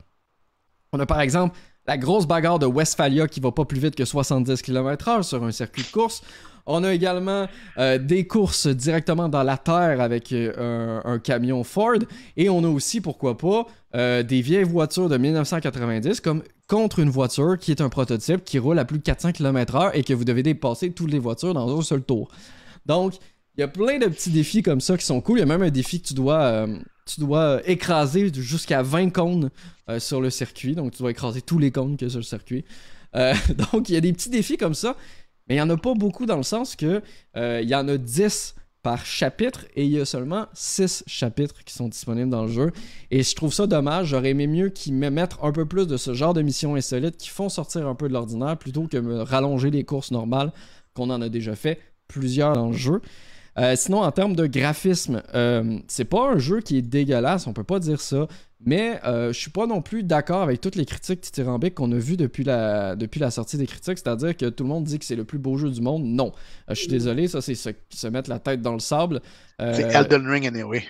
On a par exemple la grosse bagarre de Westphalia qui va pas plus vite que soixante-dix kilomètres heure sur un circuit de course. On a également euh, des courses directement dans la terre avec euh, un, un camion Ford. Et on a aussi, pourquoi pas, euh, des vieilles voitures de mille neuf cent quatre-vingt-dix comme contre une voiture qui est un prototype qui roule à plus de quatre cents kilomètres heure et que vous devez dépasser toutes les voitures dans un seul tour. Donc, il y a plein de petits défis comme ça qui sont cool. Il y a même un défi que tu dois, euh, tu dois écraser jusqu'à vingt cônes euh, sur le circuit. Donc, tu dois écraser tous les cônes qu'il y a sur le circuit. Euh, donc, il y a des petits défis comme ça. Mais il n'y en a pas beaucoup dans le sens que euh, il y en a dix par chapitre et il y a seulement six chapitres qui sont disponibles dans le jeu. Et je trouve ça dommage. J'aurais aimé mieux qu'ils me mettent un peu plus de ce genre de missions insolites qui font sortir un peu de l'ordinaire plutôt que me rallonger les courses normales qu'on en a déjà fait plusieurs dans le jeu. Euh, sinon, en termes de graphisme, euh, c'est pas un jeu qui est dégueulasse, on peut pas dire ça, mais euh, je suis pas non plus d'accord avec toutes les critiques dithyrambiques qu'on a vues depuis la, depuis la sortie des critiques, c'est-à-dire que tout le monde dit que c'est le plus beau jeu du monde. Non, euh, je suis désolé, ça c'est se, se mettre la tête dans le sable. Euh, c'est Elden Ring anyway.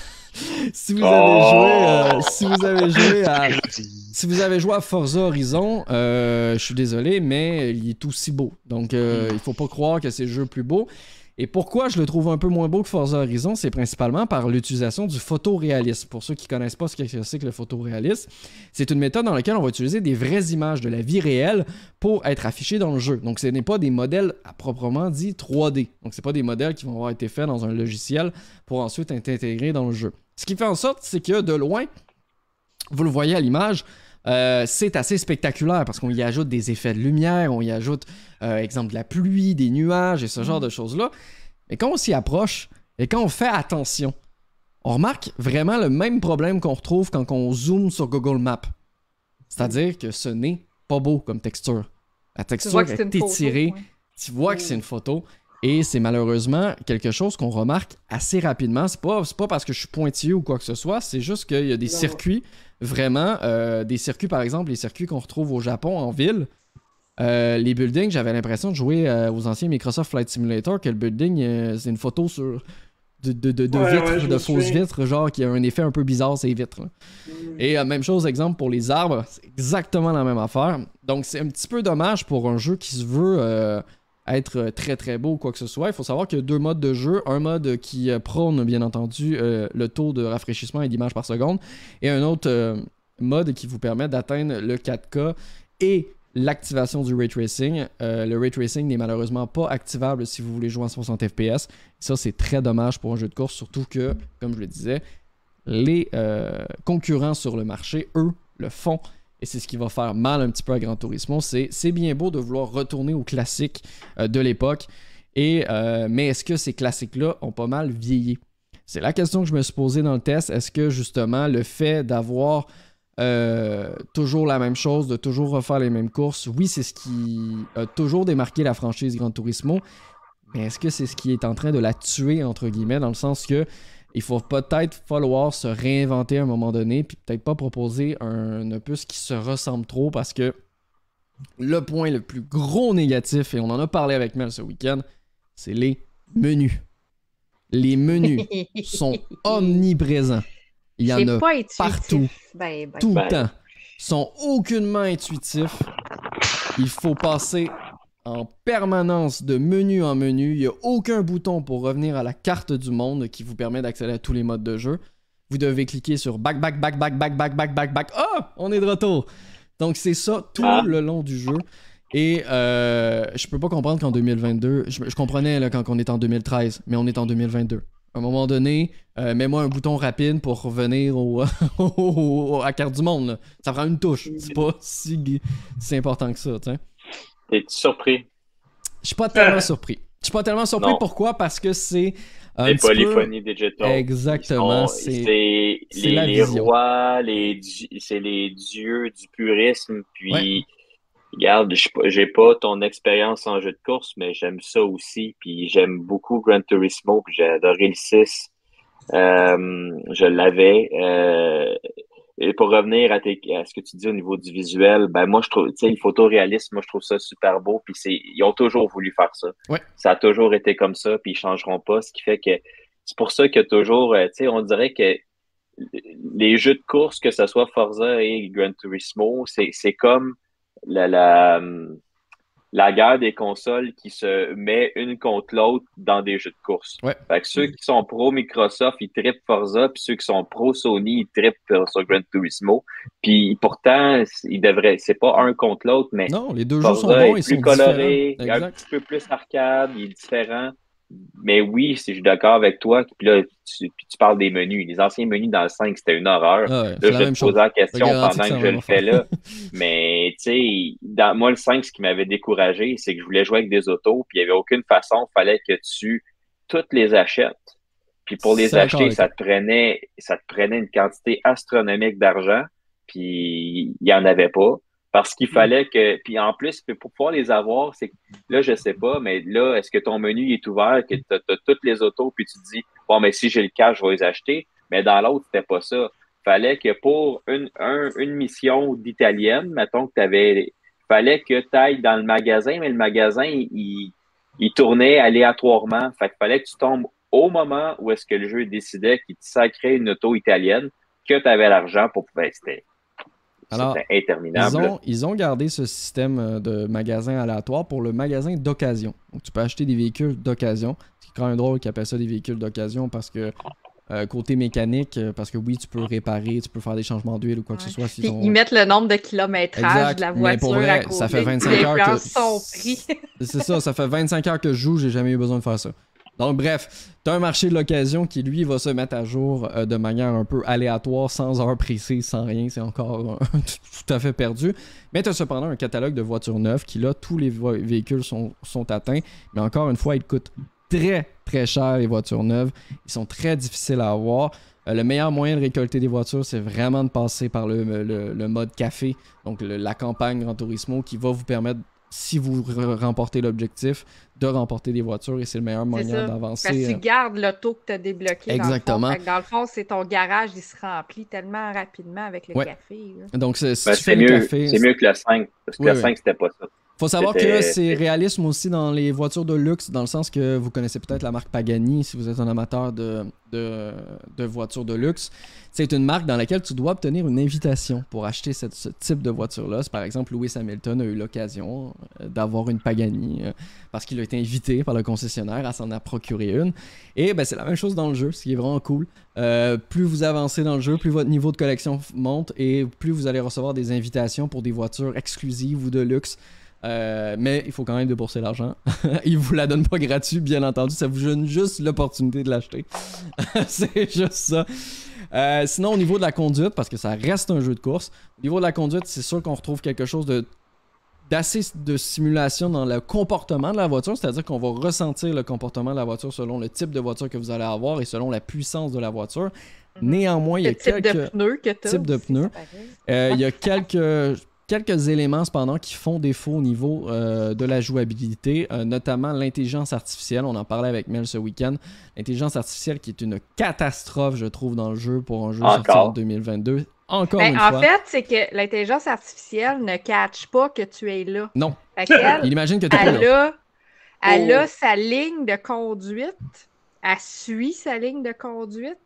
si vous avez oh! joué, euh, si vous avez joué à, si vous avez joué à Forza Horizon, euh, je suis désolé, mais il est aussi beau. Donc euh, il faut pas croire que c'est le jeu plus beau. Et pourquoi je le trouve un peu moins beau que Forza Horizon, c'est principalement par l'utilisation du photoréalisme. Pour ceux qui ne connaissent pas ce que c'est que le photoréalisme, c'est une méthode dans laquelle on va utiliser des vraies images de la vie réelle pour être affichées dans le jeu. Donc ce n'est pas des modèles à proprement dit trois D. Donc ce n'est pas des modèles qui vont avoir été faits dans un logiciel pour ensuite être intégrés dans le jeu. Ce qui fait en sorte, c'est que de loin, vous le voyez à l'image, Euh, c'est assez spectaculaire parce qu'on y ajoute des effets de lumière, on y ajoute, euh, exemple, de la pluie, des nuages et ce genre de choses-là. Mais quand on s'y approche et quand on fait attention, on remarque vraiment le même problème qu'on retrouve quand on zoome sur Google Maps. C'est-à-dire que ce n'est pas beau comme texture. La texture est, est étirée, photo, ouais. Tu vois que c'est une photo. Et c'est malheureusement quelque chose qu'on remarque assez rapidement. C'est pas, c'est pas parce que je suis pointilleux ou quoi que ce soit, c'est juste qu'il y a des non. circuits, vraiment, euh, des circuits par exemple, les circuits qu'on retrouve au Japon en ville, Euh, les buildings, j'avais l'impression de jouer euh, aux anciens Microsoft Flight Simulator, que le building, euh, c'est une photo sur de, de, de, de Ouais, vitres, ouais, je de me fausses souviens. vitres, genre qui a un effet un peu bizarre ces vitres. là. Mm. Et euh, même chose, exemple, pour les arbres, c'est exactement la même affaire. Donc c'est un petit peu dommage pour un jeu qui se veut euh, être très très beau ou quoi que ce soit. Il faut savoir qu'il y a deux modes de jeu. Un mode qui euh, prône, bien entendu, euh, le taux de rafraîchissement et d'images par seconde. Et un autre euh, mode qui vous permet d'atteindre le quatre K et l'activation du Ray Tracing. Euh, le Ray Tracing n'est malheureusement pas activable si vous voulez jouer en soixante F P S. Ça, c'est très dommage pour un jeu de course, surtout que, comme je le disais, les euh, concurrents sur le marché, eux, le font. Et c'est ce qui va faire mal un petit peu à Gran Turismo. C'est, c'est bien beau de vouloir retourner aux classiques euh, de l'époque. Et, euh, mais est-ce que ces classiques-là ont pas mal vieilli? C'est la question que je me suis posée dans le test. Est-ce que, justement, le fait d'avoir Euh, toujours la même chose, de toujours refaire les mêmes courses. Oui, c'est ce qui a toujours démarqué la franchise Gran Turismo, mais est-ce que c'est ce qui est en train de la tuer, entre guillemets, dans le sens que il faut peut-être falloir se réinventer à un moment donné, puis peut-être pas proposer un opus qui se ressemble trop, parce que le point le plus gros négatif, et on en a parlé avec Mel ce week-end, c'est les menus. Les menus sont omniprésents. Il y en C'est a pas intuitif. partout. Ben, ben. tout Ben. le temps. Sont aucunement intuitifs. Il faut passer en permanence de menu en menu. Il n'y a aucun bouton pour revenir à la carte du monde qui vous permet d'accéder à tous les modes de jeu. Vous devez cliquer sur back, back, back, back, back, back, back, back, back. Ah! On est de retour! Donc c'est ça tout Ah. le long du jeu. Et euh, je peux pas comprendre qu'en deux mille vingt-deux, je, je comprenais là, quand on est en deux mille treize, mais on est en deux mille vingt-deux. À un moment donné, euh, mets-moi un bouton rapide pour revenir au, au- à la carte du monde. là. Ça prend une touche. C'est pas si, si important que ça. T'sais. T'es-tu surpris? Je suis pas tellement surpris. Je suis pas tellement surpris. Non. Pourquoi? Parce que c'est un Les petit peu... polyphonies digital. Exactement. Ils sont- C'est C'est c'est les, la les vision. rois, les, di- c'est les dieux du purisme. Puis, Ouais. regarde, je- j'ai pas ton expérience en jeu de course, mais j'aime ça aussi. Puis, j'aime beaucoup Gran Turismo. Puis, j'ai adoré le six. Euh, je l'avais. Euh, et pour revenir à, tes, à ce que tu dis au niveau du visuel, ben moi je trouve, tu sais, le photoréalisme, moi je trouve ça super beau. Puis c'est, ils ont toujours voulu faire ça. Ouais. Ça a toujours été comme ça, puis ils changeront pas. Ce qui fait que c'est pour ça qu'il y a toujours, euh, tu sais, on dirait que les jeux de course, que ce soit Forza et Gran Turismo, c'est c'est comme la la la guerre des consoles qui se met une contre l'autre dans des jeux de course. Ouais. Fait que ceux qui sont pro Microsoft, ils trippent Forza, puis ceux qui sont pro Sony, ils trippent sur Gran Turismo. Puis pourtant, ils devraient, c'est pas un contre l'autre, mais Non, les deux jeux sont Forza bons, est ils plus sont coloré, il différents. est un Exact. petit peu plus arcade, il est différent. Mais oui, si je suis d'accord avec toi, puis là, tu, puis tu parles des menus. Les anciens menus dans le cinq, c'était une horreur. Ah ouais, Là, c'est je la vais même te chose. poser la question Je te garantis pendant que que, c'est je la le même fais là. Mais, tu sais, dans moi, le cinq, ce qui m'avait découragé, c'est que je voulais jouer avec des autos, puis il n'y avait aucune façon. Il fallait que tu toutes les achètes. Puis pour les C'est d'accord acheter, avec ça te prenait, ça te prenait une quantité astronomique d'argent, puis il n'y en avait pas. Parce qu'il fallait que, puis en plus, pour pouvoir les avoir, c'est là, je sais pas, mais là, est-ce que ton menu est ouvert, que tu as, toutes les autos, puis tu te dis, bon, mais si j'ai le cash, je vais les acheter. Mais dans l'autre, c'était pas ça. Fallait que pour une, un, une mission d'italienne, mettons que tu avais, fallait que tu ailles dans le magasin, mais le magasin, il, il tournait aléatoirement. Fait qu'il fallait que tu tombes au moment où est-ce que le jeu décidait qu'il te sacrait une auto italienne, que tu avais l'argent pour pouvoir rester. Alors, C'était interminable. Ils ont, ils ont gardé ce système de magasin aléatoire pour le magasin d'occasion. Donc, tu peux acheter des véhicules d'occasion. C'est quand même drôle qu'ils appellent ça des véhicules d'occasion parce que euh, côté mécanique, parce que oui, tu peux réparer, tu peux faire des changements d'huile ou quoi que Ouais. ce soit. Puis Ont... ils mettent le nombre de kilométrage Exact. de la Mais voiture pour vrai, à côté. ça fait vingt-cinq qui heures que- influence son prix. C'est ça, ça fait vingt-cinq heures que je joue, j'ai jamais eu besoin de faire ça. Donc bref, tu as un marché de l'occasion qui lui va se mettre à jour euh, de manière un peu aléatoire, sans heure précise, sans rien, c'est encore euh, tout à fait perdu. Mais tu as cependant un catalogue de voitures neuves qui là, tous les vo- véhicules sont, sont atteints, mais encore une fois, ils coûtent très très cher les voitures neuves, ils sont très difficiles à avoir. Euh, le meilleur moyen de récolter des voitures, c'est vraiment de passer par le, le, le mode café, donc le- la campagne Gran Turismo qui va vous permettre, si vous re- remportez l'objectif, de remporter des voitures et c'est le meilleur C'est moyen ça. d'avancer. Parce que tu euh, gardes l'auto que tu as débloqué. Exactement. Dans le fond, Fait que dans le fond, c'est ton garage, il se remplit tellement rapidement avec le Ouais. café. Là. Donc, c'est- si Ben, tu fais c'est le mieux, café... c'est mieux que le cinq, parce que Oui, le oui. cinq, c'était pas ça. Faut savoir que C'était- c'est réalisme aussi dans les voitures de luxe, dans le sens que vous connaissez peut-être la marque Pagani si vous êtes un amateur de, de, de voitures de luxe. C'est une marque dans laquelle tu dois obtenir une invitation pour acheter cette- ce type de voiture-là. Par exemple, Lewis Hamilton a eu l'occasion euh, d'avoir une Pagani euh, parce qu'il a été invité par le concessionnaire à s'en a procuré une. Et ben, c'est la même chose dans le jeu, ce qui est vraiment cool. Euh, plus vous avancez dans le jeu, plus votre niveau de collection f- monte et plus vous allez recevoir des invitations pour des voitures exclusives ou de luxe. Euh, mais il faut quand même débourser l'argent. Ils vous la donnent pas gratuit, bien entendu. Ça vous donne juste l'opportunité de l'acheter. C'est juste ça. Euh, sinon, au niveau de la conduite, parce que ça reste un jeu de course, au niveau de la conduite, c'est sûr qu'on retrouve quelque chose de d'assez de simulation dans le comportement de la voiture, c'est-à-dire qu'on va ressentir le comportement de la voiture selon le type de voiture que vous allez avoir et selon la puissance de la voiture. Néanmoins, il y a Le type quelques de pneus que tu as. types de pneus. Euh, il y a quelques, quelques éléments cependant qui font défaut au niveau euh, de la jouabilité, euh, notamment l'intelligence artificielle. On en parlait avec Mel ce week-end. L'intelligence artificielle qui est une catastrophe, je trouve, dans le jeu pour un jeu sorti en Encore. deux mille vingt-deux. Encore Ben, une en fois. fait, c'est que l'intelligence artificielle ne catch pas que tu es là. Non. Fait qu'elle, Il imagine que tu es pas elle là. a, elle Oh. a sa ligne de conduite. Elle suit sa ligne de conduite.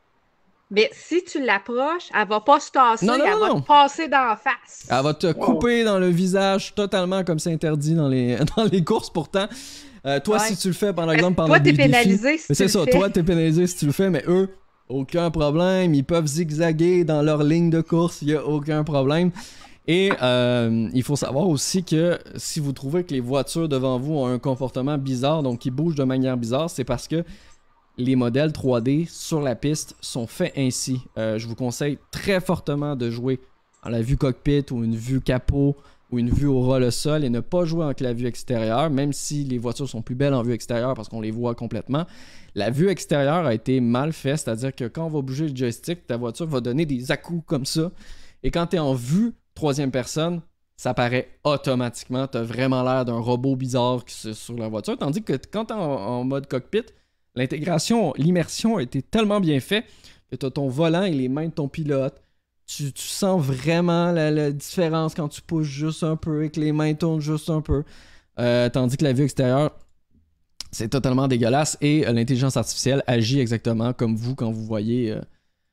Mais si tu l'approches, elle va pas se tasser, Non, non, elle non, va non. te passer d'en face. Elle va te couper dans le visage totalement comme c'est interdit dans les, dans les courses pourtant. Euh, toi, Ouais. si tu le fais, par Parce exemple, que pendant toi, des t'es défis... pénalisé si Mais tu c'est le ça, fais. toi, t'es pénalisé si tu le fais, mais eux, aucun problème. Ils peuvent zigzaguer dans leur ligne de course, il n'y a aucun problème. Et euh, il faut savoir aussi que si vous trouvez que les voitures devant vous ont un comportement bizarre, donc qui bougent de manière bizarre, c'est parce que les modèles trois D sur la piste sont faits ainsi. Euh, je vous conseille très fortement de jouer en la vue cockpit ou une vue capot ou une vue au ras le sol et ne pas jouer avec la vue extérieure, même si les voitures sont plus belles en vue extérieure parce qu'on les voit complètement. La vue extérieure a été mal faite, c'est-à-dire que quand on va bouger le joystick, ta voiture va donner des à-coups comme ça. Et quand tu es en vue troisième personne, ça paraît automatiquement. Tu as vraiment l'air d'un robot bizarre qui est sur la voiture. Tandis que quand tu es en, en mode cockpit, l'intégration, l'immersion a été tellement bien faite que tu as ton volant et les mains de ton pilote. Tu, tu sens vraiment la, la différence quand tu pousses juste un peu et que les mains tournent juste un peu. Euh, tandis que la vue extérieure, c'est totalement dégueulasse et euh, l'intelligence artificielle agit exactement comme vous quand vous voyez euh,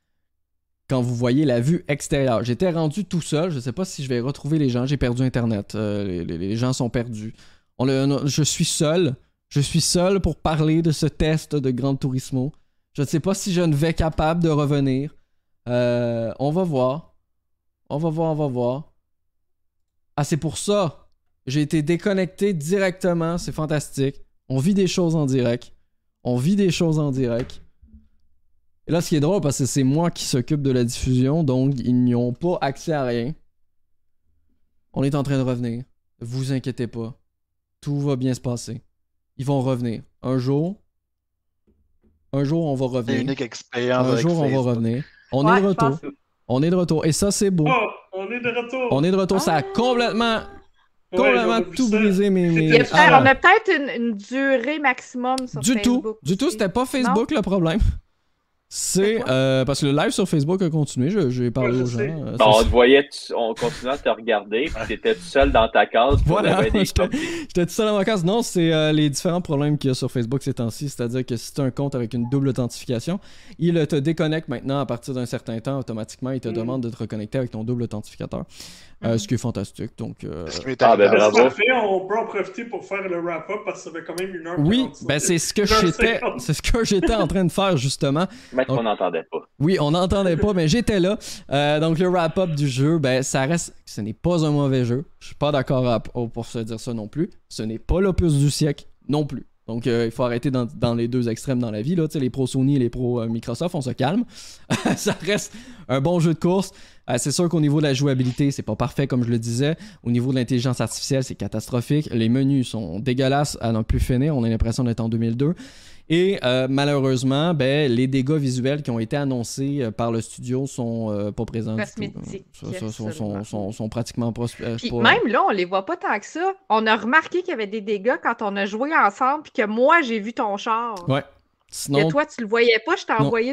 quand vous voyez la vue extérieure. J'étais rendu tout seul, je sais pas si je vais retrouver les gens, j'ai perdu internet, euh, les, les- les gens sont perdus. On le- on- je suis seul, je suis seul pour parler de ce test de Gran Turismo. Je ne sais pas si je ne vais capable de revenir. Euh, on va voir. On va voir, on va voir. Ah, c'est pour ça. J'ai été déconnecté directement, c'est fantastique. On vit des choses en direct. On vit des choses en direct. Et là, ce qui est drôle, parce que c'est moi qui s'occupe de la diffusion, donc ils n'y ont pas accès à rien. On est en train de revenir. Vous inquiétez pas. Tout va bien se passer. Ils vont revenir. Un jour, un jour, on va C'est une revenir. unique expérience. Un avec jour, on va Facebook. revenir. On Ouais, est de je retour. pense- On est de retour. Et ça, c'est beau. Oh, on est de retour. On est de retour. Ça a Ah. complètement, Ouais, complètement on a vu tout ça. brisé mes... mes... Il y a Ah, peut-être- ouais. on a peut-être une, une durée maximum sur Du Facebook. tout. Du tout, aussi. c'était pas Facebook le problème. C'est C'est quoi? euh, parce que le live sur Facebook a continué. Je- J'ai parlé Ouais, aux je gens. sais. euh, Bon, on ça- te voyait, tu- on continuait à te regarder, puis t'étais tout seul dans ta case. puis on Voilà, avait des j'étais copies. j'étais tout seul dans ma case. Non, c'est euh, les différents problèmes qu'il y a sur Facebook ces temps-ci. C'est-à-dire que si tu as un compte avec une double authentification, il te déconnecte maintenant à partir d'un certain temps automatiquement. Il te Mm. demande de te reconnecter avec ton double authentificateur. Euh, Mhm. ce qui est fantastique. Donc, euh, Ce qui m'est Ah, ben, arrivé. bravo. Parfait, on peut en profiter pour faire le wrap-up parce que ça fait quand même une heure. oui, quarante-cinq. ben c'est ce que une heure j'étais, cinquante. c'est ce que j'étais en train de faire justement. Mais Donc- qu'on n'entendait pas. Oui, on n'entendait pas, mais j'étais là. Euh, donc, le wrap-up du jeu, ben, ça reste. Ce n'est pas un mauvais jeu. Je suis pas d'accord à- oh, pour se dire ça non plus. Ce n'est pas l'opus du siècle non plus. Donc, euh, il faut arrêter dans, dans les deux extrêmes dans la vie. Là. Tu sais, les pros Sony et les pros euh, Microsoft, on se calme. Ça reste un bon jeu de course. Euh, c'est sûr qu'au niveau de la jouabilité, c'est pas parfait, comme je le disais. Au niveau de l'intelligence artificielle, c'est catastrophique. Les menus sont dégueulasses à n'en plus finir. On a l'impression d'être en deux mille deux. Et euh, malheureusement, ben, les dégâts visuels qui ont été annoncés euh, par le studio sont euh, pas présents du tout. Cosmétiques, Ça, ça, sont, sont, seulement. sont, sont pratiquement pas. euh, Puis pas- même là, on les voit pas tant que ça. On a remarqué qu'il y avait des dégâts quand on a joué ensemble, puis que moi, j'ai vu ton char. Ouais. Que Sinon, toi, tu le voyais pas, je t'ai Non. envoyé une photo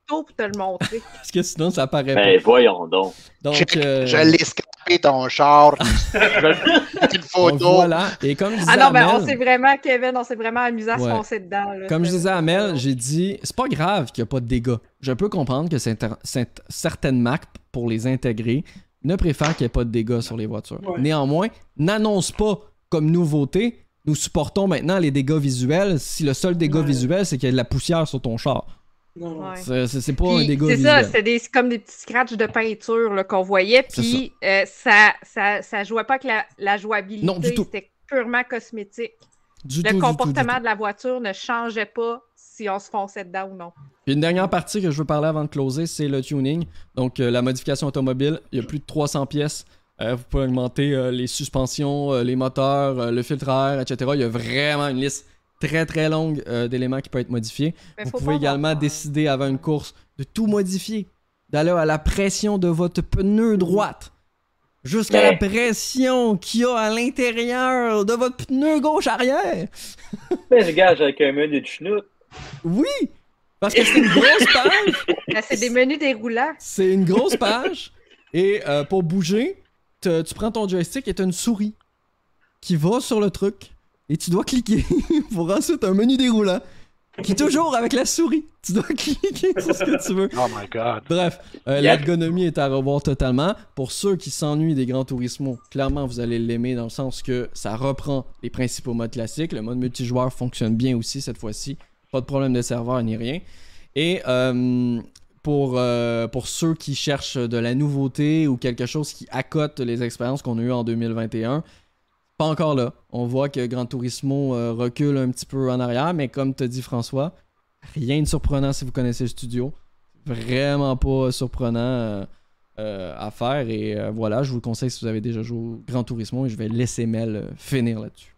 photo pour te le montrer. Parce que sinon, ça paraît Ben, pas. voyons donc. Donc, euh, Je l'ai scrapé ton char. Je vais faire une donc photo. voilà. Et comme disait Ah non, mais on Amel- s'est vraiment, Kevin, on s'est vraiment amusé à se Ouais. foncer dedans. Là. Comme je C'est- disais à Amel, j'ai dit, c'est pas grave qu'il n'y a pas de dégâts. Je peux comprendre que c'est inter- c'est- certaines marques, pour les intégrer, ne préfèrent qu'il n'y ait pas de dégâts sur les voitures. Ouais. Néanmoins, n'annonce pas comme nouveauté, nous supportons maintenant les dégâts visuels si le seul dégât Ouais. visuel, c'est qu'il y a de la poussière sur ton char. Non, non. Ouais. C'est c'est- c'est pas Puis, un dégât c'est visuel. ça, c'était des, c'est comme des petits scratchs de peinture là, qu'on voyait, C'est puis euh, ça, ça, ça jouait pas avec la, la jouabilité, Non, du tout. c'était purement cosmétique. Du Le tout, du comportement tout, du tout. de la voiture ne changeait pas si on se fonçait dedans ou non. Puis une dernière partie que je veux parler avant de closer, c'est le tuning. Donc euh, la modification automobile, il y a plus de trois cents pièces. Euh, vous pouvez augmenter euh, les suspensions, euh, les moteurs, euh, le filtre à air, et cetera. Il y a vraiment une liste très très longue euh, d'éléments qui peuvent être modifiés. Mais Vous faut pouvez pas également avoir peur. décider avant une course de tout modifier. D'aller à la pression de votre pneu droite. Jusqu'à Mais- la pression qu'il y a à l'intérieur de votre pneu gauche arrière. Ben, je gage avec un menu de schnout. Oui! Parce que c'est une grosse page. Ben, c'est des menus déroulants. C'est une grosse page. Et euh, pour bouger, te- tu prends ton joystick et tu as une souris qui va sur le truc. Et tu dois cliquer pour ensuite un menu déroulant qui est toujours avec la souris. Tu dois cliquer sur ce que tu veux. Oh my god. Bref, euh, Yeah. l'ergonomie est à revoir totalement. Pour ceux qui s'ennuient des Gran Turismo, clairement vous allez l'aimer dans le sens que ça reprend les principaux modes classiques. Le mode multijoueur fonctionne bien aussi cette fois-ci. Pas de problème de serveur ni rien. Et euh, pour, euh, pour ceux qui cherchent de la nouveauté ou quelque chose qui accote les expériences qu'on a eues en deux mille vingt et un, pas encore là. On voit que Gran Turismo euh, recule un petit peu en arrière, mais comme te dit François, rien de surprenant si vous connaissez le studio. Vraiment pas surprenant euh, euh, à faire. Et euh, voilà, je vous le conseille si vous avez déjà joué au Gran Turismo et je vais laisser Mel euh, finir là-dessus.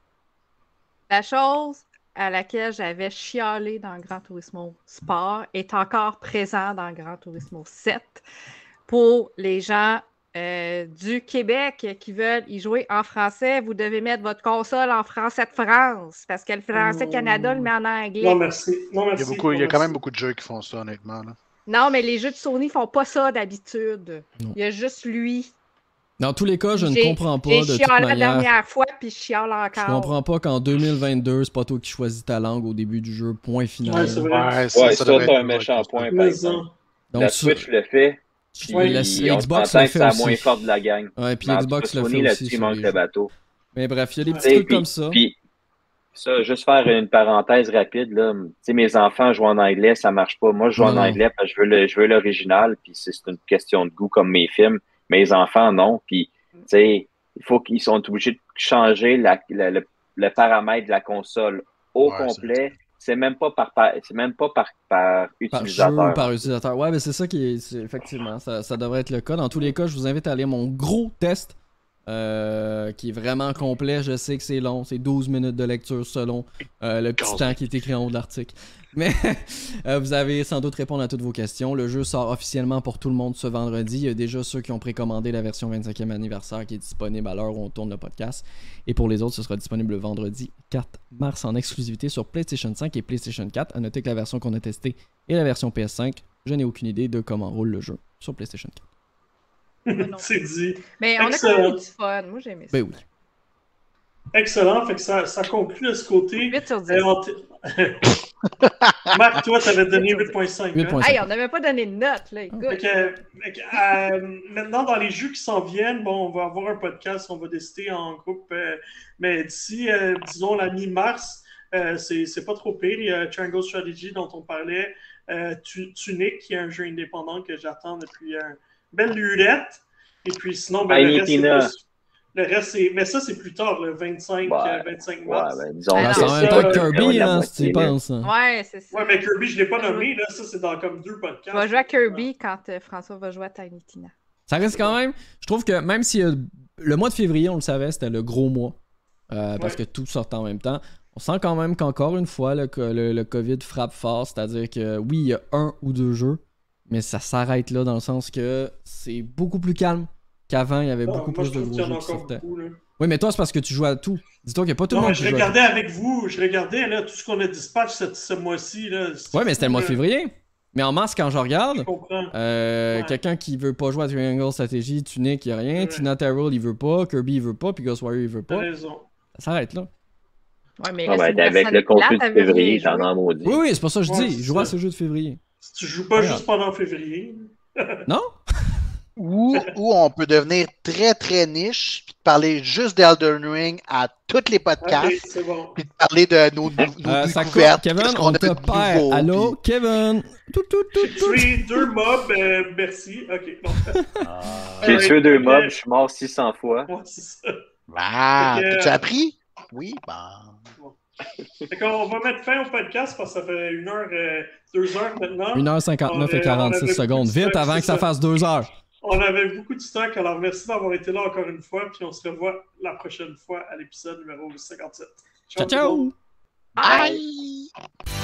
La chose à laquelle j'avais chialé dans Gran Turismo Sport est encore présent dans Gran Turismo sept. Pour les gens euh, du Québec qui veulent y jouer en français, vous devez mettre votre console en français de France parce que le français Oh. Canada le met en anglais. Non, merci. Non, Il y merci. a, beaucoup, il y a Non, quand même merci. beaucoup de jeux qui font ça, honnêtement. Là. Non, mais les jeux de Sony font pas ça d'habitude. Non. Il y a juste lui. Dans tous les cas, je ne J'ai- comprends pas J'ai de toute chialé la manière. dernière fois, puis je chiale encore. Je comprends pas qu'en deux mille vingt-deux, c'est pas toi qui choisis ta langue au début du jeu, point final. Ouais, c'est vrai. Ouais, Ouais, ça, devrait t'as être un méchant ouais, point, par Mais exemple. ça. Donc, La ça- Switch le fait. Puis Ouais, la- on Xbox s'entend le que fait c'est la aussi. moins forte de la gang. Ouais, puis Mais en Xbox tout cas, le Sony, fait là-dessus, aussi. il sur manque les le jeux. bateau. Mais bref, il y a des petits T'sais, trucs puis- comme ça. Puis, ça, juste faire une parenthèse rapide, là. Tu sais, mes enfants jouent en anglais, ça marche pas. Moi, je joue Non, en non. anglais parce que je veux le, je veux l'original, puis c'est c'est une question de goût comme mes films. Mes enfants, non. Puis, tu sais, il faut qu'ils sont obligés de changer la, la- le, le paramètre de la console au Ouais, complet. C'est même pas par, par- c'est même pas par, par Par utilisateur. jeu, par utilisateur. Ouais, mais c'est ça qui est. c'est- Effectivement, ça, ça devrait être le cas. Dans tous les cas, je vous invite à lire mon gros test euh, qui est vraiment complet. Je sais que c'est long, c'est douze minutes de lecture selon euh, le petit Quinze. temps qui est écrit en haut de l'article. Mais euh, vous avez sans doute répondre à toutes vos questions. Le jeu sort officiellement pour tout le monde ce vendredi. Il y a déjà ceux qui ont précommandé la version vingt-cinquième anniversaire qui est disponible à l'heure où on tourne le podcast. Et pour les autres, ce sera disponible le vendredi quatre mars en exclusivité sur PlayStation cinq et PlayStation quatre. À noter que la version qu'on a testée est la version P S cinq. Je n'ai aucune idée de comment roule le jeu sur PlayStation quatre. non. C'est dit. Mais on a quand Excellent. même eu du fun. Moi, j'ai aimé ça. Ben oui. Excellent. Fait que ça, ça conclut de ce côté. huit sur dix. Euh, on t- Marc, toi, t'avais donné huit virgule cinq. huit hein? virgule cinq. Hey, on n'avait pas donné de note, là. Écoute. Fait que, fait que, euh, maintenant, dans les jeux qui s'en viennent, bon, on va avoir un podcast, on va décider en groupe. euh, mais d'ici, euh, disons, la mi-mars, euh, c'est c'est pas trop pire. Il y a Triangle Strategy dont on parlait, euh, Tu- Tunic, qui est un jeu indépendant que j'attends depuis une belle lurette. Et puis sinon, ben, le Tiny reste, c'est Tina. plus- le reste, c'est. Mais ça, c'est plus tard, le vingt-cinq, Ouais. euh, vingt-cinq Ouais, mars. ben, disons Ah, Ben, que c'est en ça, même temps que euh, Kirby, la hein, si tu y moitié, là. penses. hein. Ouais, c'est ça. Ouais, mais Kirby, je l'ai pas nommé, là. Ça, c'est dans comme deux podcasts. On va jouer à Kirby quand euh, François va jouer à Tiny Tina. Ça reste quand même. Je trouve que même si euh, le mois de février, on le savait, c'était le gros mois. euh, parce Ouais. que tout sortait en même temps. On sent quand même qu'encore une fois, le, co- le, le COVID frappe fort. C'est-à-dire que oui, il y a un ou deux jeux, mais ça s'arrête là dans le sens que c'est beaucoup plus calme qu'avant. Il y avait Ah, beaucoup moi, je plus de trouve gros qu'il y en jeux a qui encore sortaient. beaucoup, là. Oui, mais toi, c'est parce que tu joues à tout. Dis-toi qu'il n'y a pas tout le Non, monde mais qui je joue à tout. regardais avec vous, je regardais là, tout ce qu'on a dispatch ce, ce mois-ci. Là, Ouais, mais c'était le mois de Euh, février. Mais en masse, quand je regarde, Je comprends. euh, Ouais. quelqu'un qui veut pas jouer à Triangle Strategy, Tunic, il a rien. Ouais. Tina Terrell, il veut pas. Kirby, il veut pas. Puis Ghost Warrior, il veut T'as pas. raison. Ça s'arrête là. Ouais, mais Ah là, ben, c'est une avec le personne contenu plate, de elle veut février, rien t'en jouer. as maudit. Oui, oui, c'est pas ça que je Ouais, dis. c'est Je joue à ça. ce jeu de février. Si tu joues pas Regarde. juste pendant février. Non? Ou, ou on peut devenir très très niche, puis de parler juste d'Elden Ring à tous les Ok, podcasts, c'est bon. puis de parler de nos, nou- nos Euh, ça coupe. découvertes. Kevin, qu'est-ce qu'on on a te de perd. nouveau, Allô, puis- Kevin? Tout, tout, tout, J'ai tout. tué deux mobs, euh, merci. Ok, bon. J'ai Ouais, tué deux ok. mobs, je suis mort six cents fois. Ouais, c'est ça. Ah, Fait que- t'as-tu appris? Oui, bon. Fait qu'on va mettre fin au podcast parce que ça fait une heure, euh, deux heures maintenant. une heure cinquante-neuf On et avait- quarante-six on avait secondes. beaucoup de Vite stock, avant c'est que ça ça. fasse deux heures. On avait beaucoup de stock, alors merci d'avoir été là encore une fois, puis on se revoit la prochaine fois à l'épisode numéro cinquante-sept. Ciao, tout le monde. ciao! Bye!